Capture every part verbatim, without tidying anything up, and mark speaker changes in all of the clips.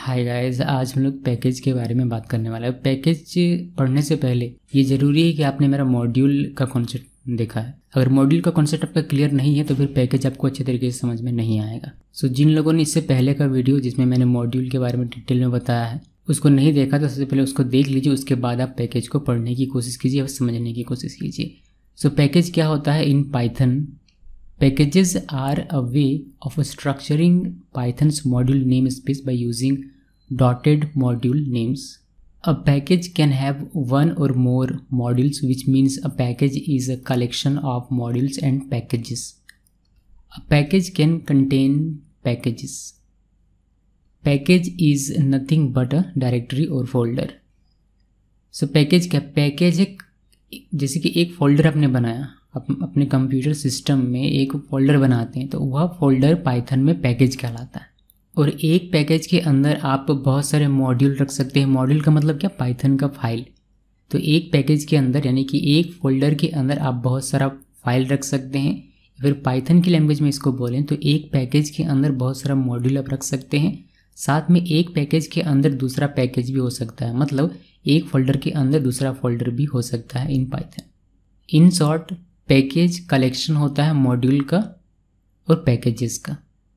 Speaker 1: Hi guys, आज हम लोग पैकेज के बारे में बात करने वाला है। पैकेज पढ़ने से पहले ये ज़रूरी है कि आपने मेरा मॉड्यूल का कॉन्सेप्ट देखा है। अगर मॉड्यूल का कॉन्सेप्ट आपका क्लियर नहीं है तो फिर पैकेज आपको अच्छे तरीके से समझ में नहीं आएगा। सो जिन लोगों ने इससे पहले का वीडियो जिसमें मैंने मॉड्यूल के बारे में डिटेल में बताया है उसको नहीं देखा तो सबसे पहले उसको देख लीजिए, उसके बाद आप पैकेज को पढ़ने की कोशिश कीजिए और समझने की कोशिश कीजिए। सो पैकेज क्या होता है in Python? Packages are a way of structuring Python's module namespace by using dotted module names. A package can have one or more modules, which means a package is a collection of modules and packages. A package can contain packages. Package is nothing but a directory or folder. So package क्या? Package है जैसे कि एक folder आपने बनाया, आप अपने computer system में एक फ़ोल्डर बनाते हैं तो वह फ़ोल्डर पाइथन में पैकेज कहलाता है। और एक पैकेज के अंदर आप बहुत सारे मॉड्यूल रख सकते हैं। मॉड्यूल का मतलब क्या? पाइथन का फाइल। तो एक पैकेज के अंदर यानी कि एक फ़ोल्डर के अंदर आप बहुत सारा फाइल रख सकते हैं। फिर पाइथन की लैंग्वेज में इसको बोलें तो एक पैकेज के अंदर बहुत सारा मॉड्यूल आप रख सकते हैं। साथ में एक पैकेज के अंदर दूसरा पैकेज भी हो सकता है, मतलब एक फ़ोल्डर के अंदर दूसरा फ़ोल्डर भी हो सकता है in Python. In short, package collection होता है मॉड्यूल का और पैकेजेस का।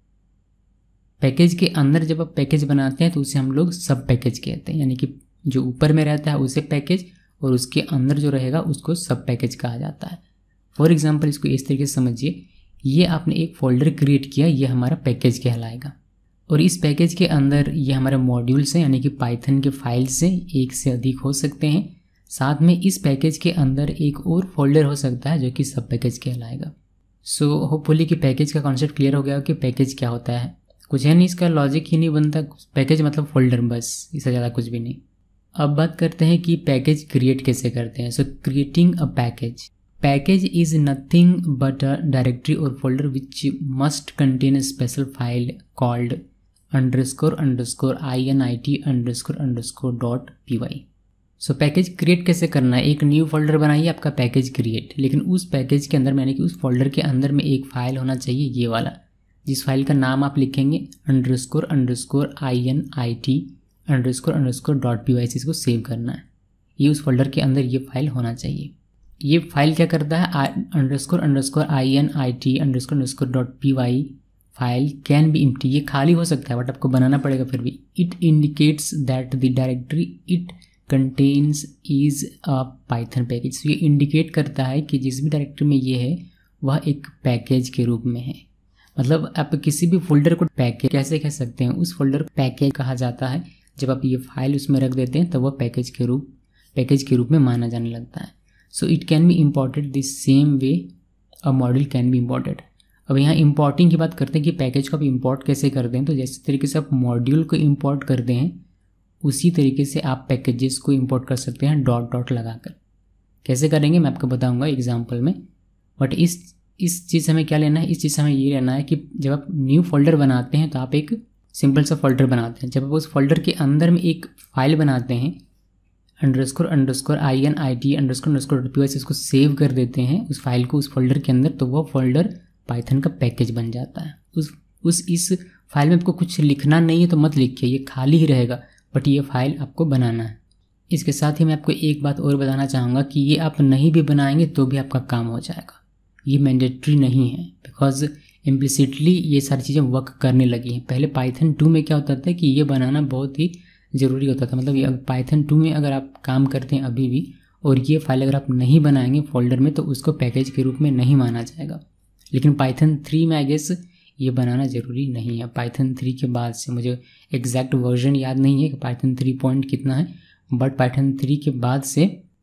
Speaker 1: पैकेज के अंदर जब आप पैकेज बनाते हैं तो उसे हम लोग सब पैकेज कहते हैं, यानी कि जो ऊपर में रहता है उसे पैकेज और उसके अंदर जो रहेगा उसको सब पैकेज कहा जाता है। फॉर एग्जांपल इसको इस तरीके से समझिए, ये आपने एक फ़ोल्डर क्रिएट किया, ये हमारा पैकेज कहलाएगा। और इस पैकेज के अंदर ये हमारे मॉड्यूल्स हैं, यानी कि पाइथन के फाइल्स से एक से अधिक हो सकते हैं। साथ में इस पैकेज के अंदर एक और फोल्डर हो सकता है जो कि सब पैकेज कहलाएगा। सो होपफुली कि पैकेज का कॉन्सेप्ट क्लियर हो गया कि पैकेज क्या होता है। कुछ है नहीं, इसका लॉजिक ही नहीं बनता। पैकेज मतलब फोल्डर, बस, इससे ज़्यादा कुछ भी नहीं। अब बात करते हैं कि पैकेज क्रिएट कैसे करते हैं। So creating a package package is nothing but a directory और folder which must contain a special file called underscore underscore I N I T underscore underscore dot P Y. So package create कैसे करना है? एक new folder बनाइए, आपका package create, लेकिन उस package के अंदर में यानी कि उस फोल्डर के अंदर में एक फ़ाइल होना चाहिए, ये वाला, जिस फाइल का नाम आप लिखेंगे underscore underscore I N I T underscore underscore dot P Y से इसको सेव करना है। ये उस फोल्डर के अंदर ये फाइल होना चाहिए। ये फाइल क्या करता है? Underscore underscore I N I T underscore underscore dot P Y file can be empty, ये खाली हो सकता है बट आपको बनाना पड़ेगा फिर भी। It indicates that the directory it contains is a Python package. ये इंडिकेट करता है कि जिस भी डायरेक्टरी में ये है वह एक पैकेज के रूप में है। मतलब आप किसी भी फोल्डर को पैकेज कैसे कह सकते हैं? उस फोल्डर को पैकेज कहा जाता है जब आप ये फाइल उसमें रख देते हैं तो वह पैकेज के रूप पैकेज के रूप में माना जाने लगता है। So it can be imported the same way a module can be imported. अब यहाँ इम्पोर्टिंग की बात करते हैं कि पैकेज को आप इम्पोर्ट कैसे करते हैं। तो जैसे तरीके से आप मॉड्यूल को इम्पोर्ट करते हैं उसी तरीके से आप पैकेजेस को इंपोर्ट कर सकते हैं डॉट डॉट लगाकर। कैसे करेंगे मैं आपको बताऊंगा एग्जांपल में। बट इस इस चीज़ से हमें क्या लेना है? इस चीज़ से हमें ये लेना है कि जब आप न्यू फोल्डर बनाते हैं तो आप एक सिंपल सा फोल्डर बनाते हैं। जब आप उस फोल्डर के अंदर में एक फाइल बनाते हैं underscore underscore I N I T underscore underscore dot P Y से इसको सेव कर देते हैं उस फाइल को उस फोल्डर के अंदर, तो वो फोल्डर पाइथन का पैकेज बन जाता है। उस उस इस फाइल में आपको कुछ लिखना नहीं है तो मत लिखिए, ये खाली ही रहेगा, बट ये फाइल आपको बनाना है। इसके साथ ही मैं आपको एक बात और बताना चाहूँगा कि ये आप नहीं भी बनाएंगे तो भी आपका काम हो जाएगा। ये मैंडेटरी नहीं है, बिकॉज इम्प्लिसिटली ये सारी चीज़ें वर्क करने लगी हैं। पहले पाइथन टू में क्या होता था कि ये बनाना बहुत ही ज़रूरी होता था। मतलब ये पाइथन टू में अगर आप काम करते हैं अभी भी और ये फाइल अगर आप नहीं बनाएंगे फोल्डर में तो उसको पैकेज के रूप में नहीं माना जाएगा। लेकिन पाइथन थ्री में आई गेस ये बनाना ज़रूरी नहीं है। पाइथन थ्री के बाद से मुझे एग्जैक्ट वर्जन याद नहीं है कि पाइथन थ्री पॉइंट कितना है, बट पाइथन थ्री के बाद से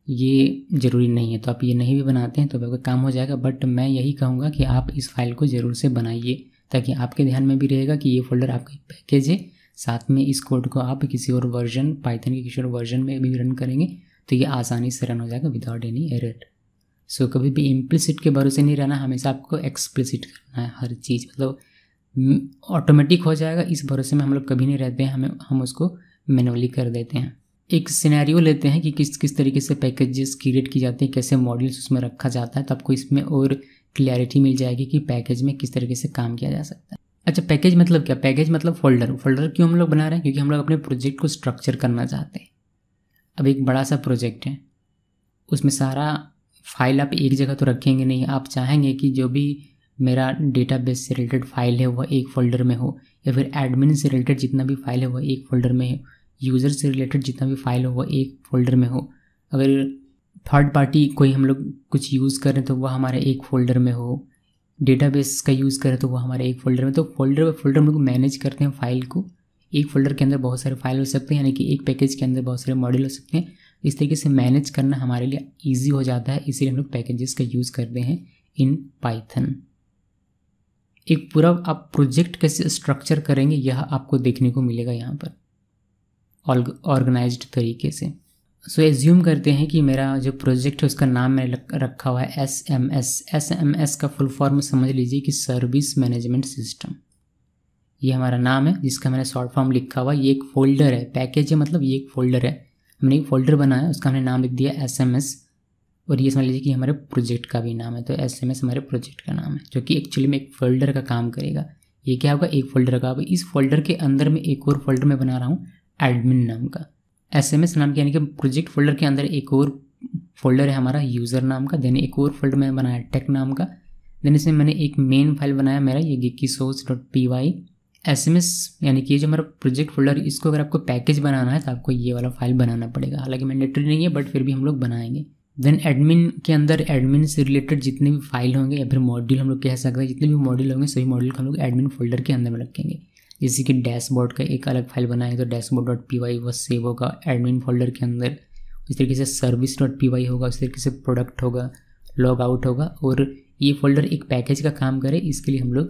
Speaker 1: ये ज़रूरी नहीं है। तो आप ये नहीं भी बनाते हैं तो आपका काम हो जाएगा। बट मैं यही कहूँगा कि आप इस फाइल को ज़रूर से बनाइए ताकि आपके ध्यान में भी रहेगा कि ये फोल्डर आपका पैकेज है। साथ में इस कोड को आप किसी और वर्जन पाइथन के किसी और वर्जन में भी रन करेंगे तो ये आसानी से रन हो जाएगा without any error. So so, कभी भी इम्प्लिसिट के भरोसे नहीं रहना, हमेशा आपको एक्सप्लिसिट करना है हर चीज़। मतलब ऑटोमेटिक हो जाएगा, इस भरोसे में हम लोग कभी नहीं रहते हैं, हमें हम उसको मैनुअली कर देते हैं। एक सिनेरियो लेते हैं कि किस किस तरीके से पैकेजेस क्रिएट की जाती हैं, कैसे मॉड्यूल्स उसमें रखा जाता है, तो आपको इसमें और क्लैरिटी मिल जाएगी कि पैकेज में किस तरीके से काम किया जा सकता है। अच्छा, पैकेज मतलब क्या? पैकेज मतलब फोल्डर। फोल्डर क्यों हम लोग बना रहे हैं? क्योंकि हम लोग अपने प्रोजेक्ट को स्ट्रक्चर करना चाहते हैं। अब एक बड़ा सा प्रोजेक्ट है, उसमें सारा फाइल आप एक जगह तो रखेंगे नहीं। आप चाहेंगे कि जो भी मेरा डेटाबेस से रिलेटेड फाइल है वह एक फ़ोल्डर में हो, या फिर एडमिन से रिलेटेड जितना भी फाइल है वह एक फ़ोल्डर में हो, यूज़र से रिलेटेड जितना भी फाइल हो वह एक फ़ोल्डर में हो। अगर थर्ड पार्टी कोई हम लोग कुछ यूज़ करें तो वह हमारे एक फ़ोल्डर में हो, डेटाबेस का यूज़ करें तो वह हमारे एक फ़ोल्डर में। तो फोल्डर बाई फोल्डर हम लोग मैनेज करते हैं फाइल को। एक फ़ोल्डर के अंदर बहुत सारे फाइल हो सकते हैं, यानी कि एक पैकेज के अंदर बहुत सारे मॉड्यूल हो सकते हैं। इस तरीके से मैनेज करना हमारे लिए ईजी हो जाता है, इसीलिए हम लोग पैकेजेस का यूज़ करते हैं इन पाइथन। एक पूरा आप प्रोजेक्ट कैसे स्ट्रक्चर करेंगे यह आपको देखने को मिलेगा यहाँ पर ऑर्गेनाइज्ड तरीके से। सो so, एज्यूम करते हैं कि मेरा जो प्रोजेक्ट है उसका नाम मैंने रखा हुआ है S M S. S M S का फुल फॉर्म समझ लीजिए कि सर्विस मैनेजमेंट सिस्टम। ये हमारा नाम है जिसका मैंने शॉर्ट फॉर्म लिखा हुआ। ये एक फ़ोल्डर है, पैकेज है मतलब ये एक फ़ोल्डर है। हमने एक फ़ोल्डर बनाया, उसका हमने नाम लिख दिया एस एम एस, और ये समझ लीजिए कि हमारे प्रोजेक्ट का भी नाम है। तो एस एम एस हमारे प्रोजेक्ट का नाम है, जो कि एक्चुअली में एक फ़ोल्डर का काम करेगा। ये क्या होगा? एक फ़ोल्डर का। अब इस फोल्डर के अंदर में एक और फोल्डर में बना रहा हूँ एडमिन नाम का, एस एम एस नाम के, यानी कि प्रोजेक्ट फोल्डर के अंदर एक और फोल्डर है हमारा यूज़र नाम का। देन एक और फोल्डर मैंने बनाया टेक नाम का। देन इसमें मैंने एक मेन फाइल बनाया मेरा, ये geeky source dot P Y. S M S यानी कि ये जो हमारा प्रोजेक्ट फोल्डर, इसको अगर आपको पैकेज बनाना है तो आपको ये वाला फाइल बनाना पड़ेगा। हालांकि मैंडेटरी नहीं है बट फिर भी हम लोग बनाएंगे। देन एडमिन के अंदर एडमिन से रिलेटेड जितने भी फाइल होंगे या फिर मॉड्यूल हम लोग कह सकते हैं, जितने भी मॉड्यूल होंगे सभी मॉड्यूल को हम लोग एडमिन फोल्डर के अंदर में रखेंगे। जैसे कि डैशबोर्ड का एक अलग फाइल बनाएंगे तो डैशबोर्ड डॉट पी वाई वो सेव होगा एडमिन फोल्डर के अंदर। इस तरीके से सर्विस डॉट पी वाई होगा, उस तरीके से प्रोडक्ट होगा, लॉग आउट होगा। और ये फोल्डर एक पैकेज का काम करे, इसके लिए हम लोग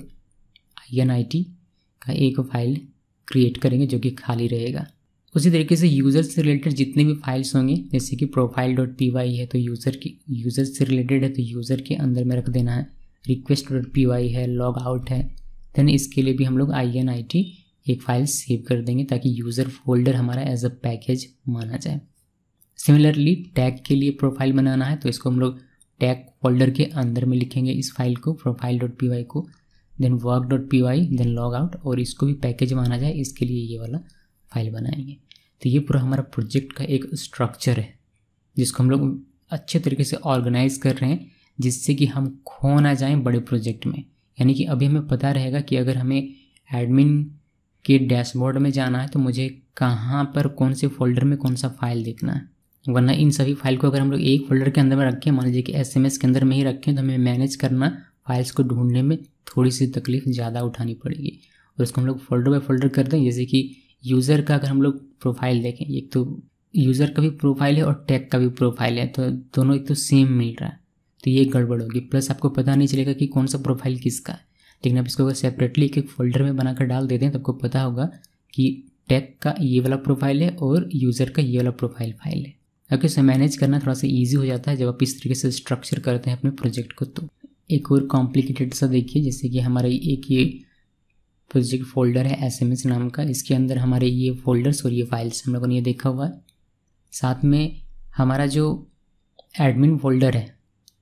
Speaker 1: आई एन आई टी का एक फाइल क्रिएट करेंगे जो कि खाली रहेगा। उसी तरीके से यूज़र से रिलेटेड जितने भी फाइल्स होंगे, जैसे कि प्रोफाइल डॉट पी वाई है तो यूज़र की यूज़र से रिलेटेड है तो यूज़र के अंदर में रख देना है। रिक्वेस्ट डॉट पी वाई है, लॉग आउट है, देन इसके लिए भी हम लोग आई एन आई टी एक फ़ाइल सेव कर देंगे ताकि यूज़र फोल्डर हमारा एज अ पैकेज माना जाए। सिमिलरली टैग के लिए प्रोफाइल बनाना है तो इसको हम लोग टैग फोल्डर के अंदर में लिखेंगे इस फाइल को, प्रोफाइल डॉट पी वाई को, then work dot P Y, then log out, और इसको भी पैकेज माना जाए, इसके लिए ये वाला फाइल बनाएंगे। तो ये पूरा हमारा प्रोजेक्ट का एक स्ट्रक्चर है जिसको हम लोग अच्छे तरीके से ऑर्गेनाइज कर रहे हैं, जिससे कि हम खो ना जाएं बड़े प्रोजेक्ट में। यानी कि अभी हमें पता रहेगा कि अगर हमें एडमिन के डैशबोर्ड में जाना है तो मुझे कहाँ पर कौन से फोल्डर में कौन सा फाइल देखना है, वरना इन सभी फाइल को अगर हम लोग एक फोल्डर के अंदर में रखें, मान लीजिए कि एस एम एस के अंदर में ही रखें, तो हमें मैनेज करना, फाइल्स को ढूंढने में थोड़ी सी तकलीफ ज़्यादा उठानी पड़ेगी। और उसको हम लोग फोल्डर बाय फोल्डर करते हैं। जैसे कि यूज़र का अगर हम लोग प्रोफाइल देखें, एक तो यूज़र का भी प्रोफाइल है और टैग का भी प्रोफाइल है, तो दोनों एक तो सेम मिल रहा है, तो ये गड़बड़ होगी। प्लस आपको पता नहीं चलेगा कि कौन सा प्रोफाइल किसका है। लेकिन आप इसको अगर सेपरेटली एक एक फोल्डर में बनाकर डाल देते हैं तो आपको पता होगा कि टैग का ये वाला प्रोफाइल है और यूज़र का ये वाला प्रोफाइल फाइल है। ओके, सो मैनेज करना थोड़ा सा ईजी हो जाता है जब आप इस तरीके से स्ट्रक्चर करते हैं अपने प्रोजेक्ट को। तो एक और कॉम्प्लिकेटेड सा देखिए, जैसे कि हमारा एक ये प्रोजेक्ट फोल्डर है एस एम एस नाम का, इसके अंदर हमारे ये फोल्डर्स और ये फाइल्स हम लोगों ने ये देखा हुआ है। साथ में हमारा जो एडमिन फोल्डर है,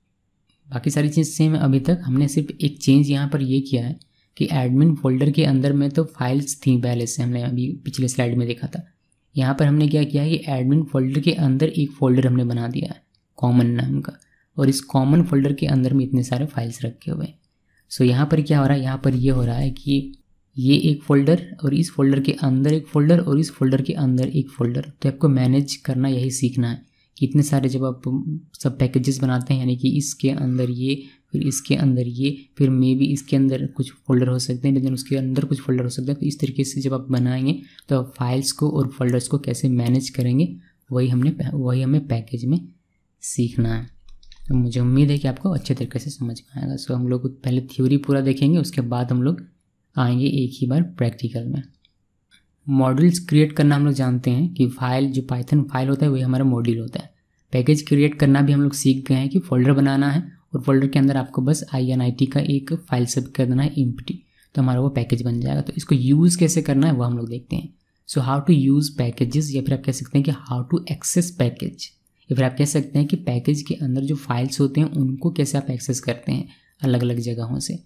Speaker 1: बाकी सारी चीज़ सेम है। अभी तक हमने सिर्फ एक चेंज यहाँ पर ये किया है कि एडमिन फोल्डर के अंदर में तो फाइल्स थी पहले से, हमने अभी पिछले स्लाइड में देखा था। यहाँ पर हमने क्या किया है कि एडमिन फोल्डर के अंदर एक फ़ोल्डर हमने बना दिया है कॉमन नाम का, और इस कॉमन फोल्डर के अंदर में इतने सारे फाइल्स रखे हुए हैं। सो यहाँ पर क्या हो रहा है, यहाँ पर ये हो रहा है कि ये एक फ़ोल्डर और इस फोल्डर के अंदर एक फ़ोल्डर और इस फोल्डर के अंदर एक फ़ोल्डर। तो आपको मैनेज करना यही सीखना है कि इतने सारे जब आप सब पैकेजेस बनाते हैं, यानी कि इसके अंदर ये, फिर इसके अंदर ये, फिर मे बी इसके अंदर कुछ फोल्डर हो सकते हैं, लेकिन उसके अंदर कुछ फोल्डर हो सकते हैं। तो इस तरीके से जब आप बनाएंगे तो आप फाइल्स को और फोल्डर्स को कैसे मैनेज करेंगे, वही हमने वही हमें पैकेज में सीखना है। तो मुझे उम्मीद है कि आपको अच्छे तरीके से समझ में आएगा। सो हम लोग पहले थ्योरी पूरा देखेंगे, उसके बाद हम लोग आएंगे एक ही बार प्रैक्टिकल में। मॉड्यूल्स क्रिएट करना हम लोग जानते हैं कि फाइल, जो पाइथन फाइल होता है वही हमारा मॉड्यूल होता है। पैकेज क्रिएट करना भी हम लोग सीख गए हैं कि फोल्डर बनाना है और फोल्डर के अंदर आपको बस आई एन आई टी का एक फाइल सब कर देना है एम्प्टी, तो हमारा वो पैकेज बन जाएगा। तो इसको यूज़ कैसे करना है वो हम लोग देखते हैं। So how to use packages, या फिर आप कह सकते हैं कि हाउ टू एक्सेस पैकेज, या फिर आप कह सकते हैं कि पैकेज के अंदर जो फाइल्स होते हैं उनको कैसे आप एक्सेस करते हैं अलग अलग जगहों से।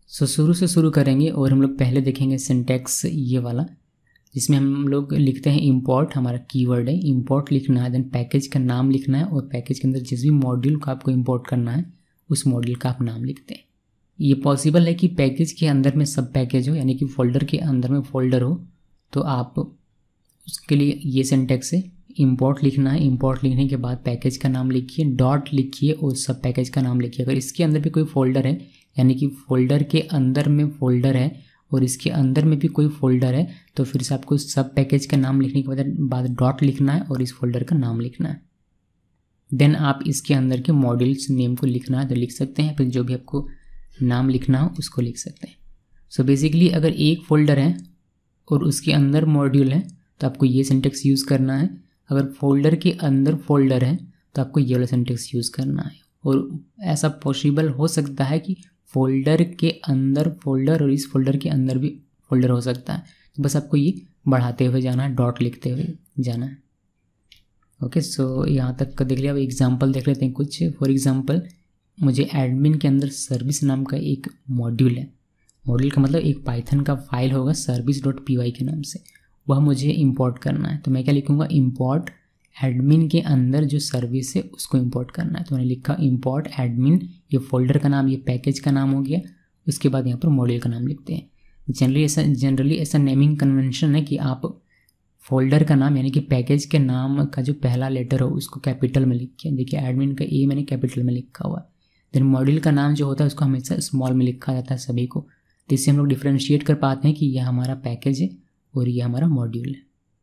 Speaker 1: सो शुरू से शुरू करेंगे और हम लोग पहले देखेंगे सिंटैक्स ये वाला, जिसमें हम लोग लिखते हैं इंपोर्ट, हमारा कीवर्ड है इंपोर्ट लिखना है, देन पैकेज का नाम लिखना है और पैकेज के अंदर जिस भी मॉड्यूल को आपको इंपोर्ट करना है उस मॉड्यूल का आप नाम लिखते हैं। ये पॉसिबल है कि पैकेज के अंदर में सब पैकेज हो, यानी कि फोल्डर के अंदर में फोल्डर हो, तो आप उसके लिए ये सिंटैक्स है, इंपोर्ट लिखना है, इंपोर्ट लिखने के बाद पैकेज का नाम लिखिए, डॉट लिखिए और सब पैकेज का नाम लिखिए। अगर इसके अंदर भी कोई फोल्डर है, यानी कि फोल्डर के अंदर में फोल्डर है और इसके अंदर में भी कोई फोल्डर है, तो फिर से आपको सब पैकेज का नाम लिखने के बाद बाद डॉट लिखना है और इस फोल्डर का नाम लिखना है। देन आप इसके अंदर के मॉड्यूल्स नेम को लिखना है तो लिख सकते हैं, फिर जो भी आपको नाम लिखना हो उसको लिख सकते हैं। सो बेसिकली अगर एक फोल्डर है और उसके अंदर मॉड्यूल है तो आपको ये सिंटैक्स यूज़ करना है। अगर फोल्डर के अंदर फोल्डर है तो आपको ये वाला सिंटैक्स यूज़ करना है। और ऐसा पॉसिबल हो सकता है कि फोल्डर के अंदर फोल्डर और इस फोल्डर के अंदर भी फोल्डर हो सकता है, तो बस आपको ये बढ़ाते हुए जाना है, डॉट लिखते हुए जाना है। ओके, सो यहाँ तक का देख लिया। अब एग्जांपल देख लेते हैं कुछ। फॉर एग्जांपल मुझे एडमिन के अंदर सर्विस नाम का एक मॉड्यूल है, मॉड्यूल का मतलब एक पाइथन का फाइल होगा सर्विस डॉट पी वाई के नाम से, वह मुझे इंपोर्ट करना है। तो मैं क्या लिखूँगा, इंपोर्ट एडमिन के अंदर जो सर्विस है उसको इंपोर्ट करना है। तो मैंने लिखा इंपोर्ट एडमिन, ये फोल्डर का नाम, ये पैकेज का नाम हो गया। उसके बाद यहाँ पर मॉड्यूल का नाम लिखते हैं। जनरली ऐसा जनरली ऐसा नेमिंग कन्वेंशन है कि आप फोल्डर का नाम यानी कि पैकेज के नाम का जो पहला लेटर हो उसको कैपिटल में लिखिए। देखिए एडमिन का ए मैंने कैपिटल में लिखा हुआ है। देन मॉड्यूल का नाम जो होता है उसको हमेशा स्मॉल में लिखा जाता है सभी को, तो इससे हम लोग डिफ्रेंशिएट कर पाते हैं कि यह हमारा पैकेज है और ये हमारा मॉड्यूल है।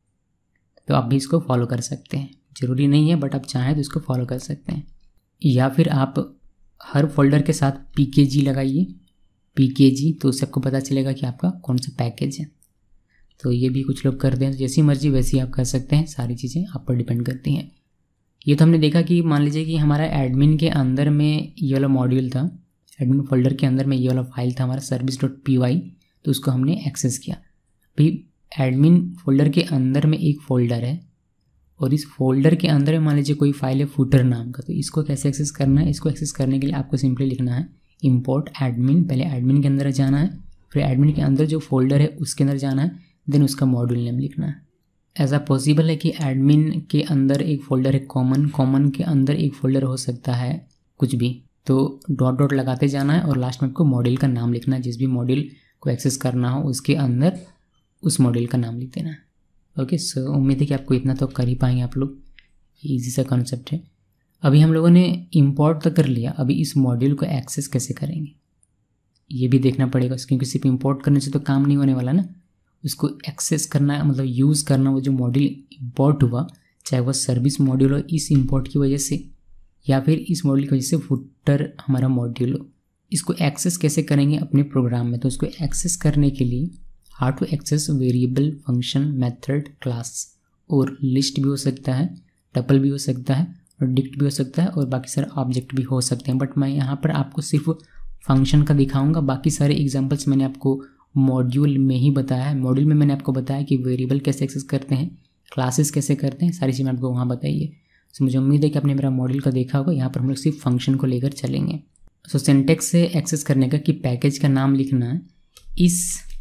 Speaker 1: तो आप भी इसको फॉलो कर सकते हैं, ज़रूरी नहीं है बट आप चाहें तो इसको फॉलो कर सकते हैं। या फिर आप हर फोल्डर के साथ पी के जी लगाइए, पी के जी, तो उससे आपको पता चलेगा कि आपका कौन सा पैकेज है। तो ये भी कुछ लोग करते हैं, जैसी मर्जी वैसी आप कर सकते हैं, सारी चीज़ें आप पर डिपेंड करती हैं। ये तो हमने देखा कि मान लीजिए कि हमारा एडमिन के अंदर में ये वाला मॉड्यूल था, एडमिन फोल्डर के अंदर में ये वाला फाइल था हमारा सर्विस डॉट पी वाई, तो उसको हमने एक्सेस किया। भाई एडमिन फोल्डर के अंदर में एक फ़ोल्डर है और इस फोल्डर के अंदर में मान लीजिए कोई फाइल है फुटर नाम का, तो इसको कैसे एक्सेस करना है? इसको एक्सेस करने के लिए आपको सिंपली लिखना है इंपोर्ट एडमिन, पहले एडमिन के अंदर जाना है, फिर एडमिन के अंदर जो फोल्डर है उसके अंदर जाना है, देन उसका मॉड्यूल नेम लिखना है। ऐसा पॉसिबल है कि एडमिन के अंदर एक फ़ोल्डर है कॉमन, कॉमन के अंदर एक फ़ोल्डर हो सकता है कुछ भी, तो डॉट डॉट लगाते जाना है और लास्ट में आपको मॉड्यूल का नाम लिखना है। जिस भी मॉड्यूल को एक्सेस करना हो उसके अंदर उस मॉड्यूल का नाम लिख देना है। ओके, सो उम्मीद है कि आपको इतना तो कर ही पाएंगे आप लोग, ईजी सा कॉन्सेप्ट है। अभी हम लोगों ने इंपोर्ट तो कर लिया, अभी इस मॉड्यूल को एक्सेस कैसे करेंगे ये भी देखना पड़ेगा, क्योंकि सिर्फ इंपोर्ट करने से तो काम नहीं होने वाला ना, उसको एक्सेस करना मतलब यूज़ करना। वो जो मॉड्यूल इंपोर्ट हुआ, चाहे वह सर्विस मॉड्यूल हो इस इंपोर्ट की वजह से या फिर इस मॉड्यूल की वजह से फुटर हमारा मॉड्यूल हो, इसको एक्सेस कैसे करेंगे अपने प्रोग्राम में? तो उसको एक्सेस करने के लिए how to access variable, function, method, class और लिस्ट भी हो सकता है, टपल भी हो सकता है और डिक्ट भी हो सकता है और बाकी सारे ऑब्जेक्ट भी हो सकते हैं। बट मैं यहाँ पर आपको सिर्फ फंक्शन का दिखाऊंगा, बाकी सारे एग्जांपल्स मैंने आपको मॉड्यूल में ही बताया है। मॉड्यूल में मैंने आपको बताया कि वेरिएबल कैसे एक्सेस करते हैं, क्लासेस कैसे करते हैं, सारी चीज़ें आपको वहाँ बताइए। सो मुझे उम्मीद है कि आपने मेरा मॉड्यूल का देखा होगा। यहाँ पर हम लोग सिर्फ फंक्शन को लेकर चलेंगे। सो सिंटैक्स से एक्सेस करने का कि पैकेज का नाम लिखना है, इस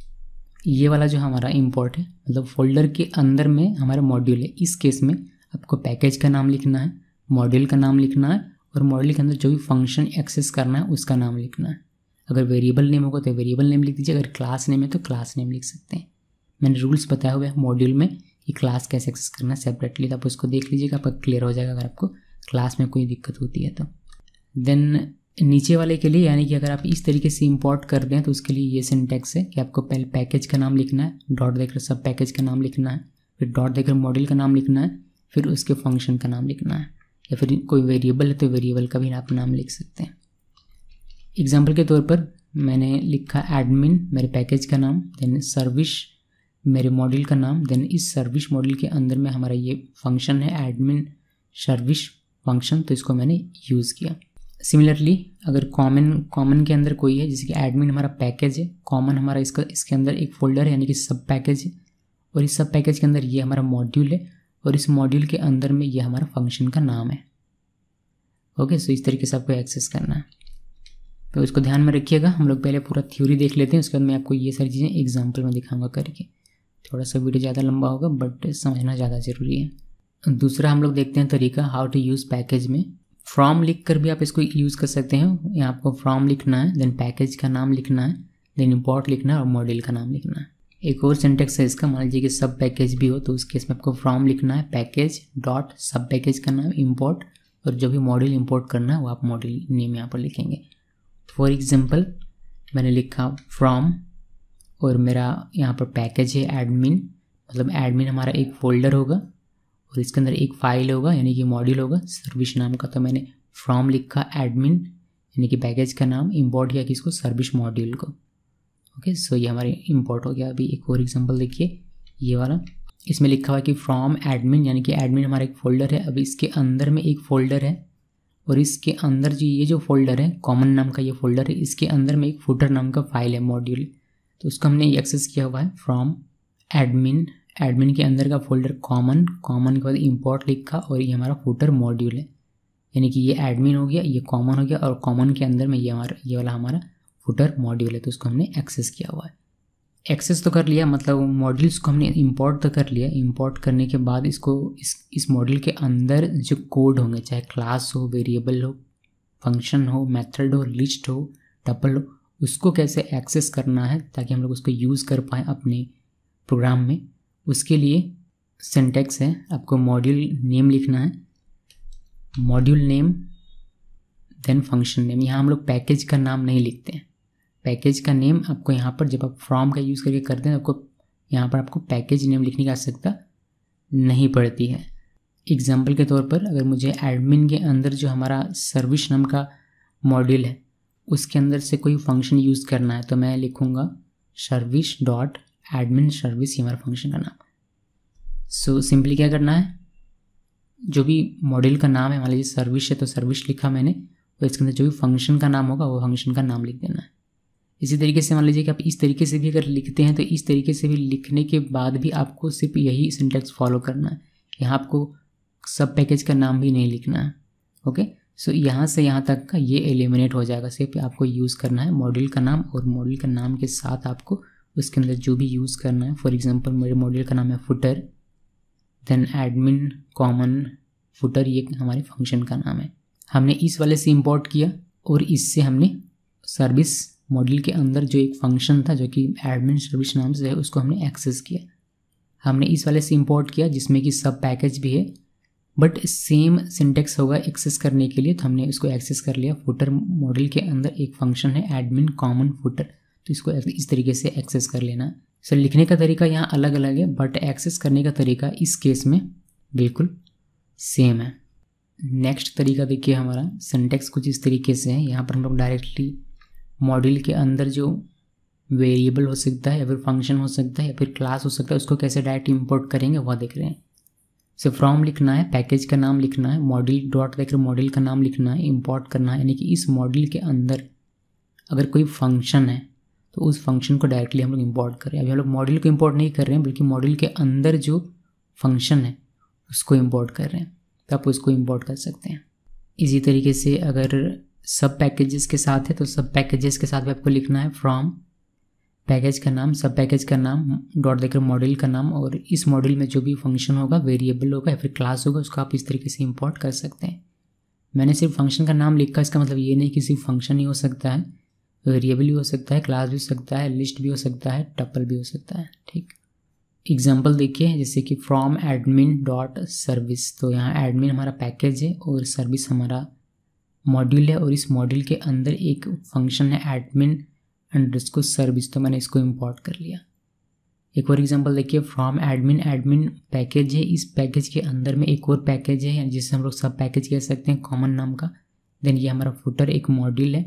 Speaker 1: ये वाला जो हमारा इंपोर्ट है मतलब फोल्डर के अंदर में हमारा मॉड्यूल है, इस केस में आपको पैकेज का नाम लिखना है, मॉड्यूल का नाम लिखना है और मॉड्यूल के अंदर जो भी फंक्शन एक्सेस करना है उसका नाम लिखना है। अगर वेरिएबल नेम होगा तो वेरिएबल नेम लिख दीजिए, अगर क्लास नेम है तो क्लास नेम लिख सकते हैं। मैंने रूल्स बताया हुआ है मॉड्यूल में कि क्लास कैसे एक्सेस करना है सेपरेटली, तो आप उसको देख लीजिएगा, आपका क्लियर हो जाएगा अगर आपको क्लास में कोई दिक्कत होती है तो। देन नीचे वाले के लिए यानी कि अगर आप इस तरीके से इंपोर्ट कर दें तो उसके लिए ये सिंटैक्स है कि आपको पहले पैकेज का नाम लिखना है, डॉट देकर सब पैकेज का नाम लिखना है, फिर डॉट देकर मॉड्यूल का नाम लिखना है, फिर उसके फंक्शन का नाम लिखना है, या फिर कोई वेरिएबल है तो वेरिएबल का भी आप नाम लिख सकते हैं। एग्जाम्पल के तौर पर मैंने लिखा एडमिन मेरे पैकेज का नाम, देन सर्विस मेरे मॉड्यूल का नाम, देन इस सर्विस मॉड्यूल के अंदर में हमारा ये फंक्शन है एडमिन सर्विस फंक्शन, तो इसको मैंने यूज़ किया। सिमिलरली अगर कॉमन कॉमन के अंदर कोई है, जैसे कि एडमिन हमारा पैकेज है, कॉमन हमारा इसका इसके अंदर एक फोल्डर है यानी कि सब पैकेज है और इस सब पैकेज के अंदर ये हमारा मॉड्यूल है और इस मॉड्यूल के अंदर में ये हमारा फंक्शन का नाम है। ओके, सो इस तरीके से आपको एक्सेस करना है। तो इसको ध्यान में रखिएगा। हम लोग पहले पूरा थ्योरी देख लेते हैं, उसके बाद मैं आपको ये सारी चीज़ें एग्जाम्पल में दिखाऊंगा करके। थोड़ा सा वीडियो ज़्यादा लंबा होगा बट समझना ज़्यादा ज़रूरी है। दूसरा हम लोग देखते हैं तरीका हाउ टू यूज़ पैकेज में। फ्रॉम लिख कर भी आप इसको यूज़ कर सकते हैं। यहाँ आपको फ्रॉम लिखना है, देन पैकेज का नाम लिखना है, देन इम्पोर्ट लिखना है और मॉड्यूल का नाम लिखना है। एक और सिंटेक्स है इसका, मान लीजिए कि सब पैकेज भी हो तो उस केस में आपको फ्रॉम लिखना है, पैकेज डॉट सब पैकेज का नाम, इम्पोर्ट, और जो भी मॉड्यूल इंपोर्ट करना है वो आप मॉड्यूल नेम यहाँ पर लिखेंगे। फॉर एग्जांपल मैंने लिखा फ्रॉम और मेरा यहाँ पर पैकेज है एडमिन, मतलब एडमिन हमारा एक फ़ोल्डर होगा और इसके अंदर एक फ़ाइल होगा यानी कि मॉड्यूल होगा सर्विस नाम का। तो मैंने फ्रॉम लिखा एडमिन यानी कि पैकेज का नाम, इंपोर्ट किया किसको, सर्विस मॉड्यूल को। ओके, सो ये हमारे इंपोर्ट हो गया। अभी एक और एग्जांपल देखिए ये वाला, इसमें लिखा हुआ है कि फ्रॉम एडमिन यानी कि एडमिन हमारा एक फ़ोल्डर है। अभी इसके अंदर में एक फ़ोल्डर है और इसके अंदर जो ये जो फोल्डर है कॉमन नाम का ये फोल्डर है, इसके अंदर में एक फुटर नाम का फाइल है मॉड्यूल, तो उसको हमने एक्सेस किया हुआ है फ्रॉम एडमिन। एडमिन के अंदर का फोल्डर कॉमन, कॉमन के बाद इंपोर्ट लिखा और ये हमारा फुटर मॉड्यूल है, यानी कि ये एडमिन हो गया, ये कॉमन हो गया और कॉमन के अंदर में ये हमारा ये वाला हमारा फुटर मॉड्यूल है, तो उसको हमने एक्सेस किया हुआ है। एक्सेस तो कर लिया, मतलब मॉड्यूल्स को हमने इंपोर्ट तो कर लिया। इंपोर्ट करने के बाद इसको इस इस मॉड्यूल के अंदर जो कोड होंगे, चाहे क्लास हो, वेरिएबल हो, फंक्शन हो, मेथड हो, लिस्ट हो, टपल हो, उसको कैसे एक्सेस करना है ताकि हम लोग उसको यूज़ कर पाएँ अपने प्रोग्राम में। उसके लिए सिंटैक्स है, आपको मॉड्यूल नेम लिखना है, module name then function name. यहाँ हम लोग पैकेज का नाम नहीं लिखते हैं, पैकेज का नेम आपको यहाँ पर जब आप फ्रॉम का यूज़ करके करते हैं आपको यहाँ पर आपको पैकेज नेम लिखने की आवश्यकता नहीं पड़ती है। एग्जाम्पल के तौर पर अगर मुझे एडमिन के अंदर जो हमारा सर्विस नाम का मॉड्यूल है उसके अंदर से कोई फंक्शन यूज़ करना है तो मैं लिखूँगा सर्विस डॉट एडमिन सर्विस, ये हमारा फंक्शन का नाम। सो सिंपली क्या करना है, जो भी मॉड्यूल का नाम है, मान लीजिए सर्विस है तो सर्विस लिखा मैंने, और इसके अंदर जो भी फंक्शन का नाम होगा वो फंक्शन का नाम लिख देना है। इसी तरीके से मान लीजिए कि आप इस तरीके से भी अगर लिखते हैं तो इस तरीके से भी लिखने के बाद भी आपको सिर्फ यही सिंटैक्स फॉलो करना है। यहाँ आपको सब पैकेज का नाम भी नहीं लिखना है। ओके, सो यहाँ से यहाँ तक का ये एलिमिनेट हो जाएगा। सिर्फ आपको यूज़ करना है मॉड्यूल का नाम, और मॉड्यूल का नाम के साथ आपको उसके अंदर जो भी यूज़ करना है। फॉर एग्जांपल मेरे मॉड्यूल का नाम है footer, then admin common footer, ये हमारे फंक्शन का नाम है। हमने इस वाले से इंपोर्ट किया और इससे हमने सर्विस मॉड्यूल के अंदर जो एक फंक्शन था जो कि एडमिन सर्विस नाम से है उसको हमने एक्सेस किया। हमने इस वाले से इंपोर्ट किया जिसमें कि सब पैकेज भी है, बट सेम सिंटेक्स होगा एक्सेस करने के लिए, तो हमने इसको एक्सेस कर लिया। फुटर मॉड्यूल के अंदर एक फंक्शन है एडमिन कॉमन फुटर, तो इसको इस तरीके से एक्सेस कर लेना। सर लिखने का तरीका यहाँ अलग अलग है बट एक्सेस करने का तरीका इस केस में बिल्कुल सेम है। नेक्स्ट तरीका देखिए, हमारा सिंटेक्स कुछ इस तरीके से है। यहाँ पर हम लोग डायरेक्टली मॉड्यूल के अंदर जो वेरिएबल हो सकता है या फिर फंक्शन हो सकता है या फिर क्लास हो सकता है उसको कैसे डायरेक्ट इंपोर्ट करेंगे वह देख रहे हैं। सो फ्रॉम लिखना है, पैकेज का नाम लिखना है, मॉड्यूल डॉट देख रहे मॉड्यूल का नाम लिखना है, इंपोर्ट करना है, यानी कि इस मॉड्यूल के अंदर अगर कोई फंक्शन है तो उस फंक्शन को डायरेक्टली हम लोग इंपोर्ट करें। अभी हम लोग मॉड्यूल को इंपोर्ट नहीं कर रहे हैं बल्कि मॉड्यूल के अंदर जो फंक्शन है उसको इंपोर्ट कर रहे हैं, तो आप उसको इंपोर्ट कर सकते हैं। इसी तरीके से अगर सब पैकेजेस के साथ है तो सब पैकेजेस के साथ भी आपको लिखना है फ्रॉम पैकेज का नाम, सब पैकेज का नाम, डॉट देकर मॉड्यूल का नाम, और इस मॉड्यूल में जो भी फंक्शन होगा, वेरिएबल होगा या फिर क्लास होगा उसको आप इस तरीके से इंपोर्ट कर सकते हैं। मैंने सिर्फ फंक्शन का नाम लिखा, इसका मतलब ये नहीं कि सिर्फ फंक्शन ही हो सकता है, वेरिएबल भी हो सकता है, क्लास भी हो सकता है, लिस्ट भी हो सकता है, टपल भी हो सकता है। ठीक, एग्जाम्पल देखिए जैसे कि फ्रॉम एडमिन डॉट सर्विस, तो यहाँ एडमिन हमारा पैकेज है और सर्विस हमारा मॉड्यूल है, और इस मॉड्यूल के अंदर एक फंक्शन है एडमिन अंडरस्कोर सर्विस, तो मैंने इसको इंपोर्ट कर लिया। एक और एग्जांपल देखिए, फ्रॉम एडमिन, एडमिन पैकेज है, इस पैकेज के अंदर में एक और पैकेज है जिसे हम लोग सब पैकेज कह सकते हैं कॉमन नाम का। देन ये हमारा फुटर एक मॉड्यूल है,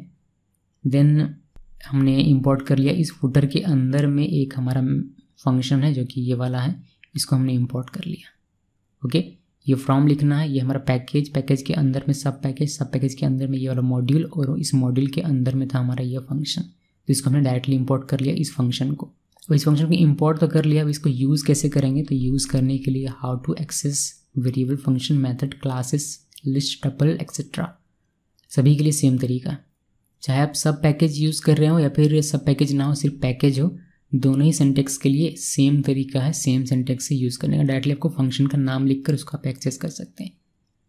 Speaker 1: देन हमने इंपोर्ट कर लिया। इस फुटर के अंदर में एक हमारा फंक्शन है जो कि ये वाला है, इसको हमने इंपोर्ट कर लिया। ओके, ये फ्रॉम लिखना है, ये हमारा पैकेज, पैकेज के अंदर में सब पैकेज, सब पैकेज के अंदर में ये वाला मॉड्यूल, और इस मॉड्यूल के अंदर में था हमारा ये फंक्शन, तो इसको हमने डायरेक्टली इंपोर्ट कर लिया इस फंक्शन को। तो इस फंक्शन को इंपोर्ट तो कर लिया, अब इसको यूज़ कैसे करेंगे, तो यूज़ करने के लिए how to access variable, function, method, classes, list, tuple etcetera, सभी के लिए सेम तरीका। चाहे आप सब पैकेज यूज़ कर रहे हो या फिर सब पैकेज ना हो, सिर्फ पैकेज हो, दोनों ही सिंटेक्स के लिए सेम तरीका है, सेम सिंटेक्स से यूज़ करने का। डायरेक्टली आपको फंक्शन का नाम लिखकर उसको आप एक्सेस कर सकते हैं।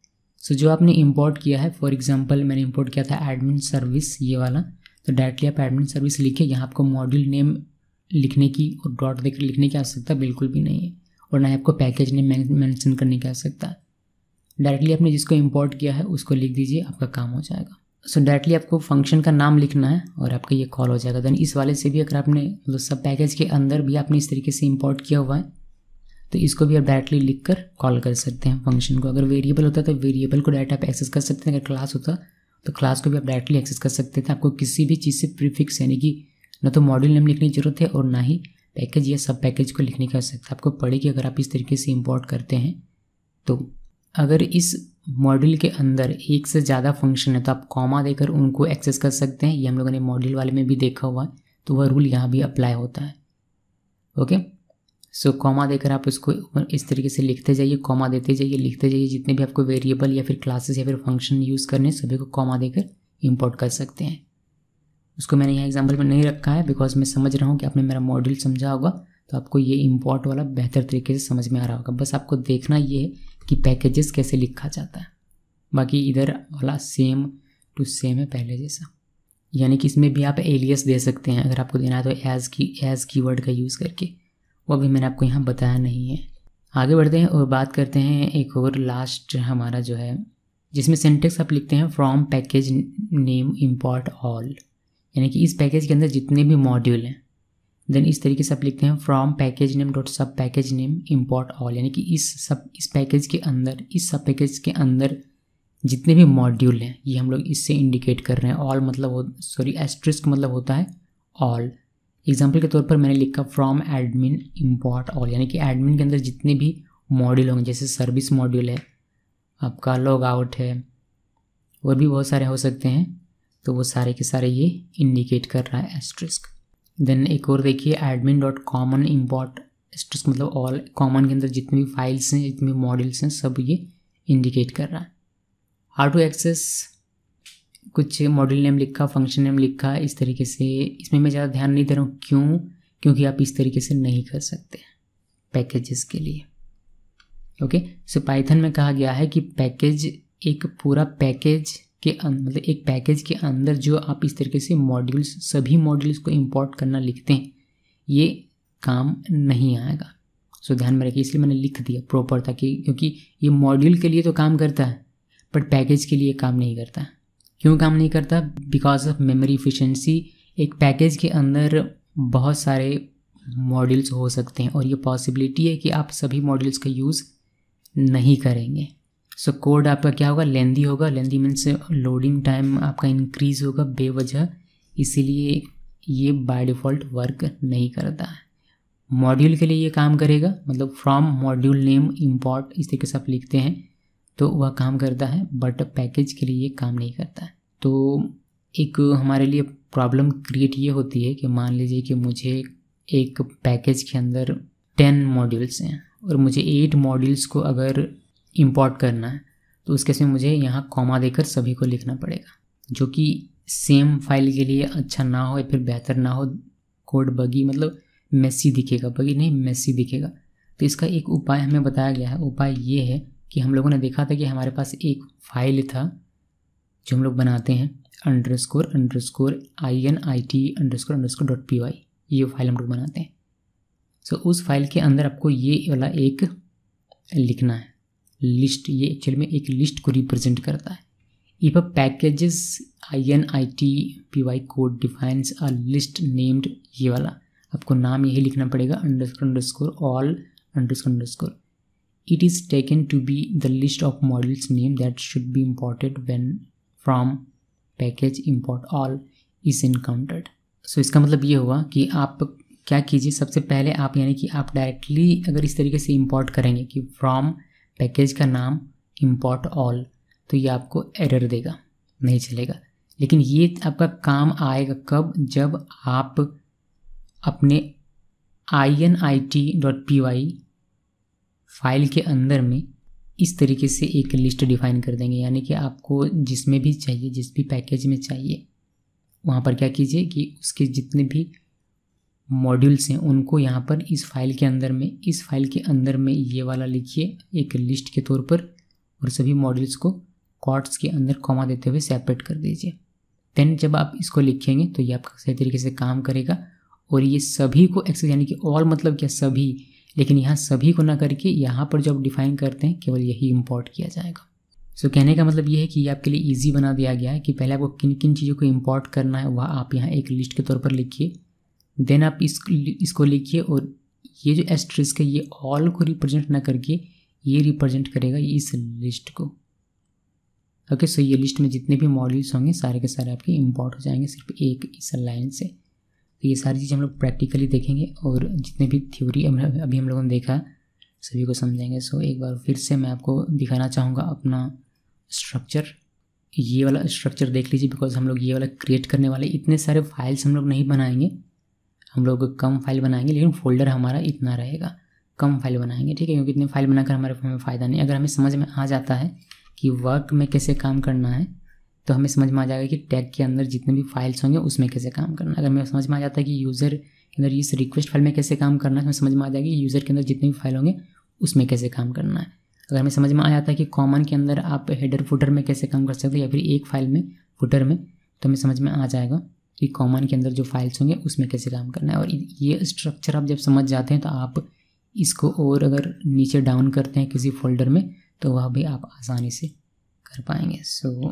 Speaker 1: सो so, जो आपने इंपोर्ट किया है, फॉर एग्जांपल मैंने इंपोर्ट किया था एडमिन सर्विस ये वाला, तो डायरेक्टली आप एडमिन सर्विस लिखे, यहाँ आपको मॉड्यूल नेम लिखने की और डॉट देकर लिखने की आवश्यकता बिल्कुल भी नहीं है, और ना ही आपको पैकेज नेम मेंशन करने की आवश्यकता है। डायरेक्टली आपने जिसको इंपोर्ट किया है उसको लिख दीजिए, आपका काम हो जाएगा। सो so, डायरेक्टली आपको फंक्शन का नाम लिखना है और आपका ये कॉल हो जाएगा। देन इस वाले से भी अगर आपने मतलब सब पैकेज के अंदर भी आपने इस तरीके से इंपोर्ट किया हुआ है तो इसको भी आप डायरेक्टली लिख कर कॉल कर सकते हैं फंक्शन को। अगर वेरिएबल होता तो वेरिएबल को डायरेक्ट आप एक्सेस कर सकते हैं, अगर क्लास होता तो क्लास को भी आप डायरेक्टली एक्सेस कर सकते थे। आपको किसी भी चीज़ से प्रीफिक्स यानी कि ना तो मॉड्यूल नेम लिखने की जरूरत है और ना ही पैकेज या सब पैकेज को लिखने की आवश्यकता आपको पड़ेगी अगर आप इस तरीके से इंपोर्ट करते हैं। तो अगर इस मॉड्यूल के अंदर एक से ज़्यादा फंक्शन है तो आप कॉमा देकर उनको एक्सेस कर सकते हैं। ये हम लोगों ने मॉड्यूल वाले में भी देखा हुआ है, तो वह रूल यहाँ भी अप्लाई होता है। ओके, सो कॉमा देकर आप उसको इस तरीके से लिखते जाइए, कॉमा देते जाइए, लिखते जाइए। जितने भी आपको वेरिएबल या फिर क्लासेस या फिर फंक्शन यूज़ करने सभी को कॉमा देकर इंपोर्ट कर सकते हैं। उसको मैंने यहाँ एग्जाम्पल में नहीं रखा है बिकॉज मैं समझ रहा हूँ कि आपने मेरा मॉड्यूल समझा होगा, तो आपको ये इंपोर्ट वाला बेहतर तरीके से समझ में आ रहा होगा। बस आपको देखना ये है कि पैकेजेस कैसे लिखा जाता है। बाकी इधर वाला सेम टू सेम है पहले जैसा, यानी कि इसमें भी आप एलियस दे सकते हैं अगर आपको देना है तो एज की एज कीवर्ड का यूज़ करके, वो भी मैंने आपको यहाँ बताया नहीं है। आगे बढ़ते हैं और बात करते हैं एक और लास्ट हमारा जो है जिसमें सिंटेक्स आप लिखते हैं from package name import all, यानी कि इस पैकेज के अंदर जितने भी मॉड्यूल हैं देन इस तरीके से आप लिखते हैं from package name dot sub package name import all, यानी कि इस सब इस पैकेज के अंदर इस सब पैकेज के अंदर जितने भी मॉड्यूल हैं ये हम लोग इससे इंडिकेट कर रहे हैं। ऑल मतलब हो सॉरी एस्ट्रिस्क मतलब होता है ऑल। एग्जाम्पल के तौर पर मैंने लिखा फ्रॉम एडमिन इंपोर्ट ऑल, यानी कि एडमिन के अंदर जितने भी मॉड्यूल होंगे, जैसे सर्विस मॉड्यूल है, आपका लॉग आउट है, और भी बहुत सारे हो सकते हैं, तो वो सारे के सारे ये इंडिकेट कर रहा है एस्ट्रिस्क। देन एक और देखिए admin dot common import asterisk मतलब ऑल, कॉमन के अंदर जितनी भी फाइल्स हैं जितने भी मॉड्यूल्स हैं सब ये इंडिकेट कर रहा है। हाउ टू एक्सेस, कुछ मॉड्यूल नेम लिखा, फंक्शन नेम लिखा, इस तरीके से। इसमें मैं ज़्यादा ध्यान नहीं दे रहा हूँ, क्यों? क्योंकि आप इस तरीके से नहीं कर सकते पैकेजेस के लिए। ओके, सो पाइथन में कहा गया है कि पैकेज एक पूरा पैकेज के मतलब एक पैकेज के अंदर जो आप इस तरीके से मॉड्यूल्स सभी मॉड्यूल्स को इंपोर्ट करना लिखते हैं ये काम नहीं आएगा। सो ध्यान में रखिए, इसलिए मैंने लिख दिया प्रॉपर ताकि, क्योंकि ये मॉड्यूल के लिए तो काम करता है बट पैकेज के लिए काम नहीं करता। क्यों काम नहीं करता? Because of memory efficiency. एक पैकेज के अंदर बहुत सारे मॉड्यूल्स हो सकते हैं और ये पॉसिबिलिटी है कि आप सभी मॉड्यूल्स का यूज़ नहीं करेंगे। सो so, कोड आपका क्या होगा? लेंदी होगा। लेंदी मीन्स लोडिंग टाइम आपका इंक्रीज होगा बेवजह, इसीलिए ये बाय डिफ़ॉल्ट वर्क नहीं करता है। मॉड्यूल के लिए ये काम करेगा, मतलब फ्रॉम मॉड्यूल नेम इंपोर्ट इस तरीके से आप लिखते हैं तो वह काम करता है, बट पैकेज के लिए ये काम नहीं करता है। तो एक हमारे लिए प्रॉब्लम क्रिएट ये होती है कि मान लीजिए कि मुझे एक पैकेज के अंदर टेन मॉड्यूल्स हैं और मुझे एट मॉड्यूल्स को अगर इंपोर्ट करना है तो उस केस में मुझे यहाँ कॉमा देकर सभी को लिखना पड़ेगा, जो कि सेम फाइल के लिए अच्छा ना हो या फिर बेहतर ना हो। कोड बगी मतलब मेसी दिखेगा, बगी नहीं मेसी दिखेगा। तो इसका एक उपाय हमें बताया गया है। उपाय ये है कि हम लोगों ने देखा था कि हमारे पास एक फाइल था जो हम लोग बनाते हैं underscore underscore I N I T underscore underscore dot P Y, ये फाइल हम लोग बनाते हैं। सो so, उस फाइल के अंदर आपको ये वाला एक लिखना है लिस्ट। ये एक्चुअली में एक लिस्ट को रिप्रेजेंट करता है। If a packages I N I T P Y code defines a list named, ये वाला आपको नाम यही लिखना पड़ेगा underscore underscore all underscore underscore. It is taken to be the list of modules name that should be imported when from package import all is encountered. So इसका मतलब ये हुआ कि आप क्या कीजिए, सबसे पहले आप यानी कि आप डायरेक्टली अगर इस तरीके से इंपोर्ट करेंगे कि फ्रॉम पैकेज का नाम इंपोर्ट ऑल, तो ये आपको एरर देगा, नहीं चलेगा। लेकिन ये आपका काम आएगा कब? जब आप अपने I N I T dot P Y file के अंदर में इस तरीके से एक लिस्ट डिफाइन कर देंगे, यानी कि आपको जिसमें भी चाहिए, जिस भी पैकेज में चाहिए वहाँ पर क्या कीजिए कि उसके जितने भी मॉड्यूल्स हैं उनको यहाँ पर इस फाइल के अंदर में इस फाइल के अंदर में ये वाला लिखिए एक लिस्ट के तौर पर, और सभी मॉड्यूल्स को क्वाड्स के अंदर कॉमा देते हुए सेपरेट कर दीजिए। देन जब आप इसको लिखेंगे तो ये आपका सही तरीके से काम करेगा। और ये सभी को एक्सेस, यानी कि ऑल मतलब क्या, सभी, लेकिन यहाँ सभी को ना करके यहाँ पर जो आप डिफाइन करते हैं केवल यही इंपोर्ट किया जाएगा। सो so, कहने का मतलब ये है कि ये आपके लिए ईजी बना दिया गया है कि पहले आपको किन किन चीज़ों को इंपोर्ट करना है वह आप यहाँ एक लिस्ट के तौर पर लिखिए। देन आप इस इसको लिखिए, और ये जो एस्ट्रिस्क है ये ऑल को रिप्रेजेंट ना करके ये रिप्रेजेंट करेगा इस लिस्ट को। ओके, सो ये लिस्ट में जितने भी मॉड्यूल्स होंगे सारे के सारे आपके इंपोर्ट हो जाएंगे सिर्फ एक इस लाइन से। तो ये सारी चीज़ें हम लोग प्रैक्टिकली देखेंगे, और जितने भी थ्योरी अभी हम लोगों ने देखा सभी को समझेंगे। सो एक बार फिर से मैं आपको दिखाना चाहूँगा अपना स्ट्रक्चर। ये वाला स्ट्रक्चर देख लीजिए, बिकॉज हम लोग ये वाला क्रिएट करने वाले, इतने सारे फाइल्स हम लोग नहीं बनाएंगे, हम लोग कम फाइल बनाएंगे, लेकिन फोल्डर हमारा इतना रहेगा, कम फाइल बनाएंगे, ठीक है। क्योंकि इतने फाइल बनाकर हमारे हमें फ़ायदा नहीं। अगर हमें समझ में आ जाता है कि वर्क में कैसे काम करना है तो हमें समझ में आ जाएगा कि टैग के अंदर जितने भी फाइल्स होंगे उसमें कैसे काम करना है। अगर हमें समझ में आ जाता है कि यूज़र के अंदर इस रिक्वेस्ट फाइल में कैसे काम करना है, हमें समझ में आ जाएगा कि यूज़र के अंदर जितने भी फाइल होंगे उसमें कैसे काम करना है। अगर हमें समझ में आ जाता है कि कॉमन के अंदर आप हेडर फुटर में कैसे काम कर सकते हैं, या फिर एक फाइल में फुटर में, तो हमें समझ में आ जाएगा कि कॉमन के अंदर जो फाइल्स होंगे उसमें कैसे काम करना है। और ये स्ट्रक्चर आप जब समझ जाते हैं तो आप इसको और अगर नीचे डाउन करते हैं किसी फोल्डर में तो वह भी आप आसानी से कर पाएंगे। सो so,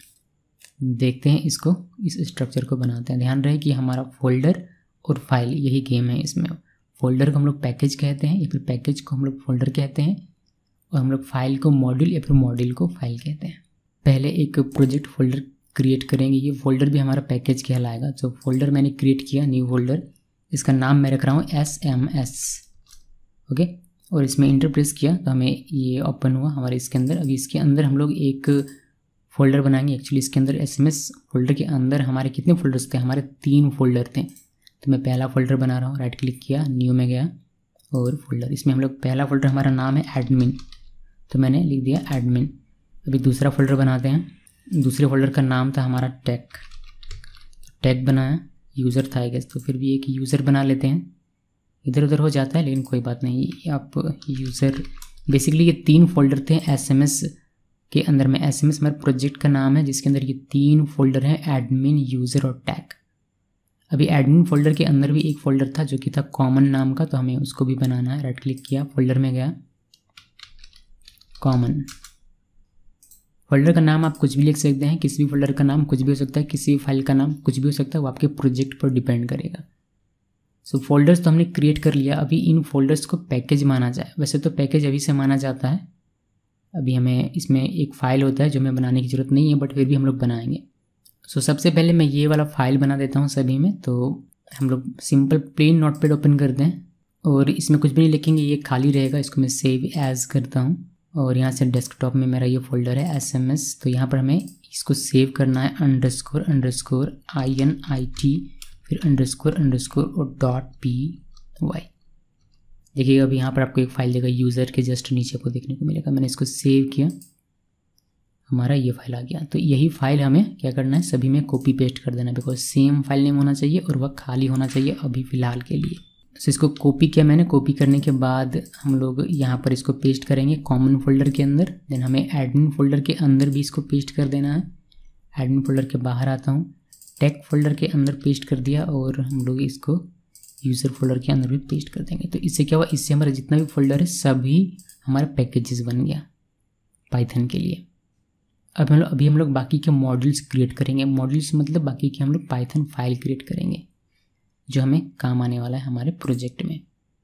Speaker 1: देखते हैं इसको, इस स्ट्रक्चर को बनाते हैं। ध्यान रहे कि हमारा फोल्डर और फाइल यही गेम है। इसमें फोल्डर को हम लोग पैकेज कहते हैं, या फिर पैकेज को हम लोग फोल्डर कहते हैं, और हम लोग फाइल को मॉड्यूल या फिर मॉड्यूल को फाइल कहते हैं। पहले एक प्रोजेक्ट फोल्डर क्रिएट करेंगे, ये फोल्डर भी हमारा पैकेज कहलाएगा। तो फोल्डर मैंने क्रिएट किया, न्यू फोल्डर, इसका नाम मैं रख रहा हूँ एस एम एस, ओके। और इसमें इंटर प्रेस किया तो हमें ये ओपन हुआ हमारे इसके अंदर। अभी इसके अंदर हम लोग एक फोल्डर बनाएंगे। एक्चुअली इसके अंदर एस एम एस फोल्डर के अंदर हमारे कितने फोल्डर्स थे, हमारे तीन फोल्डर थे। तो मैं पहला फोल्डर बना रहा हूँ, राइट क्लिक किया, न्यू में गया और फोल्डर। इसमें हम लोग पहला फोल्डर हमारा नाम है एडमिन, तो मैंने लिख दिया एडमिन। अभी दूसरा फोल्डर बनाते हैं। दूसरे फोल्डर का नाम था हमारा टैग, टैग बनाया, यूज़र था आई गेस, तो फिर भी एक यूज़र बना लेते हैं। इधर उधर हो जाता है लेकिन कोई बात नहीं। आप यूज़र, बेसिकली ये तीन फोल्डर थे एसएमएस के अंदर में। एसएमएस हमारे प्रोजेक्ट का नाम है जिसके अंदर ये तीन फोल्डर हैं, एडमिन, यूज़र और टैग। अभी एडमिन फोल्डर के अंदर भी एक फोल्डर था जो कि था कॉमन नाम का, तो हमें उसको भी बनाना है। राइट क्लिक किया, फोल्डर में गया, कॉमन। फोल्डर का नाम आप कुछ भी लिख सकते हैं, किसी भी फोल्डर का नाम कुछ भी हो सकता है, किसी भी फाइल का नाम कुछ भी हो सकता है, वो आपके प्रोजेक्ट पर डिपेंड करेगा। सो so, फोल्डर्स तो हमने क्रिएट कर लिया। अभी इन फोल्डर्स को पैकेज माना जाए। वैसे तो पैकेज अभी से माना जाता है, अभी हमें इसमें एक फ़ाइल होता है जो हमें बनाने की ज़रूरत नहीं है, बट फिर भी हम लोग बनाएंगे। सो so, सबसे पहले मैं ये वाला फाइल बना देता हूँ सभी में। तो हम लोग सिंपल प्लेन नोटपैड ओपन करते हैं और इसमें कुछ भी नहीं लिखेंगे, ये खाली रहेगा। इसको मैं सेव एज करता हूँ और यहाँ से डेस्कटॉप में मेरा ये फोल्डर है एस एम एस। तो यहाँ पर हमें इसको सेव करना है, underscore underscore I N I T, फिर अंडरस्कोर अंडरस्कोर और डॉट पी वाई। देखिएगा अभी यहाँ पर आपको एक फाइल देगा, यूज़र के जस्ट नीचे को देखने को मिलेगा। मैंने इसको सेव किया, हमारा ये फाइल आ गया। तो यही फाइल हमें क्या करना है, सभी में कॉपी पेस्ट कर देना, बिकॉज सेम फाइल नेम होना चाहिए और वह खाली होना चाहिए अभी फ़िलहाल के लिए। तो इसको कॉपी किया मैंने। कॉपी करने के बाद हम लोग यहाँ पर इसको पेस्ट करेंगे कॉमन फोल्डर के अंदर। देन हमें एडमिन फोल्डर के अंदर भी इसको पेस्ट कर देना है। एडमिन फोल्डर के बाहर आता हूँ, टैग फोल्डर के अंदर पेस्ट कर दिया और हम लोग इसको यूज़र फोल्डर के अंदर भी पेस्ट कर देंगे। तो इससे क्या हुआ, इससे हमारा जितना भी फोल्डर है सभी हमारे पैकेजेस बन गया पाइथन के लिए। अब हम लोग अभी हम लोग बाकी के मॉड्यूल्स क्रिएट करेंगे। मॉड्यूल्स मतलब बाकी के हम लोग पाइथन फाइल क्रिएट करेंगे जो हमें काम आने वाला है हमारे प्रोजेक्ट में।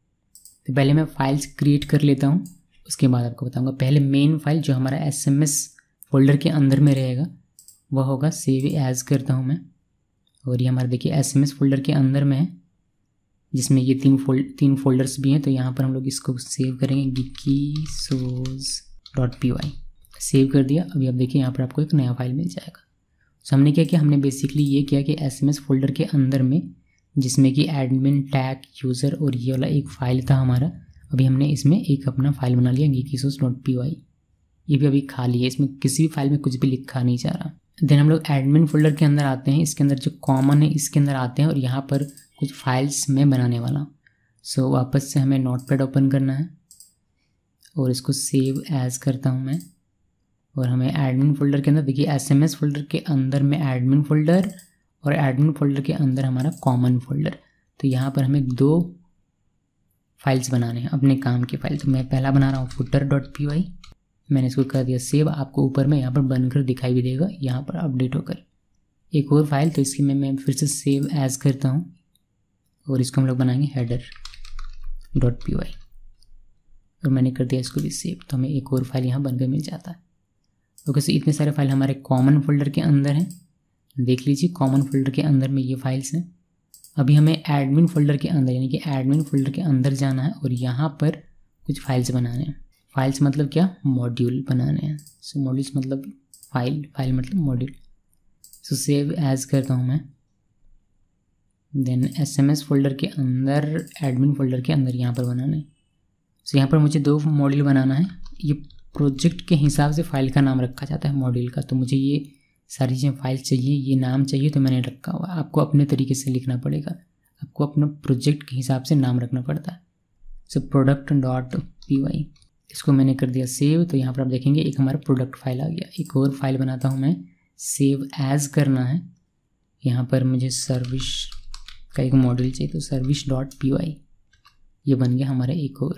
Speaker 1: तो पहले मैं फाइल्स क्रिएट कर लेता हूँ, उसके बाद आपको बताऊँगा। पहले मेन फाइल जो हमारा एस एम एस फोल्डर के अंदर में रहेगा वह होगा, सेव एज करता हूँ मैं। और ये हमारा देखिए एस एम एस फोल्डर के अंदर में है जिसमें ये तीन फोल्ड तीन फोल्डर्स भी हैं। तो यहाँ पर हम लोग इसको सेव करेंगे, डिकी सोज डॉट पी वाई, सेव कर दिया। अभी आप देखिए यहाँ पर आपको एक नया फाइल मिल जाएगा। सो हमने क्या किया, हमने बेसिकली ये किया कि एस एम एस फोल्डर के अंदर में जिसमें कि एडमिन, टैग, यूज़र और ये वाला एक फ़ाइल था हमारा, अभी हमने इसमें एक अपना फाइल बना लिया, geekysource डॉट पी वाई। ये भी अभी खाली है, इसमें किसी भी फाइल में कुछ भी लिखा नहीं जा रहा। देन हम लोग एडमिन फोल्डर के अंदर आते हैं, इसके अंदर जो कॉमन है इसके अंदर आते हैं और यहाँ पर कुछ फाइल्स मैं बनाने वाला हूँ। सो so, वापस से हमें नोटपैड ओपन करना है और इसको सेव एज करता हूँ मैं। और हमें एडमिन फोल्डर के अंदर देखिए एसएमएस फोल्डर के अंदर में एडमिन फोल्डर और एडमिन फोल्डर के अंदर हमारा कॉमन फोल्डर। तो यहाँ पर हमें दो फाइल्स बनाने हैं अपने काम की फाइल। तो मैं पहला बना रहा हूँ फुटर डॉट पी वाई, मैंने इसको कर दिया सेव। आपको ऊपर में यहाँ पर बनकर दिखाई भी देगा यहाँ पर अपडेट होकर एक और फाइल। तो इसकी मैं मैं फिर से सेव एज करता हूँ और इसको हम लोग बनाएंगे हेडर डॉट पी वाई और मैंने कर दिया इसको भी सेव। तो हमें एक और फाइल यहाँ बनकर मिल जाता है। ओके, सो इतने सारे फाइल हमारे कॉमन फोल्डर के अंदर हैं, देख लीजिए कॉमन फोल्डर के अंदर में ये फाइल्स हैं। अभी हमें एडमिन फोल्डर के अंदर यानी कि एडमिन फोल्डर के अंदर जाना है और यहाँ पर कुछ फाइल्स बनाने हैं। फाइल्स मतलब क्या, मॉड्यूल बनाने हैं। सो मॉड्यूल्स मतलब फाइल, फाइल मतलब मॉड्यूल। सो सेव एज करता हूँ मैं। Then S M S folder के अंदर एडमिन फोल्डर के अंदर यहाँ पर बनाना है। सो यहाँ पर मुझे दो मॉड्यूल बनाना है। ये प्रोजेक्ट के हिसाब से फाइल का नाम रखा जाता है मॉड्यूल का। तो मुझे ये सारी चीज़ें फाइल चाहिए, ये नाम चाहिए, तो मैंने रखा हुआ। आपको अपने तरीके से लिखना पड़ेगा, आपको अपना प्रोजेक्ट के हिसाब से नाम रखना पड़ता है। So product dot P Y, इसको मैंने कर दिया सेव। तो यहाँ पर आप देखेंगे एक हमारा प्रोडक्ट फाइल आ गया। एक और फाइल बनाता हूँ मैं, सेव एज करना है। यहाँ पर मुझे सर्विस का एक मॉड्यूल चाहिए, तो सर्विस डॉट पी वाई ये बन गया हमारा एक और।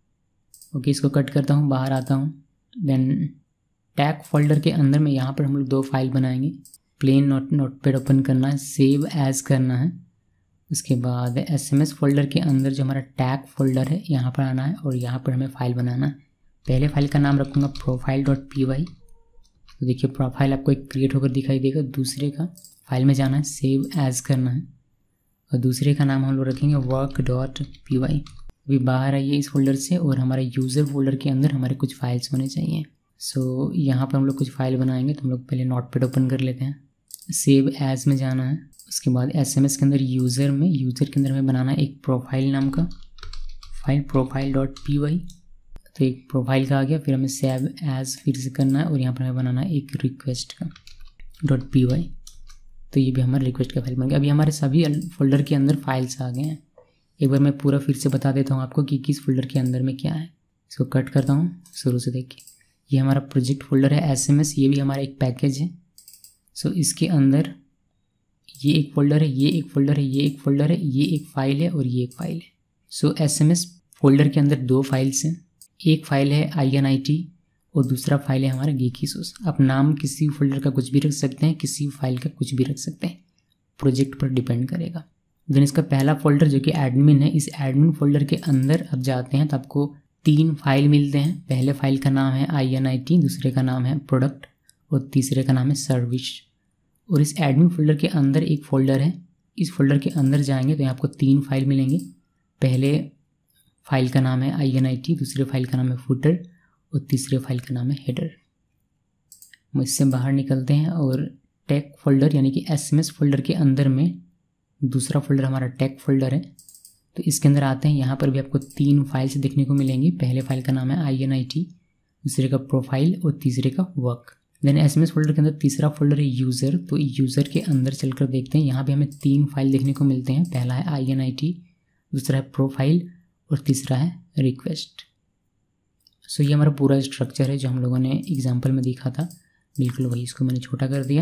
Speaker 1: ओके, इसको कट करता हूँ, बाहर आता हूँ। देन टैग फोल्डर के अंदर में यहाँ पर हम लोग दो फाइल बनाएंगे। प्लेन नोट नोटपैड ओपन करना है, सेव एज करना है। उसके बाद एस एम एस फोल्डर के अंदर जो हमारा टैग फोल्डर है यहाँ पर आना है और यहाँ पर हमें फ़ाइल बनाना है। पहले फाइल का नाम रखूँगा प्रोफाइल डॉट पी वाई। तो देखिए प्रोफाइल आपको एक क्रिएट होकर दिखाई देगा। दूसरे का फाइल में जाना है, सेव एज करना है और दूसरे का नाम हम लोग रखेंगे वर्क डॉट पी वाई। अभी बाहर आइए इस फोल्डर से और हमारे यूज़र फोल्डर के अंदर हमारे कुछ फाइल्स होने चाहिए। सो so, यहाँ पर हम लोग कुछ फाइल बनाएंगे। तो हम लोग पहले नोटपैड ओपन कर लेते हैं, सेव एज में जाना है। उसके बाद एसएमएस के अंदर यूज़र में यूज़र के अंदर हमें बनाना है एक प्रोफाइल नाम का file, profile dot P Y. तो एक प्रोफाइल का आ गया। फिर हमें सेव एज फिर से करना है और यहाँ पर हमें बनाना है एक रिक्वेस्ट का डॉट पी वाई। तो ये भी हमारा रिक्वेस्ट का फाइल बन गया। अभी हमारे सभी फोल्डर के अंदर फाइल्स आ गए हैं। एक बार मैं पूरा फिर से बता देता हूँ आपको कि किस फोल्डर के अंदर में क्या है। इसको कट करता हूँ शुरू से, देखिए ये हमारा प्रोजेक्ट फोल्डर है एसएमएस, ये भी हमारा एक पैकेज है। सो इसके अंदर ये एक फ़ोल्डर है, ये एक फ़ोल्डर है, ये एक फ़ोल्डर है, ये एक फ़ाइल है और ये एक फ़ाइल है। सो एसएमएस फोल्डर के अंदर दो फाइल्स हैं, एक फ़ाइल है आई एन आई टी और दूसरा फाइल है हमारा गीकी सोर्स। आप नाम किसी फोल्डर का कुछ भी रख सकते हैं, किसी फाइल का कुछ भी रख सकते हैं, प्रोजेक्ट पर डिपेंड करेगा। देन इसका पहला फोल्डर जो कि एडमिन है, इस एडमिन फोल्डर के अंदर आप जाते हैं तो आपको तीन फाइल मिलते हैं। पहले फाइल का नाम है आई एन आई टी, दूसरे का नाम है प्रोडक्ट और तीसरे का नाम है सर्विस। और इस एडमिन फोल्डर के अंदर एक फ़ोल्डर है, इस फोल्डर के अंदर जाएंगे तो आपको तीन फाइल मिलेंगे। पहले फाइल का नाम है आई एन आई टी, दूसरे फाइल का नाम है फुटर और तीसरे फाइल का नाम है हेडर। हम इससे बाहर निकलते हैं और टैग फोल्डर यानी कि एसएमएस फोल्डर के अंदर में दूसरा फोल्डर हमारा टैग फोल्डर है, तो इसके अंदर आते हैं। यहाँ पर भी आपको तीन फाइल्स देखने को मिलेंगी। पहले फाइल का नाम है आई एन आई टी, दूसरे का प्रोफाइल और तीसरे का वर्क। देन एसएमएस फोल्डर के अंदर तीसरा फोल्डर है यूज़र, तो यूज़र के अंदर चलकर देखते हैं। यहाँ भी हमें तीन फाइल देखने को मिलते हैं। पहला है आई एन आई टी, दूसरा है प्रोफाइल और तीसरा है रिक्वेस्ट। सो ये हमारा पूरा स्ट्रक्चर है जो हम लोगों ने एग्जाम्पल में देखा था, बिल्कुल वही। इसको मैंने छोटा कर दिया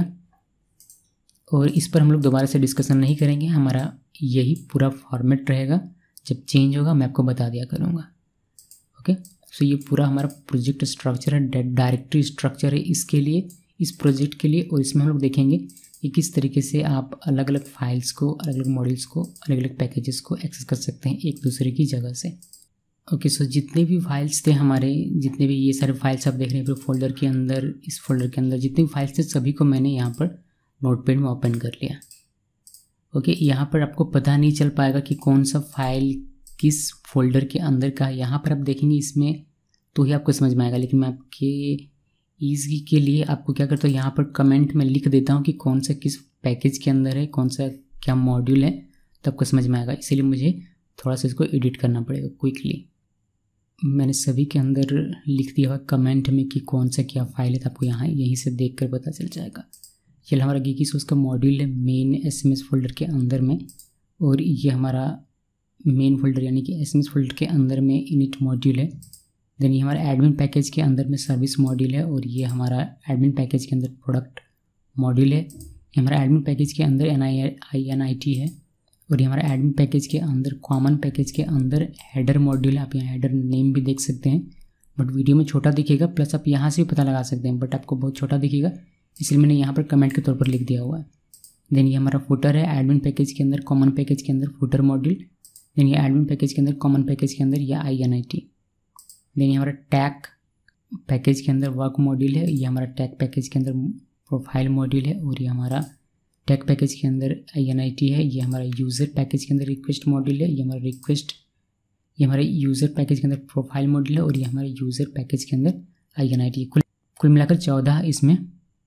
Speaker 1: और इस पर हम लोग दोबारा से डिस्कशन नहीं करेंगे। हमारा यही पूरा फॉर्मेट रहेगा, जब चेंज होगा मैं आपको बता दिया करूँगा। ओके, सो ये पूरा हमारा प्रोजेक्ट स्ट्रक्चर है, डायरेक्टरी स्ट्रक्चर है इसके लिए, इस प्रोजेक्ट के लिए। और इसमें हम लोग देखेंगे कि किस तरीके से आप अलग अलग फाइल्स को, अलग अलग मॉड्यूल्स को, अलग अलग पैकेजेस को एक्सेस कर सकते हैं एक दूसरे की जगह से। ओके, सो जितने भी फाइल्स थे हमारे, जितने भी ये सारे फाइल्स आप देख रहे हैं फिर फोल्डर के अंदर, इस फोल्डर के अंदर जितने भी फाइल्स थे सभी को मैंने यहाँ पर नोटपैड में ओपन कर लिया। ओके, यहाँ पर आपको पता नहीं चल पाएगा कि कौन सा फाइल किस फोल्डर के अंदर का है। यहाँ पर आप देखेंगे इसमें तो ही आपको समझ में आएगा, लेकिन मैं आपके ईजी के लिए आपको क्या करता हूँ, यहाँ पर कमेंट में लिख देता हूँ कि कौन सा किस पैकेज के अंदर है, कौन सा क्या मॉड्यूल है, तो आपको समझ में आएगा। इसीलिए मुझे थोड़ा सा इसको एडिट करना पड़ेगा क्विकली। मैंने सभी के अंदर लिख दिया हुआ कमेंट में कि कौन सा क्या फाइल है, तो आपको यहाँ यहीं से देख कर पता चल जाएगा। ये हमारा गीकी सोर्स का मॉड्यूल है मेन एसएमएस फोल्डर के अंदर में, और ये हमारा मेन फोल्डर यानी कि एसएमएस फोल्डर के अंदर में इनिट मॉड्यूल है। देन ये हमारा एडमिन पैकेज के अंदर में सर्विस मॉड्यूल है, और ये हमारा एडमिन पैकेज के अंदर प्रोडक्ट मॉड्यूल है। ये हमारा एडमिन पैकेज के अंदर N I I N I T है, और ये हमारा एडमिन पैकेज के अंदर कॉमन पैकेज के अंदर हेडर मॉड्यूल है। आप यहाँ हेडर नेम भी देख सकते हैं, बट वीडियो में छोटा दिखेगा, प्लस आप यहाँ से भी पता लगा सकते हैं, बट आपको बहुत छोटा दिखेगा, इसलिए मैंने यहाँ पर कमेंट के तौर पर लिख दिया हुआ है। देन ये हमारा फुटर है एडमिन पैकेज के अंदर कॉमन पैकेज के अंदर फुटर मॉड्यूल। देन ये एडमिन पैकेज के अंदर कॉमन पैकेज के अंदर या I N I T. Then ये हमारा टैग पैकेज के अंदर वर्क मॉड्यूल है, ये हमारा टैग पैकेज के अंदर प्रोफाइल मॉड्यूल है, और ये हमारा टैग पैकेज के अंदर आई एन आई टी है। ये हमारा यूज़र पैकेज के अंदर रिक्वेस्ट मॉड्यूल है, ये हमारा रिक्वेस्ट, ये हमारे यूज़र पैकेज के अंदर प्रोफाइल मॉड्यूल है, और ये हमारे यूज़र पैकेज के अंदर आई एन आई टी। कुल कुल मिलाकर चौदह इसमें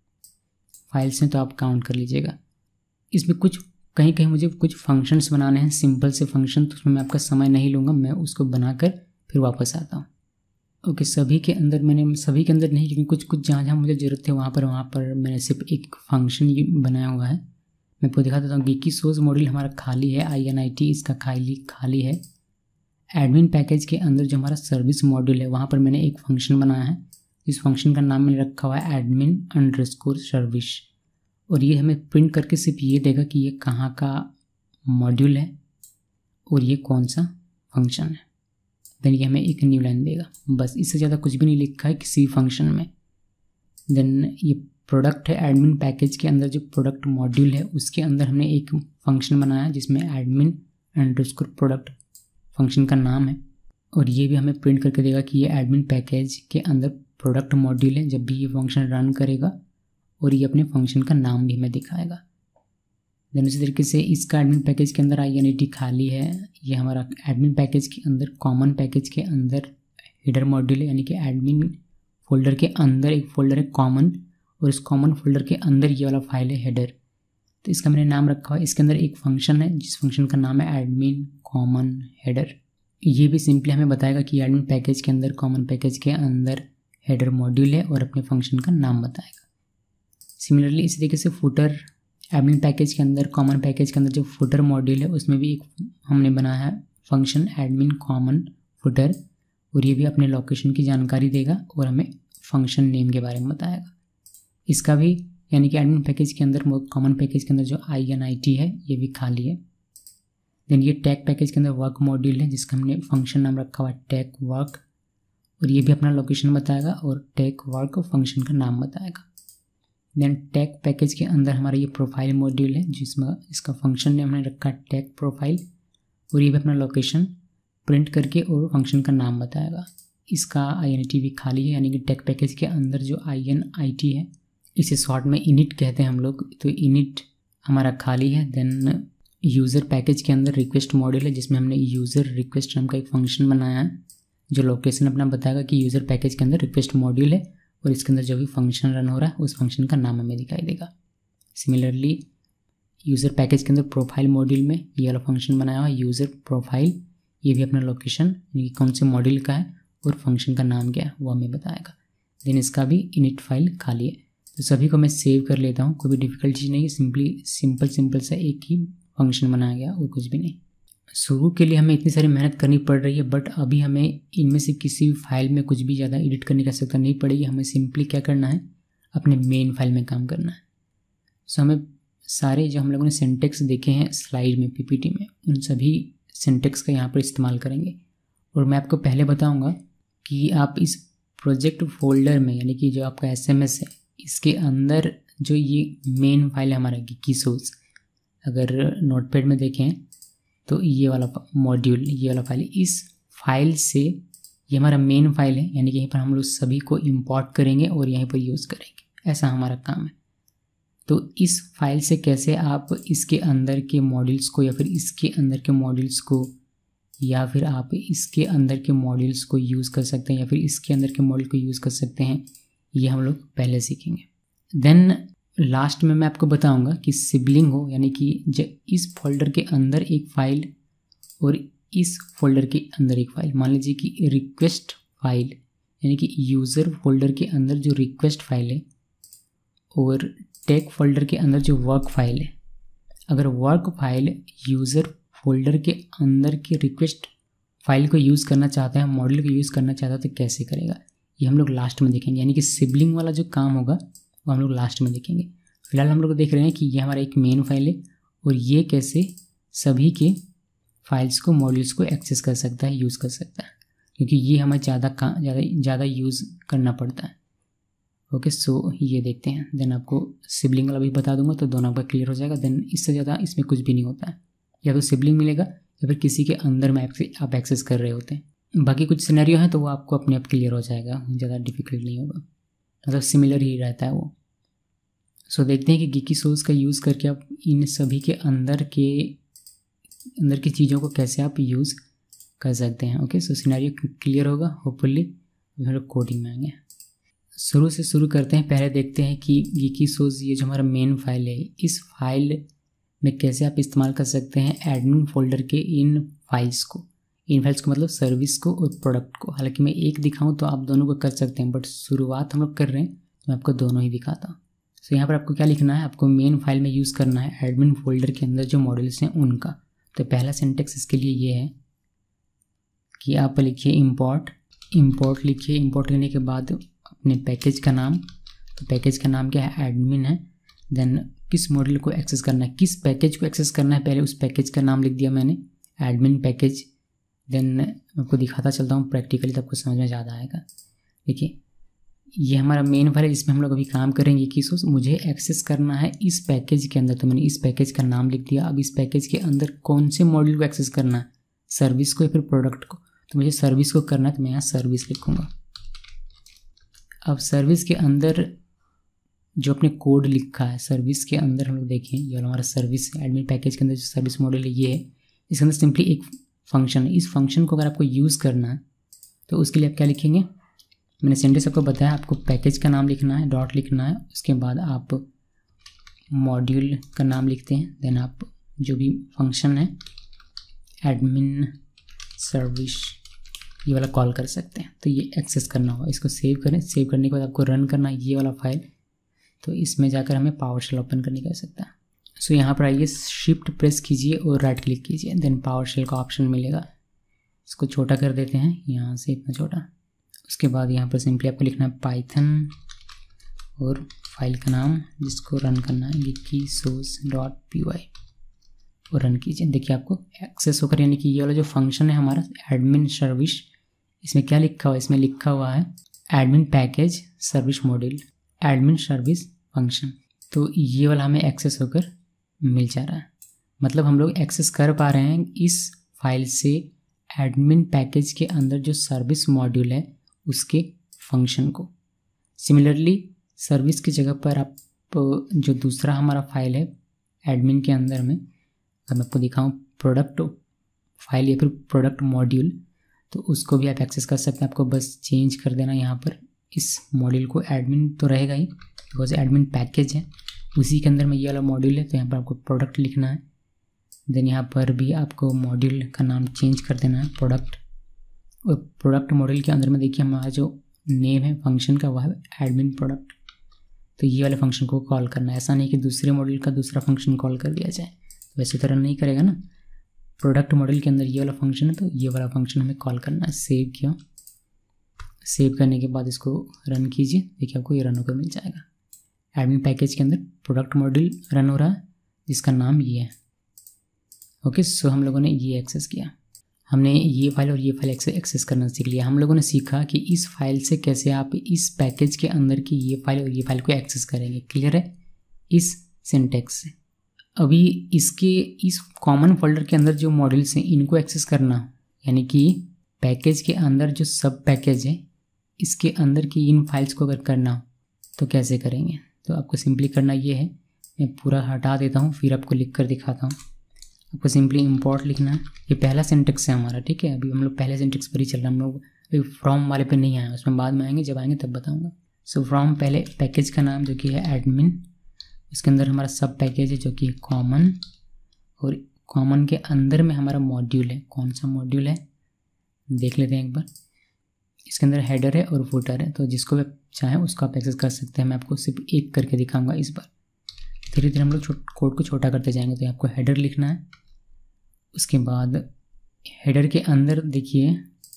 Speaker 1: फाइल्स हैं, तो आप काउंट कर लीजिएगा। इसमें कुछ कहीं कहीं मुझे कुछ फंक्शंस बनाने हैं, सिंपल से फंक्शन, तो उसमें मैं आपका समय नहीं लूँगा, मैं उसको बनाकर फिर वापस आता हूँ। ओके, सभी के अंदर मैंने सभी के अंदर नहीं, लेकिन कुछ कुछ जहाँ जहाँ मुझे ज़रूरत है वहाँ पर वहाँ पर मैंने सिर्फ एक फंक्शन बनाया हुआ है। मैं आपको दिखा देता हूँ। गीकी सोर्स मॉड्यूल हमारा खाली है, आई एन आई टी इसका खाली खाली है। एडमिन पैकेज के अंदर जो हमारा सर्विस मॉड्यूल है वहाँ पर मैंने एक फंक्शन बनाया है, इस फंक्शन का नाम मैंने रखा हुआ है एडमिन अंडरस्कोर सर्विस, और ये हमें प्रिंट करके सिर्फ ये देगा कि ये कहाँ का मॉड्यूल है और ये कौन सा फंक्शन है। देन ये हमें एक न्यू लाइन देगा, बस, इससे ज़्यादा कुछ भी नहीं लिखा है किसी फंक्शन में। देन ये प्रोडक्ट है एडमिन पैकेज के अंदर जो प्रोडक्ट मॉड्यूल है उसके अंदर हमने एक फंक्शन बनाया जिसमें एडमिन अंडरस्कोर प्रोडक्ट फंक्शन का नाम है, और ये भी हमें प्रिंट करके देगा कि ये एडमिन पैकेज के अंदर प्रोडक्ट मॉड्यूल है जब भी ये फंक्शन रन करेगा, और ये अपने फंक्शन का नाम भी हमें दिखाएगा। देन उसी तरीके से इसका एडमिन पैकेज के अंदर आई एन आई टी खाली है। ये हमारा एडमिन पैकेज के अंदर कॉमन पैकेज के अंदर हेडर मॉड्यूल है, यानी कि एडमिन फोल्डर के अंदर एक फोल्डर है कॉमन, और इस कॉमन फोल्डर के अंदर ये वाला फाइल है हेडर, तो इसका मैंने नाम रखा हुआ है। इसके अंदर एक फंक्शन है जिस फंक्शन का नाम है एडमिन कॉमन हेडर। ये भी सिंपली हमें बताएगा कि एडमिन पैकेज के अंदर कॉमन पैकेज के अंदर हेडर मॉड्यूल है और अपने फंक्शन का नाम बताएगा। सिमिलरली इसी तरीके से फुटर एडमिन पैकेज के अंदर कॉमन पैकेज के अंदर जो फुटर मॉड्यूल है उसमें भी एक हमने बनाया है फंक्शन एडमिन कॉमन फुटर, और ये भी अपने लोकेशन की जानकारी देगा और हमें फंक्शन नेम के बारे में बताएगा। इसका भी यानी कि एडमिन पैकेज के अंदर कॉमन पैकेज के अंदर जो आई एन आई टी है ये भी खाली है। देन ये टैग पैकेज के अंदर वर्क मॉड्यूल है जिसका हमने फंक्शन नाम रखा हुआ है टैग वर्क, और ये भी अपना लोकेशन बताएगा और टैग वर्क फंक्शन का नाम बताएगा। देन टैग पैकेज के अंदर हमारा ये प्रोफाइल मॉड्यूल है जिसमें इसका फंक्शन नेम हमने रखा है टैग प्रोफाइल, और ये भी अपना लोकेशन प्रिंट करके और फंक्शन का नाम बताएगा। इसका आई एन आई टी भी खाली है, यानी कि टैग पैकेज के अंदर जो आई एन आई टी है इसे शॉर्ट में इनिट कहते हैं हम लोग, तो इनिट हमारा खाली है। देन यूज़र पैकेज के अंदर रिक्वेस्ट मॉड्यूल है जिसमें हमने यूज़र रिक्वेस्ट नाम का एक फंक्शन बनाया है जो लोकेशन अपना बताएगा कि यूज़र पैकेज के अंदर रिक्वेस्ट मॉड्यूल है, और इसके अंदर जो भी फंक्शन रन हो रहा है उस फंक्शन का नाम हमें दिखाई देगा। सिमिलरली यूज़र पैकेज के अंदर प्रोफाइल मॉड्यूल में ये वाला फंक्शन बनाया हुआ है यूज़र प्रोफाइल, ये भी अपना लोकेशन यानी कौन से मॉड्यूल का है और फंक्शन का नाम क्या है वो हमें बताएगा। देन इसका भी इनिट फाइल खाली है। तो सभी को मैं सेव कर लेता हूँ, कोई भी डिफ़िकल्ट चीज़ नहीं है, सिंपली सिंपल सिंपल सा एक ही फंक्शन बनाया गया और कुछ भी नहीं। शुरू के लिए हमें इतनी सारी मेहनत करनी पड़ रही है, बट अभी हमें इनमें से किसी भी फाइल में कुछ भी ज़्यादा एडिट करने की आवश्यकता नहीं पड़ेगी। हमें सिंपली क्या करना है, अपने मेन फाइल में काम करना है। सो हमें सारे जो हम लोगों ने सिंटेक्स देखे हैं स्लाइड में पीपीटी में, उन सभी सिंटेक्स का यहाँ पर इस्तेमाल करेंगे। और मैं आपको पहले बताऊँगा कि आप इस प्रोजेक्ट फोल्डर में यानी कि जो आपका एस एम एस है इसके अंदर जो ये मेन फाइल है हमारा गीकी सोर्स, अगर नोटपैड में देखें तो ये वाला मॉड्यूल ये वाला फाइल, इस फाइल से ये हमारा मेन फाइल है, यानी कि यहीं पर हम लोग सभी को इंपोर्ट करेंगे और यहीं पर यूज़ करेंगे, ऐसा हमारा काम है। तो इस फाइल से कैसे आप इसके अंदर के मॉड्यूल्स को या फिर इसके अंदर के मॉड्यूल्स को या फिर आप इसके अंदर के मॉड्यूल्स को यूज़ कर सकते हैं या फिर इसके अंदर के मॉड्यूल को यूज़ कर सकते हैं, ये हम लोग पहले सीखेंगे। देन लास्ट में मैं आपको बताऊंगा कि सिबलिंग हो, यानी कि जब इस फोल्डर के अंदर एक फ़ाइल और इस फोल्डर के अंदर एक फ़ाइल, मान लीजिए कि रिक्वेस्ट फाइल यानी कि यूज़र फोल्डर के अंदर जो रिक्वेस्ट फाइल है और टेक फोल्डर के अंदर जो वर्क फाइल है, अगर वर्क फाइल यूज़र फोल्डर के अंदर की रिक्वेस्ट फाइल को यूज़ करना चाहता है, मॉड्यूल को यूज़ करना चाहता है तो कैसे करेगा, ये हम लोग लास्ट में देखेंगे। यानी कि सिबलिंग वाला जो काम होगा वो हम लोग लास्ट में देखेंगे। फिलहाल हम लोग देख रहे हैं कि ये हमारा एक मेन फाइल है और ये कैसे सभी के फाइल्स को, मॉड्यूल्स को एक्सेस कर सकता है, यूज़ कर सकता है, क्योंकि ये हमें ज़्यादा का ज़्यादा ज़्यादा यूज़ करना पड़ता है। ओके, सो ये देखते हैं। देन आपको सिबलिंग वाला भी बता दूंगा तो दोनों आपका क्लियर हो जाएगा। देन इससे ज़्यादा इसमें कुछ भी नहीं होता है, या तो सिबलिंग मिलेगा या फिर किसी के अंदर में आप एक्सेस कर रहे होते हैं। बाकी कुछ सिनेरियो है तो वो आपको अपने आप क्लियर हो जाएगा, ज़्यादा डिफिकल्ट नहीं होगा, मतलब सिमिलर ही रहता है वो। सो so, देखते हैं कि गिकी सोर्स का यूज़ करके आप इन सभी के अंदर के अंदर की चीज़ों को कैसे आप यूज़ कर सकते हैं। ओके, सो सिनेरियो क्लियर होगा होपफुली। हम लोग कोडिंग में आएंगे। शुरू से शुरू करते हैं। पहले देखते हैं कि गिकी सोर्स ये जो हमारा मेन फाइल है, इस फाइल में कैसे आप इस्तेमाल कर सकते हैं एडमिन फोल्डर के इन फाइल्स को। इन फाइल्स को मतलब सर्विस को और प्रोडक्ट को। हालांकि मैं एक दिखाऊं तो आप दोनों को कर सकते हैं, बट शुरुआत हम लोग कर रहे हैं तो मैं आपको दोनों ही दिखाता हूँ। तो यहाँ पर आपको क्या लिखना है, आपको मेन फाइल में यूज़ करना है एडमिन फोल्डर के अंदर जो मॉड्यूल्स हैं उनका। तो पहला सिंटेक्स इसके लिए ये है कि आप लिखिए इम्पोर्ट। इम्पोर्ट लिखिए। इम्पोर्ट लेने के बाद अपने पैकेज का नाम, तो पैकेज का नाम क्या है, एडमिन है। देन किस मॉड्यूल को एक्सेस करना है, किस पैकेज को एक्सेस करना है, पहले उस पैकेज का नाम लिख दिया मैंने, एडमिन पैकेज। देन आपको दिखाता चलता हूँ प्रैक्टिकली, तो आपको समझ में ज़्यादा आएगा। देखिए ये हमारा मेन फाइल है जिसमें हम लोग अभी काम करेंगे कि सोर्स मुझे एक्सेस करना है इस पैकेज के अंदर, तो मैंने इस पैकेज का नाम लिख दिया। अब इस पैकेज के अंदर कौन से मॉड्यूल को एक्सेस करना है, सर्विस को या फिर प्रोडक्ट को, तो मुझे सर्विस को करना है तो मैं यहाँ सर्विस लिखूँगा। अब सर्विस के अंदर जो अपने कोड लिखा है, सर्विस के अंदर हम लोग देखें, ये हमारा सर्विस एडमिन पैकेज के अंदर जो सर्विस मॉड्यूल है ये है। इसके अंदर सिंपली एक फंक्शन है। इस फंक्शन को अगर आपको यूज़ करना है तो उसके लिए आप क्या लिखेंगे, मैंने सिंटेक्स आपको बताया, आपको पैकेज का नाम लिखना है, डॉट लिखना है, उसके बाद आप मॉड्यूल का नाम लिखते हैं। देन आप जो भी फंक्शन है एडमिन सर्विस ये वाला कॉल कर सकते हैं, तो ये एक्सेस करना होगा। इसको सेव करें। सेव करने के बाद आपको रन करना है ये वाला फाइल, तो इसमें जाकर हमें पावर शेल ओपन करने की आवश्यकता है। सो यहाँ पर आइए, शिफ्ट प्रेस कीजिए और राइट क्लिक कीजिए, देन पावर शेल का ऑप्शन मिलेगा। इसको छोटा कर देते हैं, यहाँ से इतना छोटा। उसके बाद यहाँ पर सिंपली आपको लिखना है पाइथन और फाइल का नाम जिसको रन करना है geeky source dot P Y और रन कीजिए। देखिए आपको एक्सेस होकर, यानी कि ये वाला जो फंक्शन है हमारा एडमिन सर्विस, इसमें क्या लिखा हुआ है, इसमें लिखा हुआ है admin package service module admin service function. तो ये वाला हमें एक्सेस होकर मिल जा रहा है, मतलब हम लोग एक्सेस कर पा रहे हैं इस फाइल से एडमिन पैकेज के अंदर जो सर्विस मॉड्यूल है उसके फंक्शन को। सिमिलरली सर्विस की जगह पर आप जो दूसरा हमारा फाइल है एडमिन के अंदर में, अगर मैं आपको दिखाऊं प्रोडक्ट फाइल या फिर प्रोडक्ट मॉड्यूल, तो उसको भी आप एक्सेस कर सकते हैं। आपको बस चेंज कर देना यहाँ पर इस मॉड्यूल को, एडमिन तो रहेगा ही बिकॉज एडमिन पैकेज है, उसी के अंदर में ये वाला मॉड्यूल है, तो यहाँ पर आपको प्रोडक्ट लिखना है। देन यहाँ पर भी आपको मॉड्यूल का नाम चेंज कर देना है प्रोडक्ट, और प्रोडक्ट मॉड्यूल के अंदर में देखिए हमारा जो नेम है फंक्शन का वह है एडमिन प्रोडक्ट, तो ये वाले फंक्शन को कॉल करना है। ऐसा नहीं कि दूसरे मॉड्यूल का दूसरा फंक्शन कॉल कर दिया जाए, तो वैसे तरह नहीं करेगा ना। प्रोडक्ट मॉड्यूल के अंदर ये वाला फंक्शन है तो ये वाला फंक्शन हमें कॉल करना है। सेव किया, सेव करने के बाद इसको रन कीजिए, देखिए आपको ये रन होकर मिल जाएगा। एडमिन पैकेज के अंदर प्रोडक्ट मॉड्यूल रन हो रहा है जिसका नाम ये है। ओके, सो हम लोगों ने ये एक्सेस किया, हमने ये फाइल और ये फाइल एक्सेस करना सीख लिया। हम लोगों ने सीखा कि इस फाइल से कैसे आप इस पैकेज के अंदर की ये फाइल और ये फाइल को एक्सेस करेंगे। क्लियर है इस सिंटेक्स से। अभी इसके इस कॉमन फोल्डर के अंदर जो मॉड्यूल्स हैं इनको एक्सेस करना, यानी कि पैकेज के अंदर जो सब पैकेज है इसके अंदर की इन फाइल्स को अगर करना तो कैसे करेंगे। तो आपको सिंपली करना ये है, मैं पूरा हटा देता हूँ फिर आपको लिख कर दिखाता हूँ। आपको सिंपली इंपोर्ट लिखना है, ये पहला सिंटेक्स है हमारा, ठीक है। अभी हम लोग पहले सिंटेक्स पर ही चल रहे हैं, हम लोग अभी फ्रॉम वाले पे नहीं आए, उसमें बाद में आएंगे, जब आएंगे तब बताऊंगा। सो फ्रॉम पहले पैकेज का नाम जो कि है एडमिन, इसके अंदर हमारा सब पैकेज है जो कि कॉमन, और कॉमन के अंदर में हमारा मॉड्यूल है। कौन सा मॉड्यूल है देख लेते हैं एक बार। इसके अंदर हेडर है और फुटर है, तो जिसको भी आप चाहें उसको आप एक्सेस कर सकते हैं। मैं आपको सिर्फ एक करके दिखाऊंगा इस बार। धीरे धीरे हम लोग कोड को छोटा करते जाएंगे। तो आपको हेडर लिखना है, उसके बाद हेडर के अंदर देखिए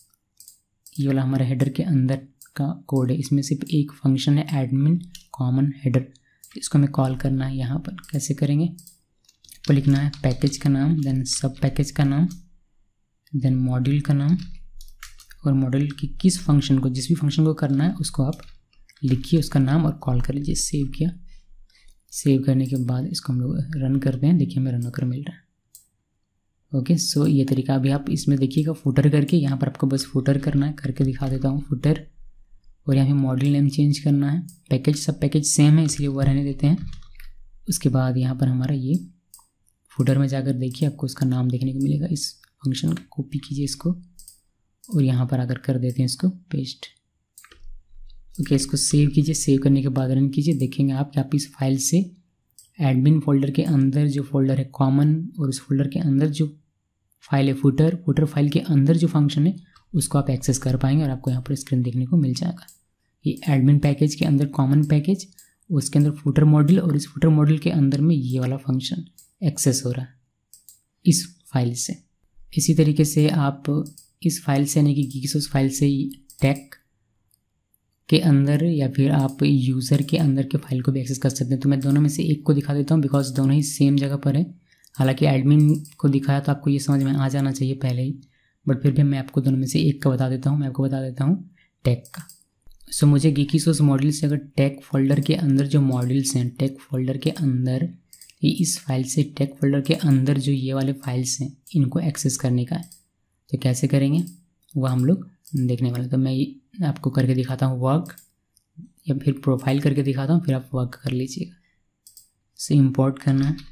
Speaker 1: ये वाला हमारा हेडर के अंदर का कोड है, इसमें सिर्फ एक फंक्शन है एडमिन कॉमन हेडर, इसको हमें कॉल करना है। यहाँ पर कैसे करेंगे, आपको लिखना है पैकेज का नाम, देन सब पैकेज का नाम, देन मॉड्यूल का नाम, और मॉड्यूल की किस फंक्शन को, जिस भी फंक्शन को करना है उसको आप लिखिए, उसका नाम और कॉल कर लीजिए। सेव किया, सेव करने के बाद इसको हम लोग रन करते हैं। देखिए हमें रन होकर मिल रहा है। ओके, सो ये तरीका अभी आप इसमें देखिएगा फुटर करके, यहाँ पर आपको बस फुटर करना है, करके दिखा देता हूँ फुटर, और यहाँ पे मॉड्यूल नेम चेंज करना है। पैकेज सब पैकेज सेम है इसलिए वो रहने देते हैं। उसके बाद यहाँ पर हमारा ये फुटर में जाकर देखिए आपको उसका नाम देखने को मिलेगा। इस फंक्शन को कॉपी कीजिए इसको, और यहाँ पर आकर कर देते हैं इसको पेस्ट। ओके, इसको सेव कीजिए, सेव करने के बाद रन कीजिए। देखेंगे आप कि आप इस फाइल से एडमिन फोल्डर के अंदर जो फोल्डर है कॉमन, और उस फोल्डर के अंदर जो फाइल है फुटर, फुटर फाइल के अंदर जो फंक्शन है उसको आप एक्सेस कर पाएंगे, और आपको यहाँ पर स्क्रीन देखने को मिल जाएगा। ये एडमिन पैकेज के अंदर कॉमन पैकेज, उसके अंदर फुटर मॉड्यूल, और इस फुटर मॉड्यूल के अंदर में ये वाला फंक्शन एक्सेस हो रहा है इस फाइल से। इसी तरीके से आप इस फाइल से यानी कि गीक्सॉस फाइल से टैग के अंदर या फिर आप यूज़र के अंदर के फाइल को भी एक्सेस कर सकते हैं। तो मैं दोनों में से एक को दिखा देता हूँ, बिकॉज दोनों ही सेम जगह पर है। हालांकि एडमिन को दिखाया तो आपको ये समझ में आ जाना चाहिए पहले ही, बट फिर भी मैं आपको दोनों में से एक का बता देता हूँ। मैं आपको बता देता हूँ टैग का। सो मुझे गीक्सॉस मॉड्यूल से अगर टैग फोल्डर के अंदर जो मॉड्यूल्स हैं, टैग फोल्डर के अंदर ये इस फाइल से टैग फोल्डर के अंदर जो ये वाले फाइल्स हैं इनको एक्सेस करने का है। तो कैसे करेंगे वो हम लोग देखने वाले। तो मैं आपको करके दिखाता हूँ वर्क, या फिर प्रोफाइल करके दिखाता हूँ, फिर आप वर्क कर लीजिएगा। सो इंपोर्ट करना है,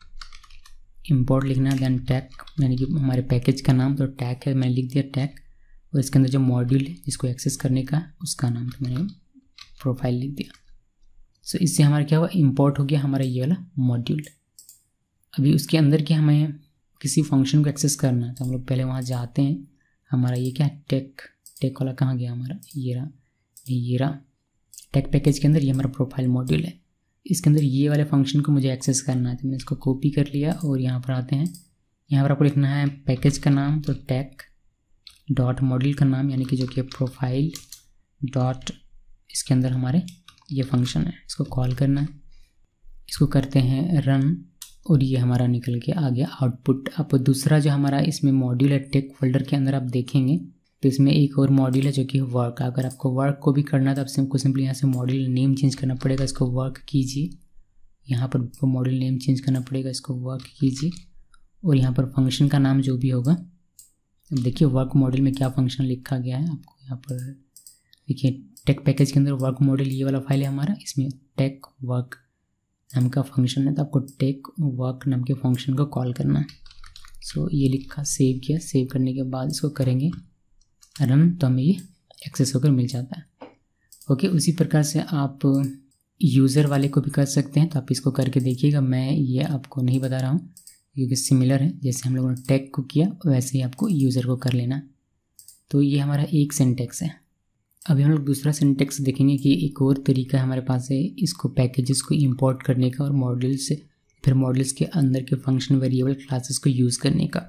Speaker 1: इंपोर्ट लिखना है, देन टैग यानी कि हमारे पैकेज का नाम, तो टैग है मैंने लिख दिया टैग, और इसके अंदर जो मॉड्यूल है जिसको एक्सेस करने का उसका नाम तो मैंने प्रोफाइल लिख दिया। सो so, इससे हमारा क्या हुआ, इंपोर्ट हो गया हमारा ये वाला मॉड्यूल। अभी उसके अंदर क्या हमें किसी फंक्शन को एक्सेस करना है, तो हम लोग पहले वहाँ जाते हैं। हमारा ये क्या टैग, टैग वाला कहाँ गया हमारा, ये रहा ये रहा टैग पैकेज के अंदर ये हमारा प्रोफाइल मॉड्यूल है। इसके अंदर ये वाले फंक्शन को मुझे एक्सेस करना है, तो मैंने इसको कॉपी कर लिया और यहाँ पर आते हैं। यहाँ पर आपको लिखना है पैकेज का नाम, तो टैग डॉट मॉड्यूल का नाम यानी कि जो कि प्रोफाइल डॉट, इसके अंदर हमारे ये फंक्शन है, इसको कॉल करना है। इसको करते हैं रन, और ये हमारा निकल के आ गया आउटपुट। अब दूसरा जो हमारा इसमें मॉड्यूल है टैग फोल्डर के अंदर आप देखेंगे तो इसमें एक और मॉड्यूल है जो कि वर्क। अगर आपको वर्क को भी करना है तो आपसे हमको सिंपली यहाँ से मॉड्यूल नेम चेंज करना पड़ेगा, इसको वर्क कीजिए। यहाँ पर मॉड्यूल नेम चेंज करना पड़ेगा, इसको वर्क कीजिए, और यहाँ पर फंक्शन का नाम जो भी होगा। अब देखिए वर्क मॉड्यूल में क्या फंक्शन लिखा गया है, आपको यहाँ पर देखिए टैग पैकेज के अंदर वर्क मॉड्यूल ये वाला फाइल है हमारा, इसमें टैग वर्क नाम का फंक्शन है, तो आपको टैग वर्क नाम के फंक्शन को कॉल करना है। सो ये लिखा, सेव किया, सेव करने के बाद इसको करेंगे रन, तो हमें ये एक्सेस होकर मिल जाता है। ओके, उसी प्रकार से आप यूज़र वाले को भी कर सकते हैं, तो आप इसको करके देखिएगा। मैं ये आपको नहीं बता रहा हूँ क्योंकि सिमिलर है, जैसे हम लोगों ने टैग को किया वैसे ही आपको यूज़र को कर लेना। तो ये हमारा एक सिंटेक्स है। अभी हम लोग दूसरा सिंटेक्स देखेंगे कि एक और तरीका हमारे पास है इसको पैकेजेस को इंपोर्ट करने का, और मॉड्यूल से फिर मॉड्यूल्स के अंदर के फंक्शन वेरिएबल क्लासेस को यूज़ करने का।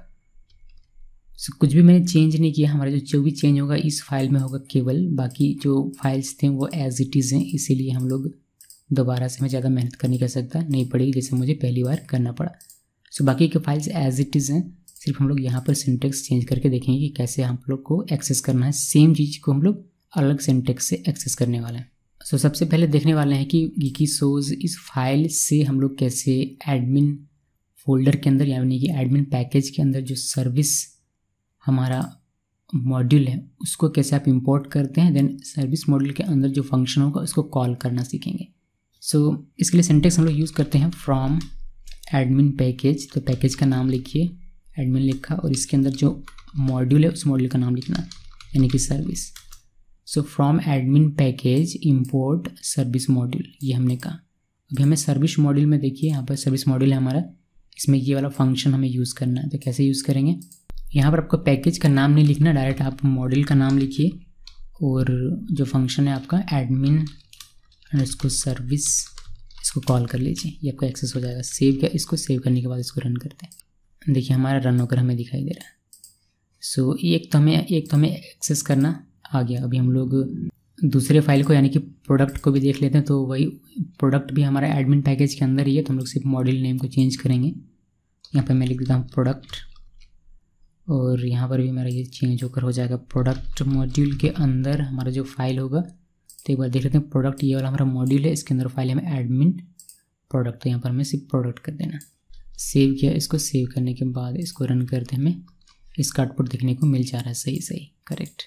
Speaker 1: सो so, कुछ भी मैंने चेंज नहीं किया, हमारा जो जो भी चेंज होगा इस फाइल में होगा केवल, बाकी जो फाइल्स थे वो एज इट इज़ हैं, इसीलिए हम लोग दोबारा से हमें ज़्यादा मेहनत करने की आवश्यकता नहीं पड़ेगी जैसे मुझे पहली बार करना पड़ा। सो so, बाकी के फाइल्स एज इट इज़ हैं, सिर्फ हम लोग यहाँ पर सिंटेक्स चेंज करके देखेंगे कि कैसे हम लोग को एक्सेस करना है। सेम चीज़ को हम लोग अलग सिंटेक्स से एक्सेस करने वाले हैं। सो so, सबसे पहले देखने वाले हैं कि गीक्सॉस इस फाइल से हम लोग कैसे एडमिन फोल्डर के अंदर यानी कि एडमिन पैकेज के अंदर जो सर्विस हमारा मॉड्यूल है उसको कैसे आप इंपोर्ट करते हैं, देन सर्विस मॉड्यूल के अंदर जो फंक्शन होगा उसको कॉल करना सीखेंगे। सो so, इसके लिए सिंटेक्स हम लोग यूज़ करते हैं फ्रॉम एडमिन पैकेज, तो पैकेज का नाम लिखिए, एडमिन लिखा, और इसके अंदर जो मॉड्यूल है उस मॉड्यूल का नाम लिखना यानी कि service. So from admin package import service module, ये हमने कहा। अभी हमें सर्विस मॉड्यूल में देखिए यहाँ पर सर्विस मॉड्यूल है हमारा, इसमें ये वाला फंक्शन हमें यूज़ करना है। तो कैसे यूज़ करेंगे, यहाँ पर आपको पैकेज का नाम नहीं लिखना, डायरेक्ट आप मॉड्यूल का नाम लिखिए, और जो फंक्शन है आपका एडमिन इसको सर्विस, इसको कॉल कर लीजिए, ये आपका एक्सेस हो जाएगा। सेव किया, इसको सेव करने के बाद इसको रन करते हैं। देखिए हमारा रन होकर हमें दिखाई दे रहा है। सो so, एक तो हमें एक तो हमें एक्सेस करना आ गया। अभी हम लोग दूसरे फाइल को यानी कि प्रोडक्ट को भी देख लेते हैं। तो वही प्रोडक्ट भी हमारा एडमिन पैकेज के अंदर ही है, तो हम लोग सिर्फ मॉड्यूल नेम को चेंज करेंगे। यहाँ पे मैं लिख देता हूँ प्रोडक्ट, और यहाँ पर भी मेरा ये चेंज होकर हो जाएगा प्रोडक्ट मॉड्यूल के अंदर हमारा जो फाइल होगा। तो एक बार देख लेते हैं, प्रोडक्ट ये वाला हमारा मॉड्यूल है, इसके अंदर फाइल है हमें एडमिन प्रोडक्ट, तो यहाँ पर हमें सिर्फ प्रोडक्ट कर देना। सेव किया, इसको सेव करने के बाद इसको रन करते हमें इसका आउटपुट देखने को मिल जा रहा है। सही सही करेक्ट।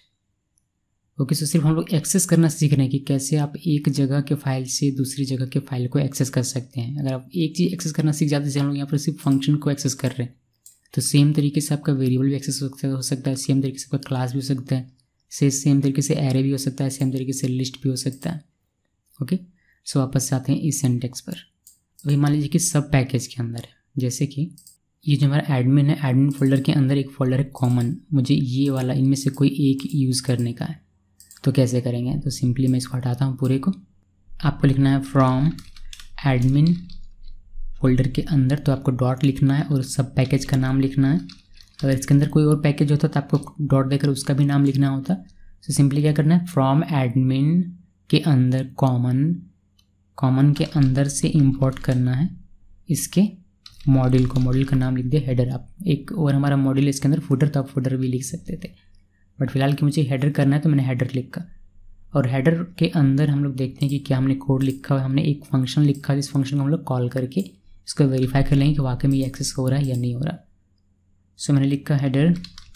Speaker 1: ओके, सो सिर्फ हम लोग एक्सेस करना सीख रहे हैं कि कैसे आप एक जगह के फाइल से दूसरी जगह के फाइल को एक्सेस कर सकते हैं। अगर आप एक चीज़ एक्सेस करना सीख जाते हैं, जैसे हम लोग यहाँ पर सिर्फ फंक्शन को एक्सेस कर रहे हैं, तो सेम तरीके से आपका वेरिएबल भी एक्सेस हो सकता है, सेम तरीके से आपका क्लास भी हो सकता है, से सेम तरीके से एरे भी हो सकता है, सेम तरीके से लिस्ट भी हो सकता है। ओके, सो वापस से आते हैं इस सिंटैक्स पर। अभी मान लीजिए कि सब पैकेज के अंदर है, जैसे कि ये जो हमारा एडमिन है, एडमिन फोल्डर के अंदर एक फोल्डर है कॉमन, मुझे ये वाला इनमें से कोई एक यूज़ करने का है। तो कैसे करेंगे? तो सिंपली मैं इसको हटाता हूँ पूरे को। आपको लिखना है फ्रॉम एडमिन फोल्डर के अंदर, तो आपको डॉट लिखना है और सब पैकेज का नाम लिखना है। अगर इसके अंदर कोई और पैकेज होता तो आपको डॉट देकर उसका भी नाम लिखना होता। तो सिंपली क्या करना है, फ्रॉम एडमिन के अंदर कॉमन कॉमन के अंदर से इंपोर्ट करना है इसके मॉड्यूल को। मॉड्यूल का नाम लिख दिया हेडर। आप एक और हमारा मॉड्यूल है इसके अंदर फुटर, तो आप फुटर भी लिख सकते थे, बट फिलहाल कि मुझे हेडर करना है तो मैंने हेडर लिखा। और हेडर के अंदर हम लोग देखते हैं कि क्या हमने कोड लिखा है। हमने एक फंक्शन लिखा है, इस फंक्शन को हम लोग कॉल करके इसको वेरीफाई कर लेंगे कि वाकई में ये एक्सेस हो रहा है या नहीं हो रहा। सो मैंने लिखा हेडर,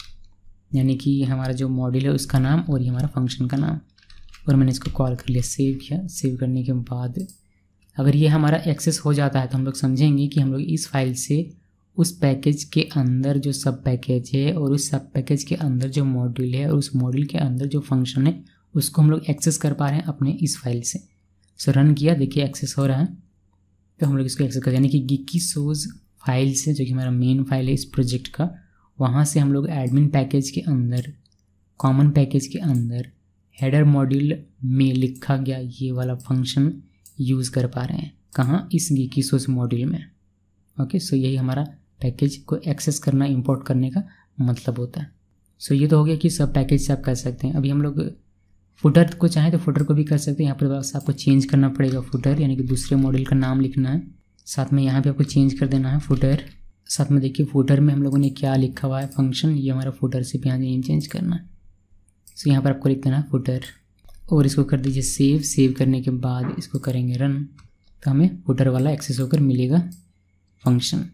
Speaker 1: यानी कि हमारा जो मॉड्यूल है उसका नाम और ये हमारा फंक्शन का नाम, और मैंने इसको कॉल कर लिया। सेव किया, सेव करने के बाद अगर ये हमारा एक्सेस हो जाता है तो हम लोग समझेंगे कि हम लोग इस फाइल से उस पैकेज के अंदर जो सब पैकेज है और उस सब पैकेज के अंदर जो मॉड्यूल है और उस मॉड्यूल के अंदर जो फंक्शन है उसको हम लोग एक्सेस कर पा रहे हैं अपने इस फाइल से। सो रन किया, देखिए एक्सेस हो रहा है, तो हम लोग इसको एक्सेस कर, यानी कि गिकी सोज फाइल से, जो कि हमारा मेन फाइल है इस प्रोजेक्ट का, वहाँ से हम लोग एडमिन पैकेज के अंदर कॉमन पैकेज के अंदर हेडर मॉड्यूल में लिखा गया ये वाला फंक्शन यूज़ कर पा रहे हैं। कहाँ? इस गिकी सोज मॉड्यूल में। ओके, सो यही हमारा पैकेज को एक्सेस करना, इंपोर्ट करने का मतलब होता है। सो ये तो हो गया कि सब पैकेज से आप कर सकते हैं। अभी हम लोग फुटर को चाहें तो फुटर को भी कर सकते हैं। यहाँ पर बस आपको चेंज करना पड़ेगा फुटर, यानी कि दूसरे मॉड्यूल का नाम लिखना है, साथ में यहाँ पे आपको चेंज कर देना है फुटर। साथ में देखिए फुटर में हम लोगों ने क्या लिखा हुआ है फंक्शन, ये हमारा फुटर से भी यहाँ नेम चेंज करना है। सो यहाँ पर आपको लिख देना है फुटर और इसको कर दीजिए सेव। सेव करने के बाद इसको करेंगे रन, तो हमें फुटर वाला एक्सेस होकर मिलेगा फंक्शन।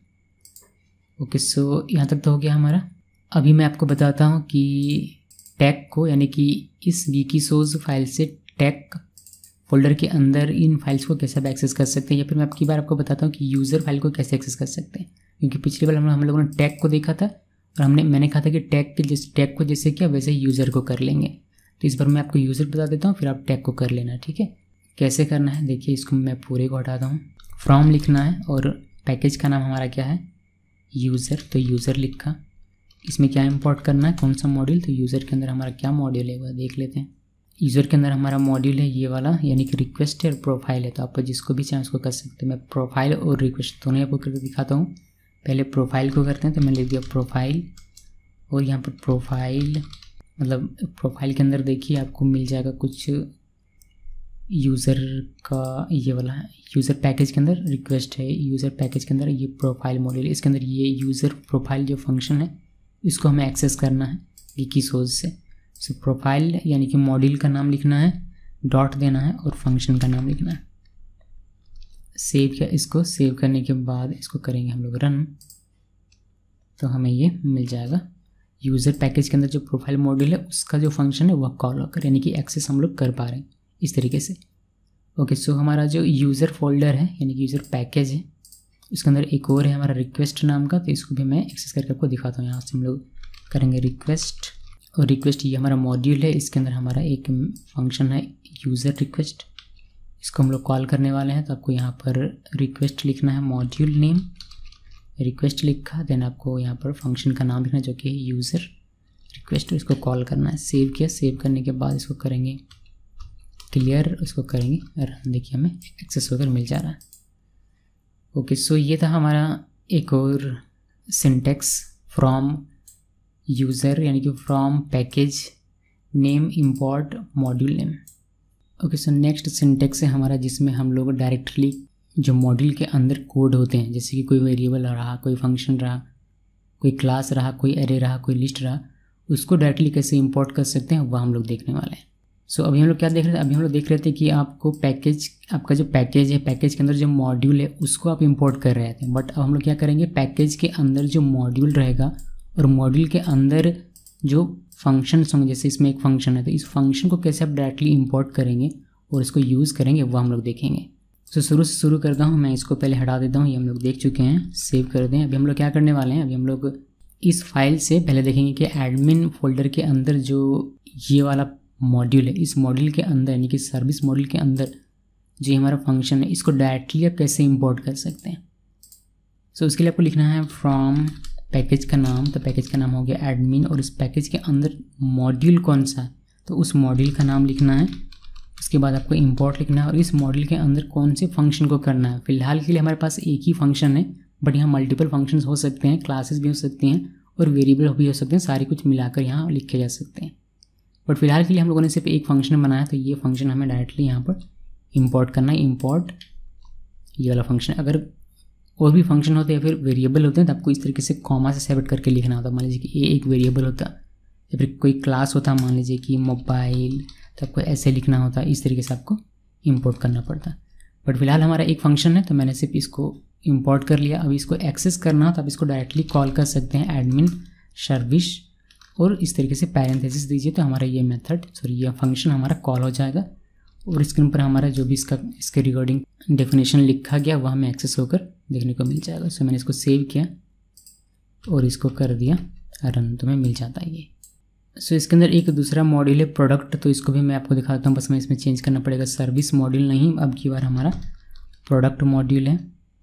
Speaker 1: ओके, सो यहाँ तक तो हो गया हमारा। अभी मैं आपको बताता हूँ कि टैग को, यानी कि इस गिकी सोज फाइल से टैग फोल्डर के अंदर इन फाइल्स को कैसे आप एक्सेस कर सकते हैं, या फिर मैं आपकी बार आपको बताता हूँ कि यूज़र फाइल को कैसे एक्सेस कर सकते हैं। क्योंकि पिछली बार हम हम लोगों ने टैग को देखा था और हमने मैंने कहा था कि टैग के जैसे टैग को जैसे किया वैसे ही यूज़र को कर लेंगे। तो इस बार मैं आपको यूज़र बता देता हूँ, फिर आप टैग को कर लेना। ठीक है, कैसे करना है देखिए, इसको मैं पूरे को हटाता हूँ। फ्रॉम लिखना है और पैकेज का नाम हमारा क्या है, यूज़र, तो यूज़र लिखा। इसमें क्या इंपोर्ट करना है, कौन सा मॉड्यूल, तो यूज़र के अंदर हमारा क्या मॉड्यूल है वह देख लेते हैं। यूज़र के अंदर हमारा मॉड्यूल है ये वाला, यानी कि रिक्वेस्ट है और प्रोफाइल है। तो आप जिसको भी चाहें उसको कर सकते हैं। मैं प्रोफाइल और रिक्वेस्ट दोनों आपको करके दिखाता हूँ। पहले प्रोफाइल को करते हैं, तो मैंने लिख दिया प्रोफाइल, और यहाँ पर प्रोफाइल मतलब प्रोफाइल के अंदर देखिए आपको मिल जाएगा कुछ यूज़र का, ये वाला यूज़र पैकेज के अंदर रिक्वेस्ट है, यूज़र पैकेज के अंदर ये प्रोफाइल मॉड्यूल है, इसके अंदर ये यूज़र प्रोफाइल जो फंक्शन है इसको हमें एक्सेस करना है गिकी सोज से। सो प्रोफाइल यानी कि मॉड्यूल का नाम लिखना है, डॉट देना है और फंक्शन का नाम लिखना है। सेव किया, इसको सेव करने के बाद इसको करेंगे हम लोग रन, तो हमें ये मिल जाएगा। यूज़र पैकेज के अंदर जो प्रोफाइल मॉड्यूल है उसका जो फंक्शन है वह कॉल होकर, यानी कि एक्सेस हम लोग कर पा रहे हैं इस तरीके से। ओके, सो हमारा जो यूज़र फोल्डर है यानी कि यूज़र पैकेज है उसके अंदर एक और है हमारा रिक्वेस्ट नाम का, तो इसको भी मैं एक्सेस करके आपको दिखाता हूँ। यहाँ से हम लोग करेंगे रिक्वेस्ट, और रिक्वेस्ट ये हमारा मॉड्यूल है, इसके अंदर हमारा एक फंक्शन है यूज़र रिक्वेस्ट, इसको हम लोग कॉल करने वाले हैं। तो आपको यहाँ पर रिक्वेस्ट लिखना है, मॉड्यूल नेम रिक्वेस्ट लिखा, देन आपको यहाँ पर फंक्शन का नाम लिखना जो कि यूज़र रिक्वेस्ट, इसको कॉल करना है। सेव किया, सेव करने के बाद इसको करेंगे क्लियर, इसको करेंगे रन, देखिए हमें एक्सेस होकर मिल जा रहा है। ओके, सो ये था हमारा एक और सिंटेक्स फ्रॉम यूज़र, यानी कि from package name import module name. Okay, so next syntax है हमारा जिसमें हम लोग डायरेक्टली जो मॉड्यूल के अंदर कोड होते हैं, जैसे कि कोई वेरिएबल रहा, कोई फंक्शन रहा, कोई क्लास रहा, कोई एरे रहा, कोई लिस्ट रहा, उसको डायरेक्टली कैसे इंपोर्ट कर सकते हैं वह हम लोग देखने वाले हैं। सो so, अभी हम लोग क्या देख रहे थे, अभी हम लोग देख रहे थे कि आपको पैकेज, आपका जो पैकेज है, पैकेज के अंदर जो मॉड्यूल है उसको आप इंपोर्ट कर रहे थे। बट अब हम लोग क्या करेंगे, पैकेज के अंदर जो मॉड्यूल रहेगा और मॉड्यूल के अंदर जो फंक्शंस होंगे, जैसे इसमें एक फंक्शन है तो इस फंक्शन को कैसे आप डायरेक्टली इंपोर्ट करेंगे और इसको यूज़ करेंगे वो हम लोग देखेंगे। तो शुरू से शुरू करता हूँ, मैं इसको पहले हटा देता हूँ, ये हम लोग देख चुके हैं, सेव कर दें। अभी हम लोग क्या करने वाले हैं, अभी हम लोग इस फाइल से पहले देखेंगे कि एडमिन फोल्डर के अंदर जो ये वाला मॉड्यूल है, इस मॉड्यूल के अंदर यानी कि सर्विस मॉड्यूल के अंदर जो हमारा फंक्शन है इसको डायरेक्टली आप कैसे इंपोर्ट कर सकते हैं। सो so, उसके लिए आपको लिखना है फ्रॉम पैकेज का नाम, तो पैकेज का नाम हो गया एडमिन, और इस पैकेज के अंदर मॉड्यूल कौन सा है तो उस मॉड्यूल का नाम लिखना है। उसके बाद आपको इंपोर्ट लिखना है और इस मॉड्यूल के अंदर कौन से फंक्शन को करना है। फिलहाल के लिए हमारे पास एक ही फंक्शन है, बट यहाँ मल्टीपल फंक्शंस हो सकते हैं, क्लासेस भी हो सकती हैं और वेरिएबल भी हो सकते हैं, सारे कुछ मिलाकर यहाँ लिखे जा सकते हैं। बट फिलहाल के लिए हम लोगों ने सिर्फ एक फंक्शन बनाया, तो ये फंक्शन हमें डायरेक्टली यहाँ पर इंपोर्ट करना है। इंपोर्ट ये वाला फंक्शन, अगर और भी फंक्शन होते हैं या फिर वेरिएबल होते हैं तो आपको इस तरीके से कॉमा से सेपरेट करके लिखना होता है। मान लीजिए कि ये एक वेरिएबल होता या फिर कोई क्लास होता, मान लीजिए कि मोबाइल, तो आपको ऐसे लिखना होता, इस तरीके से आपको इंपोर्ट करना पड़ता। बट फिलहाल हमारा एक फंक्शन है तो मैंने सिर्फ इसको इंपोर्ट कर लिया। अब इसको एक्सेस करना हो तो आप इसको डायरेक्टली कॉल कर सकते हैं एडमिन सर्विस, और इस तरीके से पैरेंथेसिस दीजिए तो हमारा ये मेथड सॉरी ये फंक्शन हमारा कॉल हो जाएगा और स्क्रीन पर हमारा जो भी इसका इसके रिगार्डिंग डेफिनेशन लिखा गया वह हमें एक्सेस होकर देखने को मिल जाएगा। सो मैंने इसको सेव किया और इसको कर दिया रन, तो मैं मिल जाता है ये। सो इसके अंदर एक दूसरा मॉड्यूल है प्रोडक्ट, तो इसको भी मैं आपको दिखा देता हूँ, बस मैं इसमें चेंज करना पड़ेगा, सर्विस मॉड्यूल नहीं, अब की बार हमारा प्रोडक्ट मॉड्यूल है।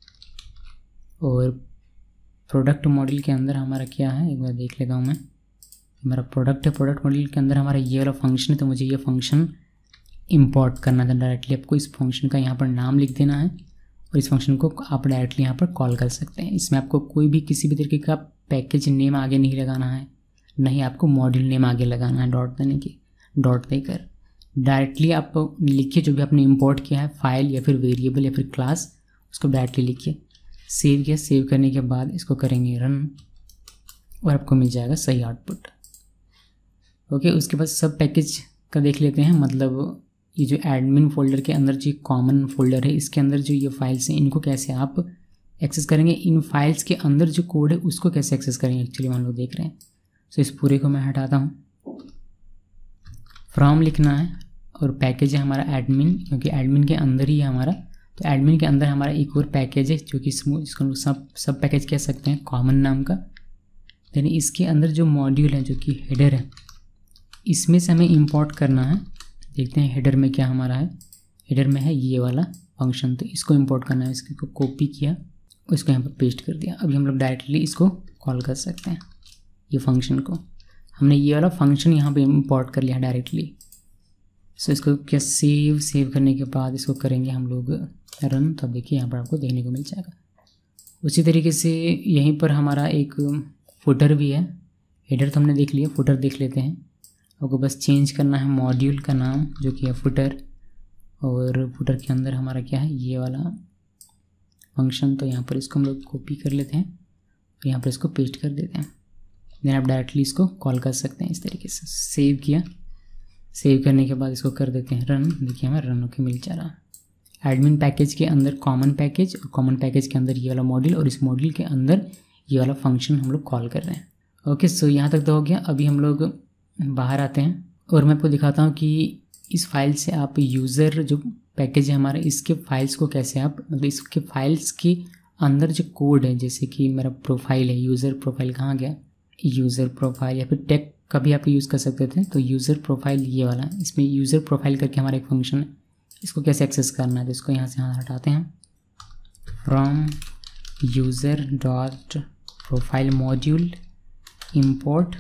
Speaker 1: और प्रोडक्ट मॉड्यूल के अंदर हमारा क्या है एक बार देख लेता हूँ मैं, हमारा प्रोडक्ट है, प्रोडक्ट मॉड्यूल के अंदर हमारा ये वाला फंक्शन है, तो मुझे ये फंक्शन इंपोर्ट करना था डायरेक्टली। आपको इस फंक्शन का यहाँ पर नाम लिख देना है और इस फंक्शन को आप डायरेक्टली यहाँ पर कॉल कर सकते हैं। इसमें आपको कोई भी किसी भी तरीके का पैकेज नेम आगे नहीं लगाना है, नहीं आपको मॉड्यूल नेम आगे लगाना है डॉट देने की, डॉट देकर डायरेक्टली आप लिखिए जो भी आपने इंपोर्ट किया है, फाइल या फिर वेरिएबल या फिर क्लास, उसको डायरेक्टली लिखिए। सेव किया, सेव करने के बाद इसको करेंगे रन और आपको मिल जाएगा सही आउटपुट। ओके, उसके बाद सब पैकेज का देख लेते हैं, मतलब ये जो एडमिन फोल्डर के अंदर जो कॉमन फोल्डर है इसके अंदर जो ये फाइल्स हैं इनको कैसे आप एक्सेस करेंगे, इन फाइल्स के अंदर जो कोड है उसको कैसे एक्सेस करेंगे एक्चुअली हम लोग देख रहे हैं। सो इस पूरे को मैं हटाता हूँ, फ्रॉम लिखना है और पैकेज है हमारा एडमिन, क्योंकि एडमिन के अंदर ही है हमारा, तो एडमिन के अंदर हमारा एक और पैकेज है जो कि इसको सब सब पैकेज कह सकते हैं कॉमन नाम का। यानी इसके अंदर जो मॉड्यूल है जो कि हेडर है इसमें से हमें इंपोर्ट करना है। देखते हैं हेडर में क्या हमारा है, हेडर में है ये वाला फंक्शन, तो इसको इंपोर्ट करना है। इसको कॉपी किया और इसको यहाँ पर पेस्ट कर दिया। अभी हम लोग डायरेक्टली इसको कॉल कर सकते हैं, ये फंक्शन को हमने ये वाला फंक्शन यहाँ पे इंपोर्ट कर लिया डायरेक्टली। सो इसको क्या सेव सेव करने के बाद इसको करेंगे हम लोग रन, तब देखिए यहाँ पर आपको देखने को मिल जाएगा। उसी तरीके से यहीं पर हमारा एक फुटर भी है, हेडर तो हमने देख लिया, फुटर देख लेते हैं। आपको बस चेंज करना है मॉड्यूल का नाम जो कि है फुटर, और फुटर के अंदर हमारा क्या है ये वाला फंक्शन, तो यहाँ पर इसको हम लोग कॉपी कर लेते हैं और यहाँ पर इसको पेस्ट कर देते हैं। देन आप डायरेक्टली इसको कॉल कर सकते हैं इस तरीके से। सेव किया, सेव करने के बाद इसको कर देते हैं रन, देखिए हमें रन होकर मिल जा रहा। एडमिन पैकेज के अंदर कॉमन पैकेज और कॉमन पैकेज के अंदर ये वाला मॉड्यूल और इस मॉड्यूल के अंदर ये वाला फंक्शन हम लोग कॉल कर रहे हैं। ओके, सो यहाँ तक तो हो गया। अभी हम लोग बाहर आते हैं और मैं आपको दिखाता हूँ कि इस फाइल से आप यूज़र जो पैकेज है हमारा, इसके फाइल्स को कैसे आप मतलब इसके फाइल्स के अंदर जो कोड है, जैसे कि मेरा प्रोफाइल है, यूज़र प्रोफाइल कहाँ गया, यूज़र प्रोफाइल या फिर टेक का भी आप यूज़ कर सकते थे। तो यूज़र प्रोफाइल ये वाला, इसमें यूज़र प्रोफाइल करके हमारा एक फंक्शन है, इसको कैसे एक्सेस करना है तो इसको यहाँ से यहाँ हटाते हैं। From user dot profile module import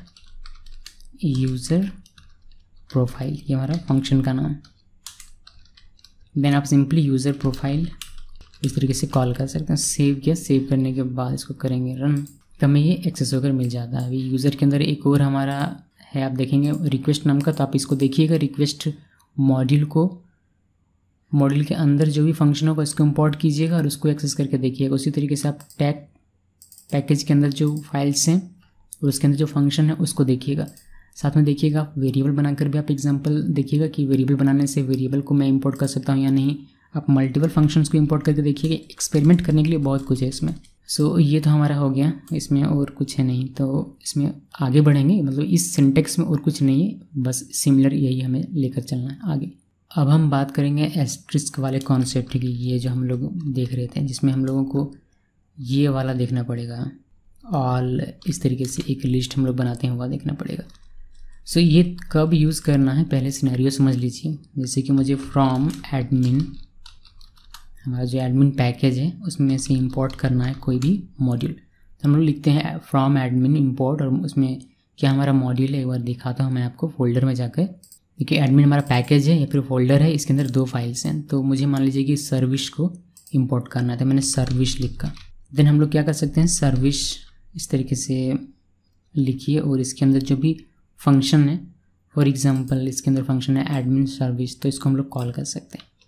Speaker 1: user profile, ये हमारा फंक्शन का नाम। देन आप सिंपली यूज़र प्रोफाइल इस तरीके से कॉल कर सकते हैं। सेव किया, सेव करने के बाद इसको करेंगे रन, तो हमें ये एक्सेस होकर मिल जाता है। अभी यूज़र के अंदर एक और हमारा है, आप देखेंगे रिक्वेस्ट नाम का, तो आप इसको देखिएगा। रिक्वेस्ट मॉड्यूल को, मॉड्यूल के अंदर जो भी फंक्शन होगा इसको इंपोर्ट कीजिएगा और उसको एक्सेस करके देखिएगा। उसी तरीके से आप टैग पैकेज के अंदर जो फाइल्स हैं और उसके अंदर जो फंक्शन है उसको देखिएगा। साथ में देखिएगा आप वेरिएबल बनाकर भी आप एग्जांपल देखिएगा कि वेरिएबल बनाने से वेरिएबल को मैं इंपोर्ट कर सकता हूँ या नहीं। आप मल्टीपल फंक्शंस को इंपोर्ट करके देखिएगा। एक्सपेरिमेंट करने के लिए बहुत कुछ है इसमें। सो so, ये तो हमारा हो गया, इसमें और कुछ है नहीं, तो इसमें आगे बढ़ेंगे। मतलब इस सिंटेक्स में और कुछ नहीं है, बस सिमिलर यही हमें लेकर चलना है आगे। अब हम बात करेंगे एस्ट्रिस्क वाले कॉन्सेप्ट की, ये जो हम लोग देख रहे थे, जिसमें हम लोगों को ये वाला देखना पड़ेगा। ऑल इस तरीके से एक लिस्ट हम लोग बनाते हैं वह देखना पड़ेगा। सो so, ये कब यूज़ करना है पहले सिनेरियो समझ लीजिए। जैसे कि मुझे फ्रॉम एडमिन, हमारा जो एडमिन पैकेज है उसमें से इंपोर्ट करना है कोई भी मॉड्यूल, तो हम लोग लिखते हैं फ्रॉम एडमिन इंपोर्ट। और उसमें क्या हमारा मॉड्यूल है एक बार दिखाता हूँ मैं आपको फोल्डर में जाकर। देखिए एडमिन हमारा पैकेज है या फिर फोल्डर है, इसके अंदर दो फाइल्स हैं। तो मुझे मान लीजिए कि सर्विस को इंपोर्ट करना है, तो मैंने सर्विस लिखा। देन हम लोग क्या कर सकते हैं, सर्विस इस तरीके से लिखिए और इसके अंदर जो भी फंक्शन है, फॉर एग्जांपल इसके अंदर फंक्शन है एडमिन सर्विस, तो इसको हम लोग कॉल कर सकते हैं।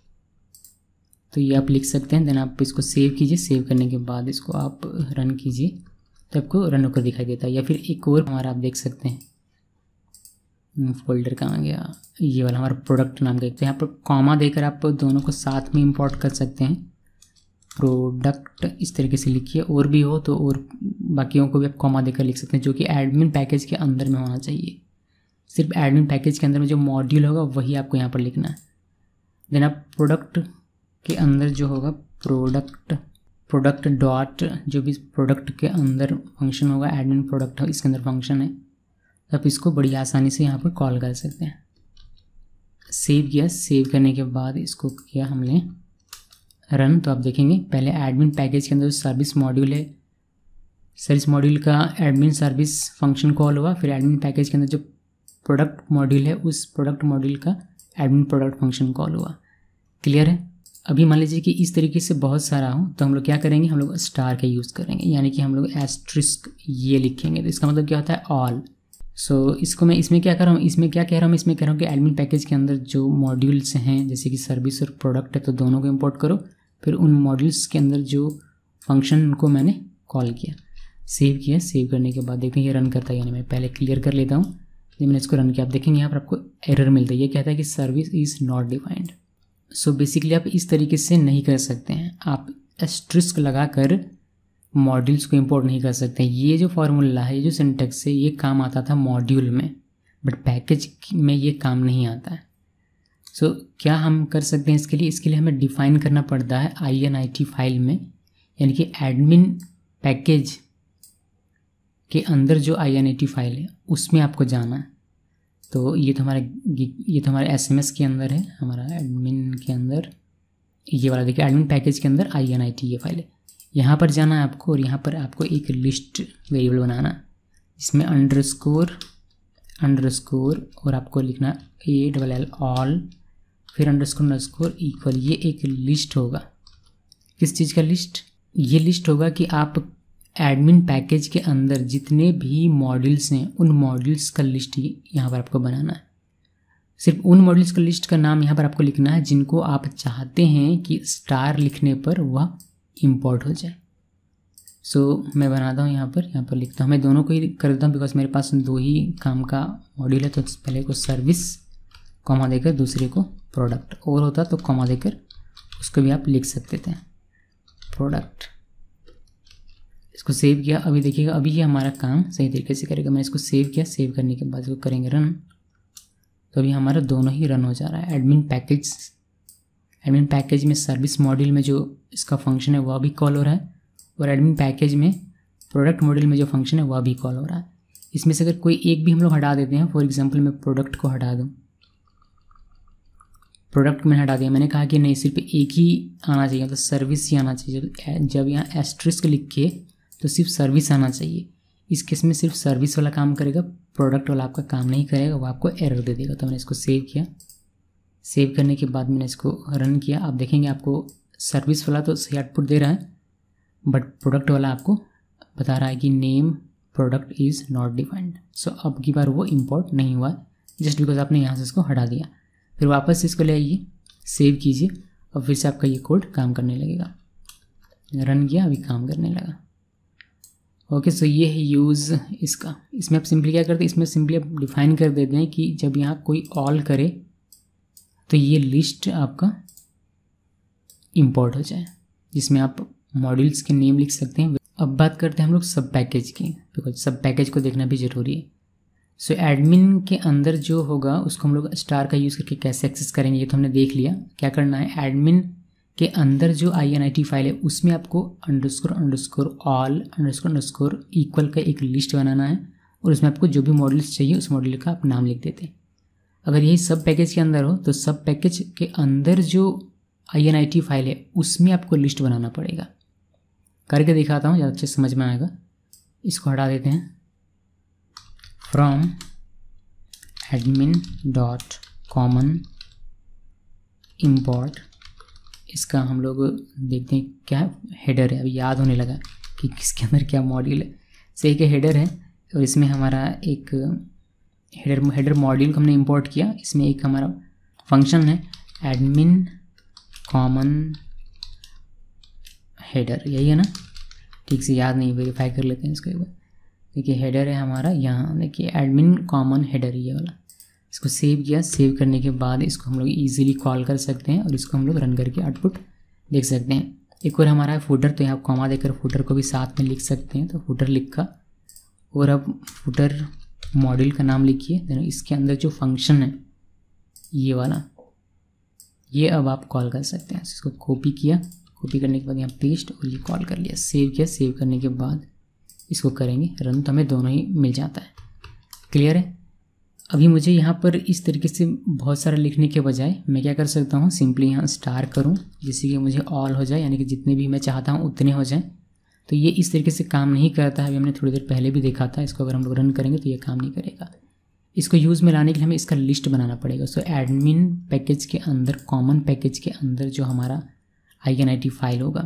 Speaker 1: तो ये आप लिख सकते हैं। देन आप इसको सेव कीजिए, सेव करने के बाद इसको आप रन कीजिए तो आपको रन होकर दिखाई देता है। या फिर एक और हमारा आप देख सकते हैं, फोल्डर कहाँ गया, ये वाला हमारा प्रोडक्ट नाम देखते हैं। यहाँ पर कॉमा देकर आप दोनों को साथ में इंपोर्ट कर सकते हैं। प्रोडक्ट इस तरीके से लिखिए, और भी हो तो और बाकियों को भी आप कॉमा देकर लिख सकते हैं, जो कि एडमिन पैकेज के अंदर में होना चाहिए। सिर्फ एडमिन पैकेज के अंदर में जो मॉड्यूल होगा वही आपको यहाँ पर लिखना है। देन आप प्रोडक्ट के अंदर जो होगा प्रोडक्ट प्रोडक्ट डॉट जो भी प्रोडक्ट के अंदर फंक्शन होगा, एडमिन प्रोडक्ट इसके अंदर फंक्शन है, तो आप इसको बड़ी आसानी से यहाँ पर कॉल कर सकते हैं। सेव किया, सेव करने के बाद इसको किया हमने रन, तो आप देखेंगे पहले एडमिन पैकेज के अंदर जो सर्विस मॉड्यूल है, सर्विस मॉड्यूल का एडमिन सर्विस फंक्शन कॉल हुआ। फिर एडमिन पैकेज के अंदर जो प्रोडक्ट मॉड्यूल है उस प्रोडक्ट मॉड्यूल का एडमिन प्रोडक्ट फंक्शन कॉल हुआ। क्लियर है? अभी मान लीजिए कि इस तरीके से बहुत सारा हो, तो हम लोग क्या करेंगे, हम लोग स्टार का यूज़ करेंगे, यानी कि हम लोग एस्ट्रिस्क ये लिखेंगे। तो इसका मतलब क्या होता है, ऑल। सो so, इसको मैं इसमें क्या कर रहा हूँ, इसमें क्या कह रहा हूँ, इसमें कह रहा हूँ कि एडमिन पैकेज के अंदर जो मॉड्यूल्स हैं जैसे कि सर्विस और प्रोडक्ट है, तो दोनों को इंपोर्ट करो। फिर उन मॉड्यूल्स के अंदर जो फंक्शन को मैंने कॉल किया, सेव किया। सेव करने के बाद देखते हैं ये रन करता है, यानी मैं पहले क्लियर कर लेता हूँ। जब मैंने इसको रन किया, आप देखेंगे यहाँ पर आपको एरर मिलता है, ये कहता है कि service is not defined. So basically आप इस तरीके से नहीं कर सकते हैं, आप एस्ट्रिस्क लगाकर मॉड्यूल्स को इंपोर्ट नहीं कर सकते। ये जो फार्मूला है, ये जो सिंटेक्स है, ये काम आता था मॉड्यूल में, बट पैकेज में ये काम नहीं आता है। सो so, क्या हम कर सकते हैं इसके लिए, इसके लिए हमें डिफ़ाइन करना पड़ता है I N I T file में, यानी कि एडमिन पैकेज के अंदर जो I N I T file है उसमें आपको जाना है। तो ये तो हमारे ये तो हमारे एस एम एस के अंदर है, हमारा एडमिन के अंदर ये वाला देखिए एडमिन पैकेज के अंदर आई एन आई टी ये फाइल है। यहाँ पर जाना है आपको और यहाँ पर आपको एक लिस्ट वेरिएबल बनाना है, इसमें अंडरस्कोर अंडरस्कोर और आपको लिखना ए डबल एल ऑल, फिर अंडरस्कोर अंडरस्कोर इक्वल। ये एक लिस्ट होगा, किस चीज़ का लिस्ट, ये लिस्ट होगा कि आप एडमिन पैकेज के अंदर जितने भी मॉड्यूल्स हैं उन मॉड्यूल्स का लिस्ट यहाँ पर आपको बनाना है। सिर्फ उन मॉड्यूल्स का लिस्ट का नाम यहाँ पर आपको लिखना है जिनको आप चाहते हैं कि स्टार लिखने पर वह इंपोर्ट हो जाए। सो so, मैं बनाता हूँ यहाँ पर यहाँ पर लिखता हूँ, मैं दोनों को ही कर देता हूँ बिकॉज मेरे पास दो ही काम का मॉड्यूल है। तो पहले को सर्विस कॉमा देकर दूसरे को प्रोडक्ट, और होता तो कॉमा देकर उसको भी आप लिख सकते थे प्रोडक्ट। इसको सेव किया, अभी देखिएगा अभी ये हमारा काम सही तरीके से करेगा। मैंने इसको सेव किया, सेव करने के बाद इसको करेंगे रन, तो अभी हमारा दोनों ही रन हो जा रहा है। एडमिन पैकेज एडमिन पैकेज में सर्विस मॉड्यूल में जो इसका फंक्शन है वह भी कॉल हो रहा है, और एडमिन पैकेज में प्रोडक्ट मॉड्यूल में जो फंक्शन है वह भी कॉल हो रहा है। इसमें से अगर कोई एक भी हम लोग हटा देते हैं, फॉर एग्जांपल मैं प्रोडक्ट को हटा दूँ, प्रोडक्ट मैंने हटा दिया, मैंने कहा कि नहीं सिर्फ एक ही आना चाहिए, तो सर्विस ही आना चाहिए। जब यहाँ एस्ट्रिस्क लिख के तो सिर्फ सर्विस आना चाहिए। इस केस में सिर्फ सर्विस वाला काम करेगा, प्रोडक्ट वाला आपका काम नहीं करेगा, वो आपको एरर दे देगा। तो मैंने इसको सेव किया, सेव करने के बाद मैंने इसको रन किया। आप देखेंगे आपको सर्विस वाला तो सही आउटपुट दे रहा है, बट प्रोडक्ट वाला आपको बता रहा है कि name product is not defined. So अब की बार वो इम्पोर्ट नहीं हुआ जस्ट बिकॉज आपने यहाँ से इसको हटा दिया। फिर वापस इसको ले आइए, सेव कीजिए और फिर से आपका ये कोड काम करने लगेगा। रन किया, अभी काम करने लगा। ओके, सो ये है यूज़ इसका। इसमें आप सिंपली क्या करते हैं, इसमें सिंपली आप डिफाइन कर देते हैं कि जब यहाँ कोई ऑल करे तो ये लिस्ट आपका इंपोर्ट हो जाए, जिसमें आप मॉड्यूल्स के नेम लिख सकते हैं। अब बात करते हैं हम लोग सब पैकेज की, बिकॉज सब पैकेज को देखना भी ज़रूरी है। सो so, एडमिन के अंदर जो होगा उसको हम लोग स्टार का यूज़ करके कैसे एक्सेस करेंगे, ये तो हमने देख लिया। क्या करना है, एडमिन के अंदर जो I N I T file है उसमें आपको underscore underscore all underscore underscore equal का एक लिस्ट बनाना है और उसमें आपको जो भी मॉड्यूल्स चाहिए उस मॉड्यूल का आप नाम लिख देते हैं। अगर यही सब पैकेज के अंदर हो तो सब पैकेज के अंदर जो I N I T file है उसमें आपको लिस्ट बनाना पड़ेगा। करके दिखाता हूँ, ज़्यादा अच्छे समझ में आएगा। इसको हटा देते हैं, from admin dot common import. इसका हम लोग देखते हैं क्या हेडर है, अभी याद होने लगा कि किसके अंदर क्या मॉड्यूल है। सही के हेडर है और इसमें हमारा एक हेडर हेडर मॉड्यूल को हमने इंपोर्ट किया। इसमें एक हमारा फंक्शन है एडमिन कॉमन हेडर, यही है ना, ठीक से याद नहीं, वेरीफाई कर लेते हैं इसको एक बार। देखिए हेडर है हमारा, यहाँ देखिए एडमिन कॉमन हेडर ये वाला। इसको सेव किया, सेव करने के बाद इसको हम लोग इजीली कॉल कर सकते हैं और इसको हम लोग रन करके आउटपुट देख सकते हैं। एक और हमारा है फुटर, तो यहाँ कॉमा देकर फुटर को भी साथ में लिख सकते हैं, तो फुटर लिखा। और अब फुटर मॉड्यूल का नाम लिखिए, देन इसके अंदर जो फंक्शन है ये वाला, ये अब आप कॉल कर सकते हैं। इसको कॉपी किया, कॉपी करने के बाद यहाँ पेस्ट और ये कॉल कर लिया, सेव किया। सेव करने के बाद इसको करेंगे रन, तो हमें दोनों ही मिल जाता है। क्लियर है। अभी मुझे यहाँ पर इस तरीके से बहुत सारा लिखने के बजाय मैं क्या कर सकता हूँ, सिंपली यहाँ स्टार करूँ जिससे कि मुझे ऑल हो जाए, यानी कि जितने भी मैं चाहता हूँ उतने हो जाएं। तो ये इस तरीके से काम नहीं करता है, अभी हमने थोड़ी देर पहले भी देखा था। इसको अगर हम लोग रन करेंगे तो ये काम नहीं करेगा। इसको यूज़ में लाने के लिए हमें इसका लिस्ट बनाना पड़ेगा। सो एडमिन पैकेज के अंदर, कॉमन पैकेज के अंदर जो हमारा I N I T file होगा,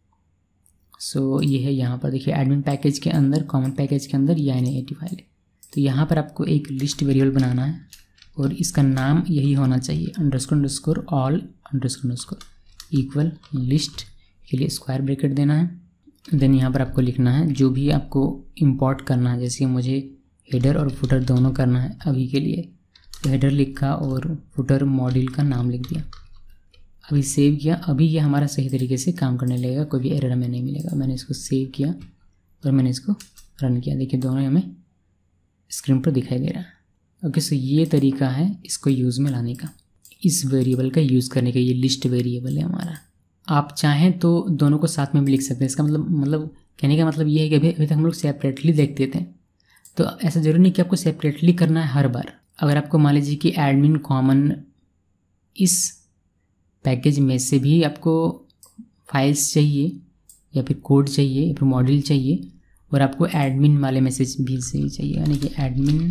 Speaker 1: सो ये है यहाँ पर देखिए एडमिन पैकेज के अंदर, कॉमन पैकेज के अंदर ये I N I T file है। तो यहाँ पर आपको एक लिस्ट वेरिएबल बनाना है और इसका नाम यही होना चाहिए, underscore underscore all underscore underscore equal list के लिए स्क्वायर ब्रैकेट देना है। देन यहाँ पर आपको लिखना है जो भी आपको इंपोर्ट करना है, जैसे मुझे हेडर और फुटर दोनों करना है अभी के लिए, तो हेडर लिखा और फुटर मॉड्यूल का नाम लिख दिया। अभी सेव किया, अभी ये हमारा सही तरीके से काम करने लगेगा, कोई भी एरर हमें नहीं मिलेगा। मैंने इसको सेव किया और मैंने इसको रन किया, देखिए दोनों हमें स्क्रीन पर दिखाई दे रहा है। ओके, सो ये तरीका है इसको यूज़ में लाने का, इस वेरिएबल का यूज़ करने का। ये लिस्ट वेरिएबल है हमारा। आप चाहें तो दोनों को साथ में भी लिख सकते हैं। इसका मतलब मतलब कहने का मतलब ये है कि अभी अभी तक हम लोग सेपरेटली देखते थे, तो ऐसा ज़रूरी नहीं कि आपको सेपरेटली करना है हर बार। अगर आपको मान लीजिए कि एडमिन कॉमन इस पैकेज में से भी आपको फाइल्स चाहिए या फिर कोड चाहिए या फिर मॉड्यूल चाहिए और आपको एडमिन वाले मैसेज भी सही चाहिए, यानी कि एडमिन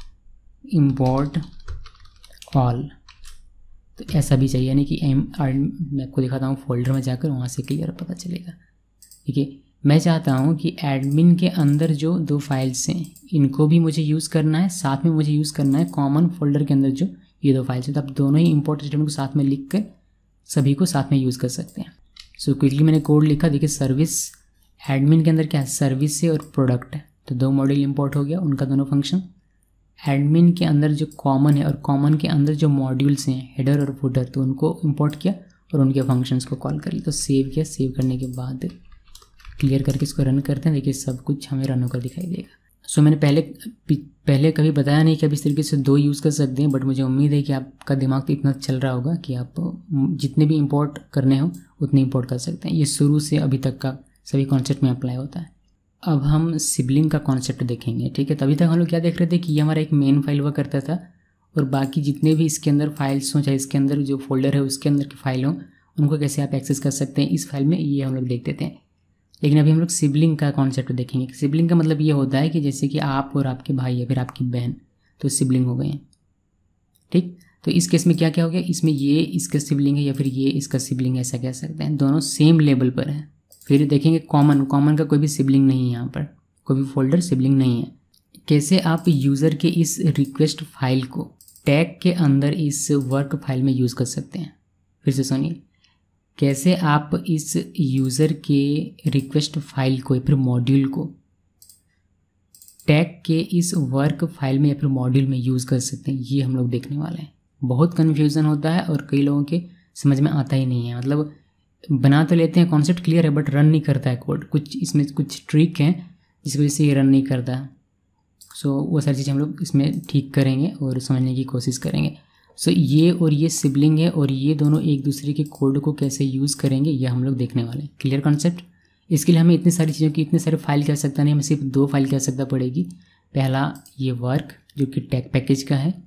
Speaker 1: इंपोर्ट ऑल, तो ऐसा भी चाहिए। यानी कि एम मैं आपको दिखाता हूँ फोल्डर में जाकर, वहाँ से क्लियर पता चलेगा। ठीक है, मैं चाहता हूँ कि एडमिन के अंदर जो दो फाइल्स हैं इनको भी मुझे यूज़ करना है, साथ में मुझे यूज़ करना है कॉमन फोल्डर के अंदर जो ये दो फाइल्स हैं। तो आप दोनों ही इंपोर्ट स्टेटमेंट को साथ में लिख कर सभी को साथ में यूज़ कर सकते हैं। सो क्विकली मैंने कोड लिखा, देखिए सर्विस एडमिन के अंदर क्या है, सर्विस है और प्रोडक्ट है, तो दो मॉड्यूल इंपोर्ट हो गया, उनका दोनों फंक्शन। एडमिन के अंदर जो कॉमन है और कॉमन के अंदर जो मॉड्यूल्स हैं हेडर और फुटर, तो उनको इंपोर्ट किया और उनके फंक्शंस को कॉल करी। तो सेव किया, सेव करने के बाद क्लियर करके इसको रन करते हैं, देखिए सब कुछ हमें रन होकर दिखाई देगा। सो मैंने पहले पहले कभी बताया नहीं कि आप इस तरीके से दो यूज़ कर सकते हैं, बट मुझे उम्मीद है कि आपका दिमाग तो इतना चल रहा होगा कि आप जितने भी इंपोर्ट करने हो उतने इंपोर्ट कर सकते हैं। ये शुरू से अभी तक का सभी कॉन्सेप्ट में अप्लाई होता है। अब हम सिबलिंग का कॉन्सेप्ट देखेंगे। ठीक है, तभी तक हम लोग क्या देख रहे थे कि ये हमारा एक मेन फाइल हुआ करता था और बाकी जितने भी इसके अंदर फाइल्स हों, चाहे इसके अंदर जो फोल्डर है उसके अंदर की फाइल हो, उनको कैसे आप एक्सेस कर सकते हैं इस फाइल में, ये हम लोग देखते थे। लेकिन अभी हम लोग सिबलिंग का कॉन्सेप्ट देखेंगे। सिबलिंग का मतलब ये होता है कि जैसे कि आप और आपके भाई या फिर आपकी बहन, तो सिबलिंग हो गए हैं। ठीक, तो इस केस में क्या क्या हो गया, इसमें ये इसका सिबलिंग है या फिर ये इसका सिबलिंग है, ऐसा कह सकते हैं, दोनों सेम लेवल पर है। फिर देखेंगे कॉमन, कॉमन का कोई भी सिबलिंग नहीं है, यहाँ पर कोई भी फोल्डर सिबलिंग नहीं है। कैसे आप यूज़र के इस रिक्वेस्ट फाइल को टैग के अंदर इस वर्क फाइल में यूज़ कर सकते हैं। फिर से सुनिए, कैसे आप इस यूज़र के रिक्वेस्ट फाइल को या फिर मॉड्यूल को टैग के इस वर्क फाइल में या फिर मॉड्यूल में यूज़ कर सकते हैं, ये हम लोग देखने वाले हैं। बहुत कन्फ्यूज़न होता है और कई लोगों के समझ में आता ही नहीं है, मतलब बना तो लेते हैं, कॉन्सेप्ट क्लियर है बट रन नहीं करता है कोड, कुछ इसमें कुछ ट्रिक हैं जिसकी वजह से ये रन नहीं करता। सो so, वो सारी चीज़ें हम लोग इसमें ठीक करेंगे और समझने की कोशिश करेंगे। सो so, ये और ये सिबलिंग है और ये दोनों एक दूसरे के कोड को कैसे यूज़ करेंगे ये हम लोग देखने वाले हैं। Clear concept. इसके लिए हमें इतनी सारी चीज़ों की इतने सारे फाइल की आवश्यकता नहीं, हमें सिर्फ दो फाइल की आवश्यकता पड़ेगी। पहला ये वर्क जो कि टैग पैकेज का है,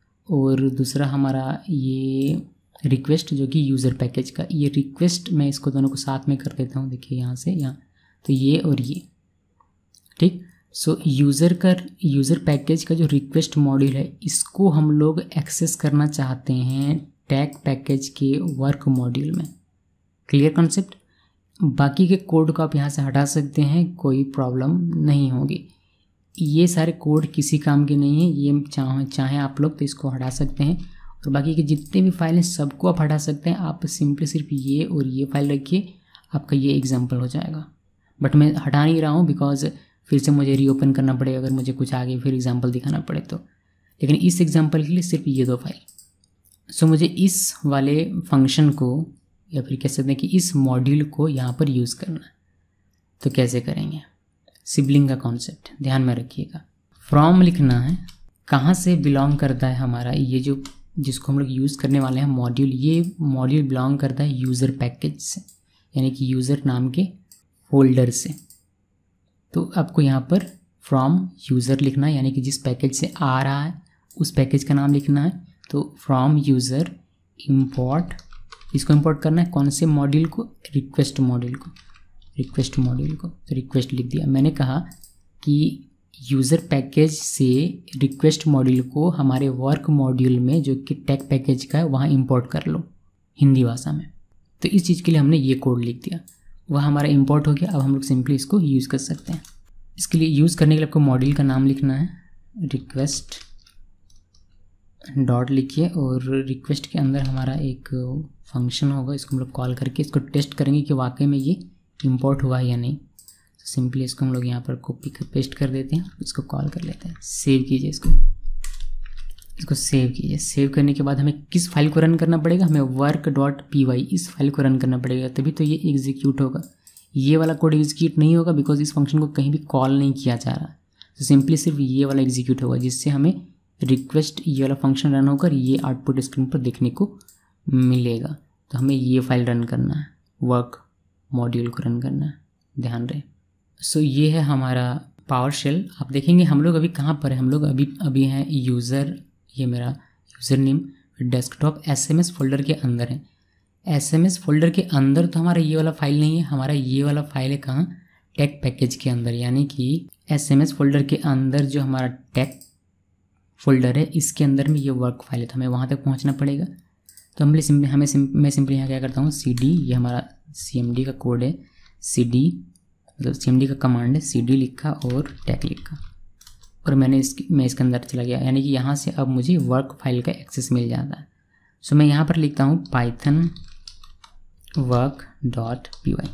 Speaker 1: और दूसरा हमारा ये रिक्वेस्ट जो कि यूज़र पैकेज का। ये रिक्वेस्ट मैं इसको दोनों को साथ में कर देता हूँ, देखिए यहाँ से यहाँ, तो ये और ये, ठीक। सो यूज़र का यूज़र पैकेज का जो रिक्वेस्ट मॉड्यूल है इसको हम लोग एक्सेस करना चाहते हैं टैग पैकेज के वर्क मॉड्यूल में। Clear concept. बाकी के कोड को आप यहाँ से हटा सकते हैं, कोई प्रॉब्लम नहीं होगी। ये सारे कोड किसी काम के नहीं है, ये चाहे चाहे आप लोग तो इसको हटा सकते हैं, और बाकी के जितने भी फाइल हैं सबको आप हटा सकते हैं। आप सिंपली सिर्फ ये और ये फाइल रखिए, आपका ये एग्जाम्पल हो जाएगा। बट मैं हटा नहीं रहा हूँ बिकॉज फिर से मुझे रीओपन करना पड़ेगा अगर मुझे कुछ आगे फिर एग्जाम्पल दिखाना पड़े तो। लेकिन इस एग्जाम्पल के लिए सिर्फ ये दो फाइल। सो so, मुझे इस वाले फंक्शन को या फिर कह सकते हैं कि इस मॉड्यूल को यहाँ पर यूज़ करना है। तो कैसे करेंगे, सिबलिंग का कॉन्सेप्ट ध्यान में रखिएगा। फ्रॉम लिखना है, कहाँ से बिलोंग करता है हमारा ये जो जिसको हम लोग यूज़ करने वाले हैं मॉड्यूल, ये मॉड्यूल बिलोंग करता है यूज़र पैकेज से, यानी कि यूज़र नाम के फोल्डर से। तो आपको यहाँ पर फ्रॉम यूज़र लिखना है, यानी कि जिस पैकेज से आ रहा है उस पैकेज का नाम लिखना है। तो फ्रॉम यूज़र इंपोर्ट, इसको इंपोर्ट करना है कौन से मॉड्यूल को, रिक्वेस्ट मॉड्यूल को, रिक्वेस्ट मॉड्यूल को। तो रिक्वेस्ट लिख दिया। मैंने कहा कि यूज़र पैकेज से रिक्वेस्ट मॉड्यूल को हमारे वर्क मॉड्यूल में जो कि टैग पैकेज का है वहाँ इंपोर्ट कर लो हिंदी भाषा में। तो इस चीज़ के लिए हमने ये कोड लिख दिया, वह हमारा इंपोर्ट हो गया। अब हम लोग सिंपली इसको यूज़ कर सकते हैं। इसके लिए यूज़ करने के लिए आपको मॉड्यूल का नाम लिखना है, रिक्वेस्ट डॉट लिखिए, और रिक्वेस्ट के अंदर हमारा एक फंक्शन होगा, इसको हम लोग कॉल करके इसको टेस्ट करेंगे कि वाकई में ये इंपोर्ट हुआ है या नहीं। तो सिंपली इसको हम लोग यहाँ पर कॉपी कर पेस्ट कर देते हैं, इसको कॉल कर लेते हैं। सेव कीजिए इसको, इसको सेव कीजिए। सेव करने के बाद हमें किस फाइल को रन करना पड़ेगा, हमें वर्क डॉट पी वाई इस फाइल को रन करना पड़ेगा, तभी तो ये एग्जीक्यूट होगा। ये वाला कोड एग्जीक्यूट नहीं होगा बिकॉज इस फंक्शन को कहीं भी कॉल नहीं किया जा रहा। तो सिंपली सिर्फ ये वाला एग्जीक्यूट होगा, जिससे हमें रिक्वेस्ट ये वाला फंक्शन रन होकर ये आउटपुट स्क्रीन पर देखने को मिलेगा। तो हमें ये फाइल रन करना है, वर्क मॉड्यूल को रन करना है, ध्यान रहे। सो so, ये है हमारा पावर शेल। आप देखेंगे हम लोग अभी कहाँ पर है, हम लोग अभी अभी हैं यूज़र, ये मेरा user name desktop SMS folder के अंदर है। एसएमएस फोल्डर के अंदर तो हमारा ये वाला फाइल नहीं है, हमारा ये वाला फाइल है कहाँ, टैग पैकेज के अंदर। यानी कि एसएमएस फोल्डर के अंदर जो हमारा टैग फोल्डर है इसके अंदर में ये वर्क फाइल है, तो हमें वहाँ तक पहुँचना पड़ेगा। तो हम सिंपली हमें सिंप, मैं सिंपली यहाँ क्या करता हूँ, सी डी, ये हमारा सी एम डी का कोड है, सी डी मतलब सी एम डी का कमांड है, सी डी लिखा और टैग लिखा, और मैंने इस मैं इसके अंदर चला गया। यानी कि यहाँ से अब मुझे वर्क फाइल का एक्सेस मिल जाता है। सो मैं यहाँ पर लिखता हूँ Python work dot P Y.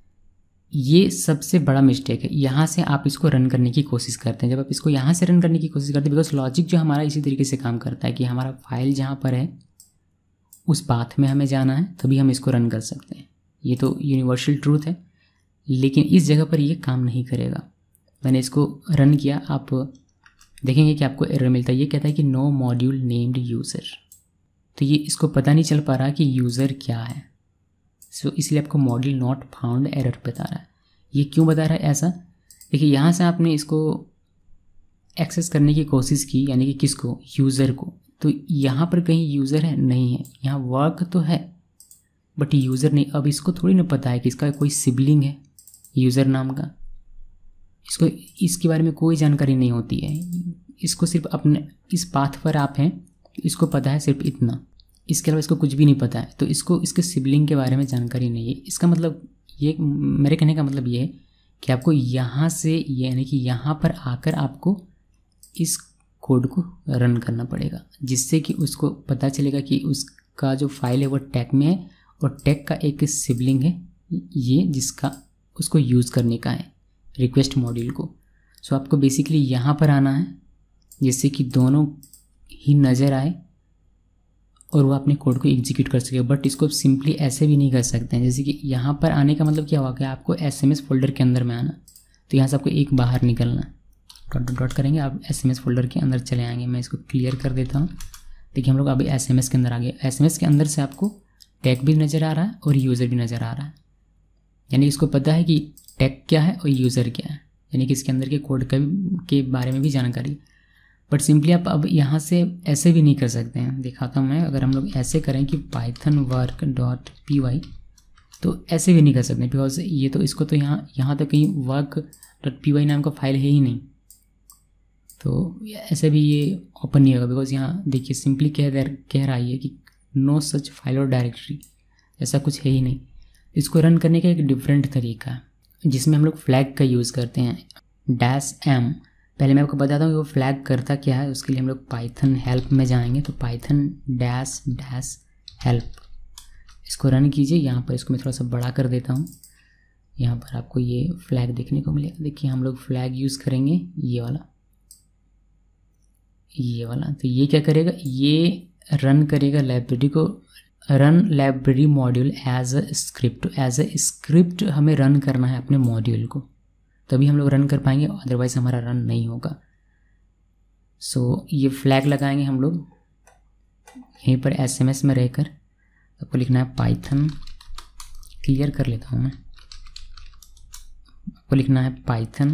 Speaker 1: ये सबसे बड़ा मिस्टेक है, यहाँ से आप इसको रन करने की कोशिश करते हैं। जब आप इसको यहाँ से रन करने की कोशिश करते हैं, बिकॉज लॉजिक जो हमारा इसी तरीके से काम करता है कि हमारा फाइल जहाँ पर है उस पाथ में हमें जाना है, तभी हम इसको रन कर सकते हैं। ये तो यूनिवर्सल ट्रूथ है, लेकिन इस जगह पर ये काम नहीं करेगा। मैंने इसको रन किया, आप देखेंगे कि आपको एरर मिलता है। ये कहता है कि नो मॉड्यूल नेम्ड यूज़र, तो ये इसको पता नहीं चल पा रहा कि यूज़र क्या है। सो so, इसलिए आपको मॉड्यूल नॉट फाउंड एरर बता रहा है। ये क्यों बता रहा है ऐसा, देखिए यहाँ से आपने इसको एक्सेस करने की कोशिश की, यानी कि किसको, यूज़र को। तो यहाँ पर कहीं यूज़र है नहीं है, यहाँ वर्क तो है बट यूज़र नहीं। अब इसको थोड़ी ना पता है कि इसका कोई सिबलिंग है यूज़र नाम का, इसको इसके बारे में कोई जानकारी नहीं होती है। इसको सिर्फ अपने इस पाथ पर आप हैं इसको पता है सिर्फ इतना, इसके अलावा इसको कुछ भी नहीं पता है। तो इसको इसके सिबलिंग के बारे में जानकारी नहीं है। इसका मतलब ये, मेरे कहने का मतलब ये है कि आपको यहाँ से यानी कि यहाँ पर आकर आपको इस कोड को रन करना पड़ेगा, जिससे कि उसको पता चलेगा कि उसका जो फाइल है वो टैग में है और टैग का एक सिबलिंग है ये, जिसका उसको यूज़ करने का है रिक्वेस्ट मॉड्यूल को। सो आपको बेसिकली यहाँ पर आना है जिससे कि दोनों ही नज़र आए और वो अपने कोड को एग्जीक्यूट कर सके। बट इसको सिंपली ऐसे भी नहीं कर सकते हैं। जैसे कि यहाँ पर आने का मतलब क्या हुआ कि आपको एस एम एस फोल्डर के अंदर में आना, तो यहाँ से आपको एक बाहर निकलना, डॉट डॉट डॉट करेंगे, आप एस एम एस फोल्डर के अंदर चले आएंगे। मैं इसको क्लियर कर देता हूँ। देखिए हम लोग अभी एस एम एस के अंदर आ गए। एस एम एस के अंदर से आपको टैग भी नज़र आ रहा है और यूज़र भी नज़र आ रहा है, यानी इसको पता है कि टैग क्या है और यूज़र क्या है, यानी कि इसके अंदर के कोड का के बारे में भी जानकारी। बट सिंपली आप अब यहाँ से ऐसे भी नहीं कर सकते हैं, दिखाता हूँ मैं। अगर हम लोग ऐसे करें कि Python work dot P Y, तो ऐसे भी नहीं कर सकते बिकॉज ये तो इसको तो यहाँ यहाँ तक कहीं वर्क डॉट पी वाई नाम का फाइल है ही नहीं, तो ऐसे भी ये ओपन नहीं होगा। बिकॉज यहाँ देखिए सिंपली कह दे कह रहा है कि नो सच फाइल और डायरेक्टरी, ऐसा कुछ है ही नहीं। इसको रन करने का एक डिफरेंट तरीका है जिसमें हम लोग फ्लैग का यूज़ करते हैं, डैश एम। पहले मैं आपको बताता हूँ कि वो फ्लैग करता क्या है। उसके लिए हम लोग पाइथन हेल्प में जाएंगे, तो पाइथन डैश डैश हेल्प, इसको रन कीजिए। यहाँ पर इसको मैं थोड़ा सा बड़ा कर देता हूँ। यहाँ पर आपको ये फ्लैग देखने को मिलेगा। देखिए हम लोग फ्लैग यूज़ करेंगे ये वाला, ये वाला। तो ये क्या करेगा, ये रन करेगा लाइब्रेरी को, run library module as a script. As a script हमें रन करना है अपने मॉड्यूल को, तभी हम लोग रन कर पाएंगे, अदरवाइज हमारा रन नहीं होगा। सो so, ये फ्लैग लगाएंगे हम लोग यहीं पर एसएमएस में रहकर। आपको लिखना है पाइथन, क्लियर कर लेता हूँ मैं। आपको लिखना है पाइथन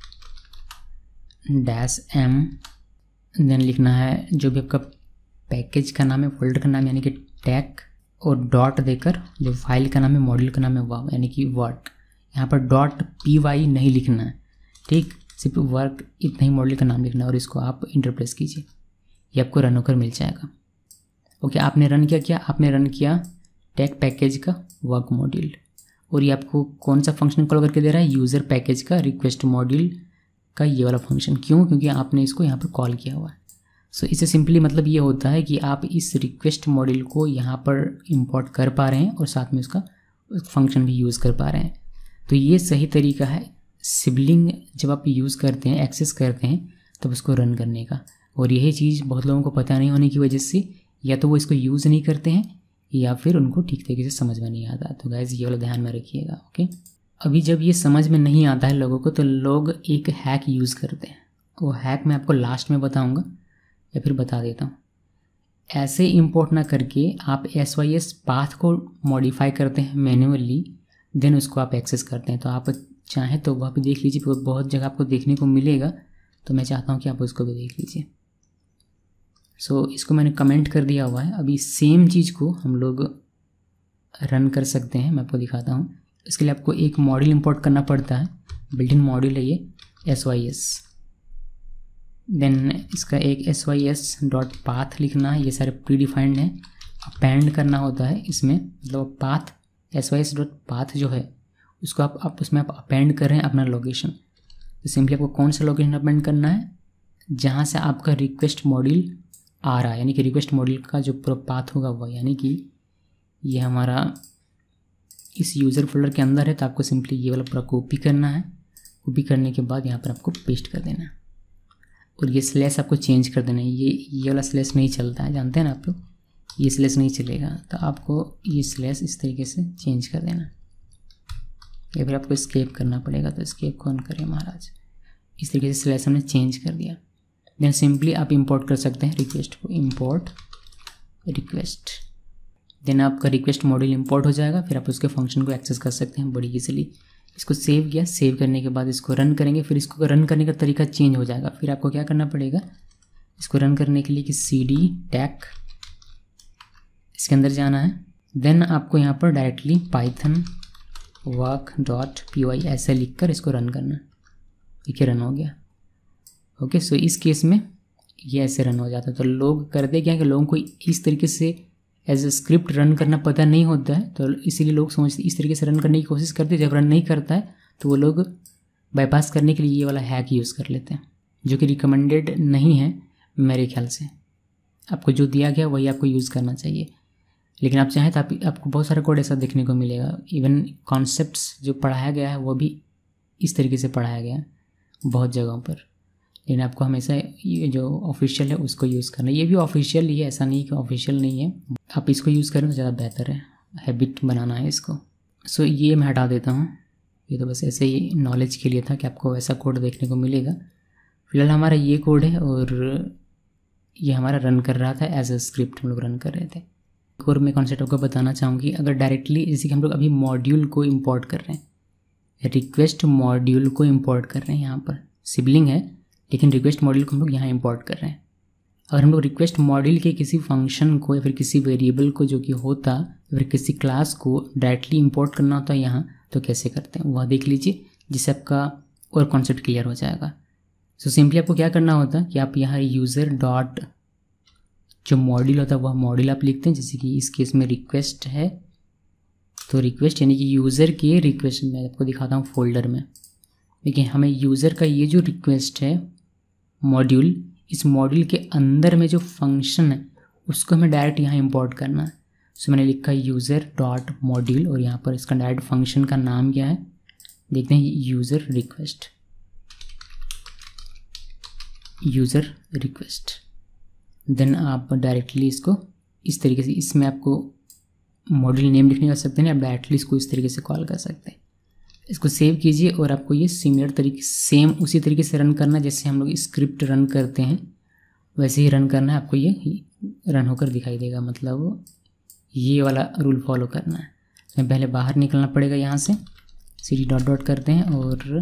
Speaker 1: डैश एम, देन लिखना है जो भी आपका पैकेज का नाम है, फोल्डर का नाम यानी कि टैग, और डॉट देकर जो फाइल का नाम है, मॉड्यूल का नाम है वाव यानी कि वर्क। यहाँ पर डॉट पी वाई नहीं लिखना है, ठीक, सिर्फ वर्क इतना ही मॉड्यूल का नाम लिखना है और इसको आप इंटर प्रेस कीजिए, ये आपको रन होकर मिल जाएगा। ओके, आपने रन किया क्या, आपने रन किया टैग पैकेज का वर्क मॉड्यूल, और ये आपको कौन सा फंक्शन कॉल करके दे रहा है, यूज़र पैकेज का रिक्वेस्ट मॉड्यूल का ये वाला फंक्शन। क्यों, क्योंकि आपने इसको यहाँ पर कॉल किया हुआ है। सो so, इससे सिंपली मतलब ये होता है कि आप इस रिक्वेस्ट मॉड्यूल को यहाँ पर इंपोर्ट कर पा रहे हैं और साथ में उसका फंक्शन भी यूज़ कर पा रहे हैं। तो ये सही तरीका है सिबलिंग जब आप यूज़ करते हैं, एक्सेस करते हैं, तब उसको रन करने का। और यही चीज़ बहुत लोगों को पता नहीं होने की वजह से या तो वो इसको यूज़ नहीं करते हैं या फिर उनको ठीक तरीके से समझ में नहीं आता। तो गाइस ये वाला ध्यान में रखिएगा। ओके, अभी जब ये समझ में नहीं आता है लोगों को, तो लोग एक हैक यूज़ करते हैं। वो हैक मैं आपको लास्ट में बताऊँगा या फिर बता देता हूँ। ऐसे इंपोर्ट ना करके आप एस वाई एस पाथ को मॉडिफाई करते हैं मैन्युअली, देन उसको आप एक्सेस करते हैं। तो आप चाहें तो वहाँ पे देख लीजिए, बहुत जगह आपको देखने को मिलेगा, तो मैं चाहता हूँ कि आप उसको भी देख लीजिए। सो so, इसको मैंने कमेंट कर दिया हुआ है। अभी सेम चीज़ को हम लोग रन कर सकते हैं, मैं आपको दिखाता हूँ। इसके लिए आपको एक मॉड्यूल इंपोर्ट करना पड़ता है, बिल्ट इन मॉड्यूल है ये एस वाई एस। देन इसका एक S Y S dot path लिखना है, ये सारे प्री डिफाइंड हैं। अपेंड करना होता है इसमें, मतलब path S Y S dot path जो है उसको आप, आप उसमें आप अपेंड कर रहे हैं अपना लोकेशन। तो सिंपली आपको कौन सा लोकेशन अपेंड करना है, जहाँ से आपका रिक्वेस्ट मॉड्यूल आ रहा है, यानी कि रिक्वेस्ट मॉड्यूल का जो पूरा पाथ होगा वो, यानी कि ये हमारा इस यूज़र फोल्डर के अंदर है। तो आपको सिंपली ये वाला पूरा कॉपी करना है। कॉपी करने के बाद यहाँ पर आपको पेस्ट कर देना है और ये स्लैश आपको चेंज कर देना है। ये ये वाला स्लैश नहीं चलता है, जानते हैं ना आप लोग, ये स्लैश नहीं चलेगा। तो आपको ये स्लैश इस तरीके से चेंज कर देना, या फिर आपको स्केप करना पड़ेगा। तो स्केप कौन करे महाराज, इस तरीके से स्लैश हमने चेंज कर दिया। देन सिंपली आप इंपोर्ट कर सकते हैं रिक्वेस्ट को, इंपोर्ट रिक्वेस्ट। देन आपका रिक्वेस्ट मॉड्यूल इंपोर्ट हो जाएगा, फिर आप उसके फंक्शन को एक्सेस कर सकते हैं बड़ी इजीली। इसको सेव किया, सेव करने के बाद इसको रन करेंगे, फिर इसको रन करने का तरीका चेंज हो जाएगा। फिर आपको क्या करना पड़ेगा, इसको रन करने के लिए कि सी डी टैग, इसके अंदर जाना है। देन आपको यहाँ पर directly Python work dot P Y ऐसे लिख कर इसको रन करना। ठीक है, रन हो गया। ओके, सो इस केस में ये ऐसे रन हो जाता है। तो लोग करते क्या है कि लोगों को इस तरीके से एज ए स्क्रिप्ट रन करना पता नहीं होता है, तो इसीलिए लोग समझते इस तरीके से रन करने की कोशिश करते हैं। जब रन नहीं करता है तो वो लोग बाईपास करने के लिए ये वाला हैक यूज़ कर लेते हैं, जो कि रिकमेंडेड नहीं है मेरे ख्याल से। आपको जो दिया गया वही आपको यूज़ करना चाहिए, लेकिन आप चाहें तो आप, आपको बहुत सारा कोड ऐसा देखने को मिलेगा। इवन कॉन्सेप्ट्स जो पढ़ाया गया है वो भी इस तरीके से पढ़ाया गया है बहुत जगहों पर, लेकिन आपको हमेशा ये जो ऑफिशियल है उसको यूज़ करना है। ये भी ऑफिशियल ही है, ऐसा नहीं कि ऑफिशियल नहीं है। आप इसको यूज़ करें तो ज़्यादा बेहतर है, हैबिट बनाना है इसको। सो ये मैं हटा देता हूँ, ये तो बस ऐसे ही नॉलेज के लिए था कि आपको वैसा कोड देखने को मिलेगा। फिलहाल हमारा ये कोड है और ये हमारा रन कर रहा था एज अ स्क्रिप्ट, हम लोग रन कर रहे थे। एक और मैं कॉन्सेप्ट आपको बताना चाहूँगी, अगर डायरेक्टली जैसे कि हम लोग अभी मॉड्यूल को इम्पोर्ट कर रहे हैं, रिक्वेस्ट मॉड्यूल को इम्पोर्ट कर रहे हैं, यहाँ पर सिबलिंग है लेकिन रिक्वेस्ट मॉड्यूल को हम लोग यहाँ इम्पोर्ट कर रहे हैं। अगर हम लोग रिक्वेस्ट मॉड्यूल के किसी फंक्शन को या फिर किसी वेरिएबल को जो कि होता या फिर किसी क्लास को डायरेक्टली इम्पोर्ट करना होता है यहाँ, तो कैसे करते हैं वह देख लीजिए, जिससे आपका और कॉन्सेप्ट क्लियर हो जाएगा। सो सिंपली आपको क्या करना होता है कि आप यहाँ यूज़र डॉट जो मॉड्यूल होता है वह मॉड्यूल आप लिखते हैं, जैसे कि इस केस में रिक्वेस्ट है तो रिक्वेस्ट यानी कि यूज़र के रिक्वेस्ट मैं आपको दिखाता हूँ फोल्डर में। देखिए हमें यूज़र का ये जो रिक्वेस्ट है मॉड्यूल, इस मॉड्यूल के अंदर में जो फंक्शन है उसको हमें डायरेक्ट यहाँ इंपोर्ट करना है। सो मैंने लिखा यूज़र डॉट मॉड्यूल और यहाँ पर इसका डायरेक्ट फंक्शन का नाम क्या है, देखते हैं user request, user request. Then आप डायरेक्टली इसको इस तरीके से, इसमें आपको मॉड्यूल नेम लिखने कर सकते हैं, आप डायरेक्टली इसको इस तरीके से कॉल कर सकते हैं। इसको सेव कीजिए और आपको ये सिमिलर तरीके सेम उसी तरीके से रन करना है जैसे हम लोग स्क्रिप्ट रन करते हैं, वैसे ही रन करना है। आपको ये रन होकर दिखाई देगा, मतलब ये वाला रूल फॉलो करना है। तो पहले बाहर निकलना पड़ेगा, यहाँ से सीडी डॉट डॉट करते हैं और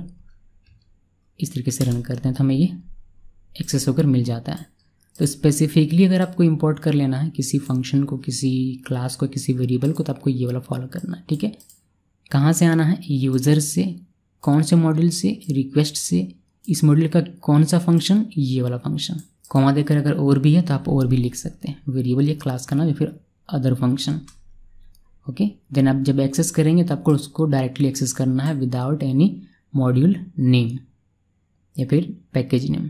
Speaker 1: इस तरीके से रन करते हैं तो हमें ये एक्सेस होकर मिल जाता है। तो स्पेसिफिकली अगर आपको इंपोर्ट कर लेना है किसी फंक्शन को, किसी क्लास को, किसी वेरिएबल को, तो आपको ये वाला फॉलो करना है, ठीक है। कहाँ से आना है, यूज़र से, कौन से मॉड्यूल से, रिक्वेस्ट से, इस मॉड्यूल का कौन सा फंक्शन, ये वाला फंक्शन। कॉमा देकर अगर और भी है तो आप और भी लिख सकते हैं, वेरिएबल या क्लास का नाम या फिर अदर फंक्शन, ओके। देन आप जब एक्सेस करेंगे तो आपको उसको डायरेक्टली एक्सेस करना है विदाउट एनी मॉड्यूल नेम या फिर पैकेज नेम,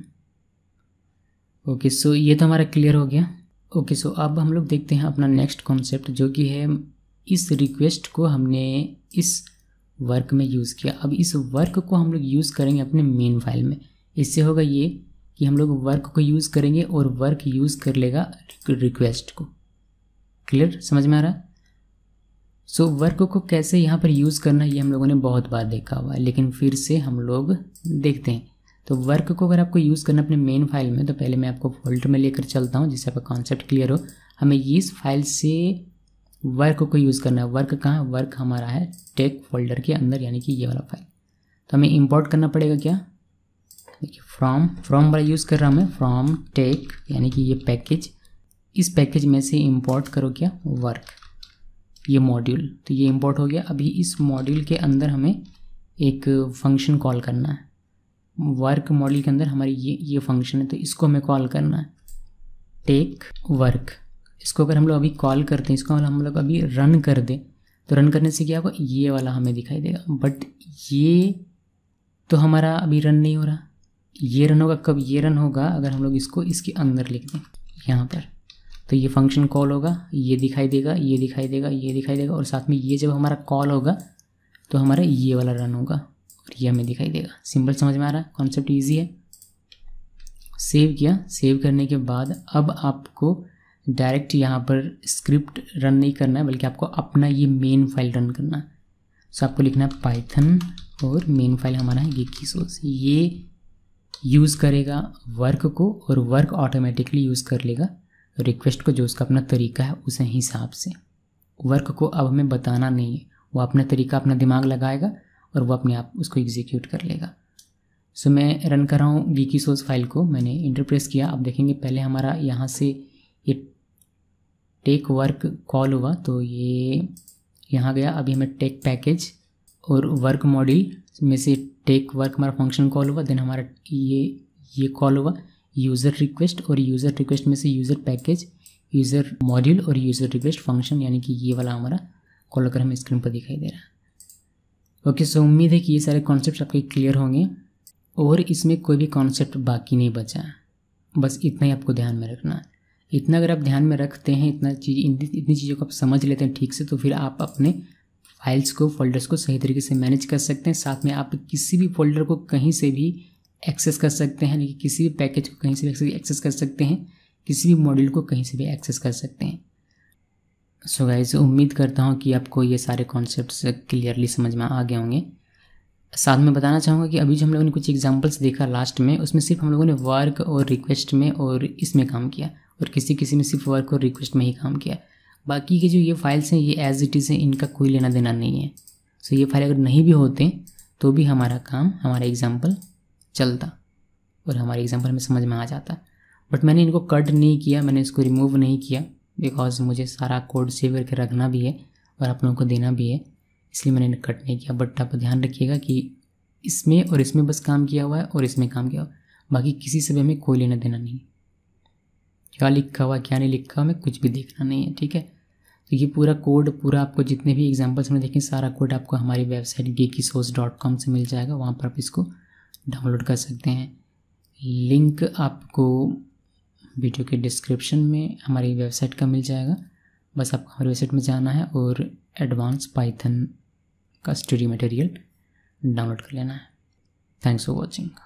Speaker 1: ओके। सो ये तो हमारा क्लियर हो गया, ओके। सो अब हम लोग देखते हैं अपना नेक्स्ट कॉन्सेप्ट, जो कि है इस रिक्वेस्ट को हमने इस वर्क में यूज़ किया। अब इस वर्क को हम लोग यूज़ करेंगे अपने मेन फाइल में। इससे होगा ये कि हम लोग वर्क को यूज़ करेंगे और वर्क यूज़ कर लेगा रिक्वेस्ट को। क्लियर, समझ में आ रहा है? सो वर्क को कैसे यहाँ पर यूज़ करना ये हम लोगों ने बहुत बार देखा हुआ है, लेकिन फिर से हम लोग देखते हैं। तो वर्क को अगर आपको यूज़ करना अपने मेन फाइल में, तो पहले मैं आपको फोल्डर में लेकर चलता हूँ जिससे आपका कॉन्सेप्ट क्लियर हो। हमें इस फाइल से वर्क को यूज़ करना है। वर्क कहाँ है, वर्क हमारा है टेक फोल्डर के अंदर, यानी कि ये वाला फाइल। तो हमें इंपोर्ट करना पड़ेगा क्या, देखिए फ्रॉम फ्रॉम वाला यूज़ कर रहा हूँ मैं, फ्रॉम टेक यानी कि ये पैकेज, इस पैकेज में से इंपोर्ट करो क्या, वर्क, ये मॉड्यूल। तो ये इंपोर्ट हो गया। अभी इस मॉड्यूल के अंदर हमें एक फंक्शन कॉल करना है। वर्क मॉड्यूल के अंदर हमारी ये ये फंक्शन है, तो इसको हमें कॉल करना है, टेक वर्क। इसको अगर हम लोग अभी कॉल करते हैं, इसको हम लोग अभी रन कर दें, तो रन करने से क्या होगा, ये वाला हमें दिखाई देगा। बट ये तो हमारा अभी रन नहीं हो रहा, ये रन होगा कब, ये रन होगा अगर हम लोग इसको इसके अंदर लिख दें यहाँ पर। तो ये फंक्शन कॉल होगा, ये दिखाई देगा, ये दिखाई देगा, ये दिखाई देगा, और साथ में ये जब हमारा कॉल होगा तो हमारा ये वाला रन होगा और ये हमें दिखाई देगा। सिंपल, समझ में आ रहा है, कॉन्सेप्ट ईजी है। सेव किया, सेव करने के बाद अब आपको डायरेक्ट यहाँ पर स्क्रिप्ट रन नहीं करना है, बल्कि आपको अपना ये मेन फाइल रन करना है। सो आपको लिखना है पाइथन और मेन फाइल हमारा है गिकी सोर्स। ये यूज़ करेगा वर्क को और वर्क ऑटोमेटिकली यूज़ कर लेगा रिक्वेस्ट को, जो उसका अपना तरीका है उस हिसाब से। वर्क को अब हमें बताना नहीं है, वो अपना तरीका, अपना दिमाग लगाएगा और वो अपने आप उसको एग्जीक्यूट कर लेगा। सो मैं रन कर रहा हूँ गिकी सोर्स फाइल को, मैंने इंटरप्रेस किया। अब देखेंगे पहले हमारा यहाँ से ये टेक वर्क कॉल हुआ, तो ये यहाँ गया। अभी हमें टेक पैकेज और वर्क मॉड्यूल में से टेक वर्क हमारा फंक्शन कॉल हुआ, देन हमारा ये ये कॉल हुआ, यूज़र रिक्वेस्ट और यूज़र रिक्वेस्ट में से यूज़र पैकेज, यूज़र मॉड्यूल और यूज़र रिक्वेस्ट फंक्शन, यानी कि ये वाला हमारा कॉलकर हमें स्क्रीन पर दिखाई दे रहा है। ओके, सो उम्मीद है कि ये सारे कॉन्सेप्ट आपके क्लियर होंगे और इसमें कोई भी कॉन्सेप्ट बाकी नहीं बचा है। बस इतना ही आपको ध्यान में रखना है। इतना अगर आप ध्यान में रखते हैं, इतना चीज़ इतनी चीज़ों को आप समझ लेते हैं ठीक से, तो फिर आप अपने फाइल्स को, फोल्डर्स को सही तरीके से मैनेज कर सकते हैं। साथ में आप किसी भी फोल्डर को कहीं से भी एक्सेस कर सकते हैं, यानी कि किसी भी पैकेज को कहीं से भी एक्सेस कर सकते हैं, किसी भी मॉड्यूल को कहीं से भी एक्सेस कर सकते हैं। सो गाइस, उम्मीद करता हूँ कि आपको ये सारे कॉन्सेप्ट्स क्लियरली समझ में आ गए होंगे। साथ में बताना चाहूँगा कि अभी जो हम लोगों ने कुछ एग्जांपल्स देखा लास्ट में, उसमें सिर्फ हम लोगों ने वर्क और रिक्वेस्ट में और इसमें काम किया, और किसी किसी में सिर्फ वर्क और रिक्वेस्ट में ही काम किया। बाकी के जो ये फाइल्स हैं ये एज इट इज़ हैं, इनका कोई लेना देना नहीं है। सो ये फाइल अगर नहीं भी होते तो भी हमारा काम, हमारा एग्जाम्पल चलता और हमारे एग्जाम्पल में समझ में आ जाता। बट मैंने इनको कट नहीं किया, मैंने इसको रिमूव नहीं किया, बिकॉज मुझे सारा कोड सेव करके रखना भी है और आप लोगों को देना भी है, इसलिए मैंने इन्हें कट नहीं किया। बट आप ध्यान रखिएगा कि इसमें और इसमें बस काम किया हुआ है और इसमें काम किया हुआ है, बाकी किसी से भी हमें कोई लेना देना नहीं। क्या लिखा हुआ क्या नहीं लिखा हुआ हमें कुछ भी देखना नहीं है, ठीक है। तो ये पूरा कोड, पूरा आपको जितने भी एग्जांपल्स में देखें, सारा कोड आपको हमारी वेबसाइट geekysource डॉट कॉम से मिल जाएगा। वहाँ पर आप इसको डाउनलोड कर सकते हैं। लिंक आपको वीडियो के डिस्क्रिप्शन में हमारी वेबसाइट का मिल जाएगा। बस आपको हमारी वेबसाइट में जाना है और एडवांस पाइथन का स्टडी मटेरियल डाउनलोड कर लेना है। Thanks for watching.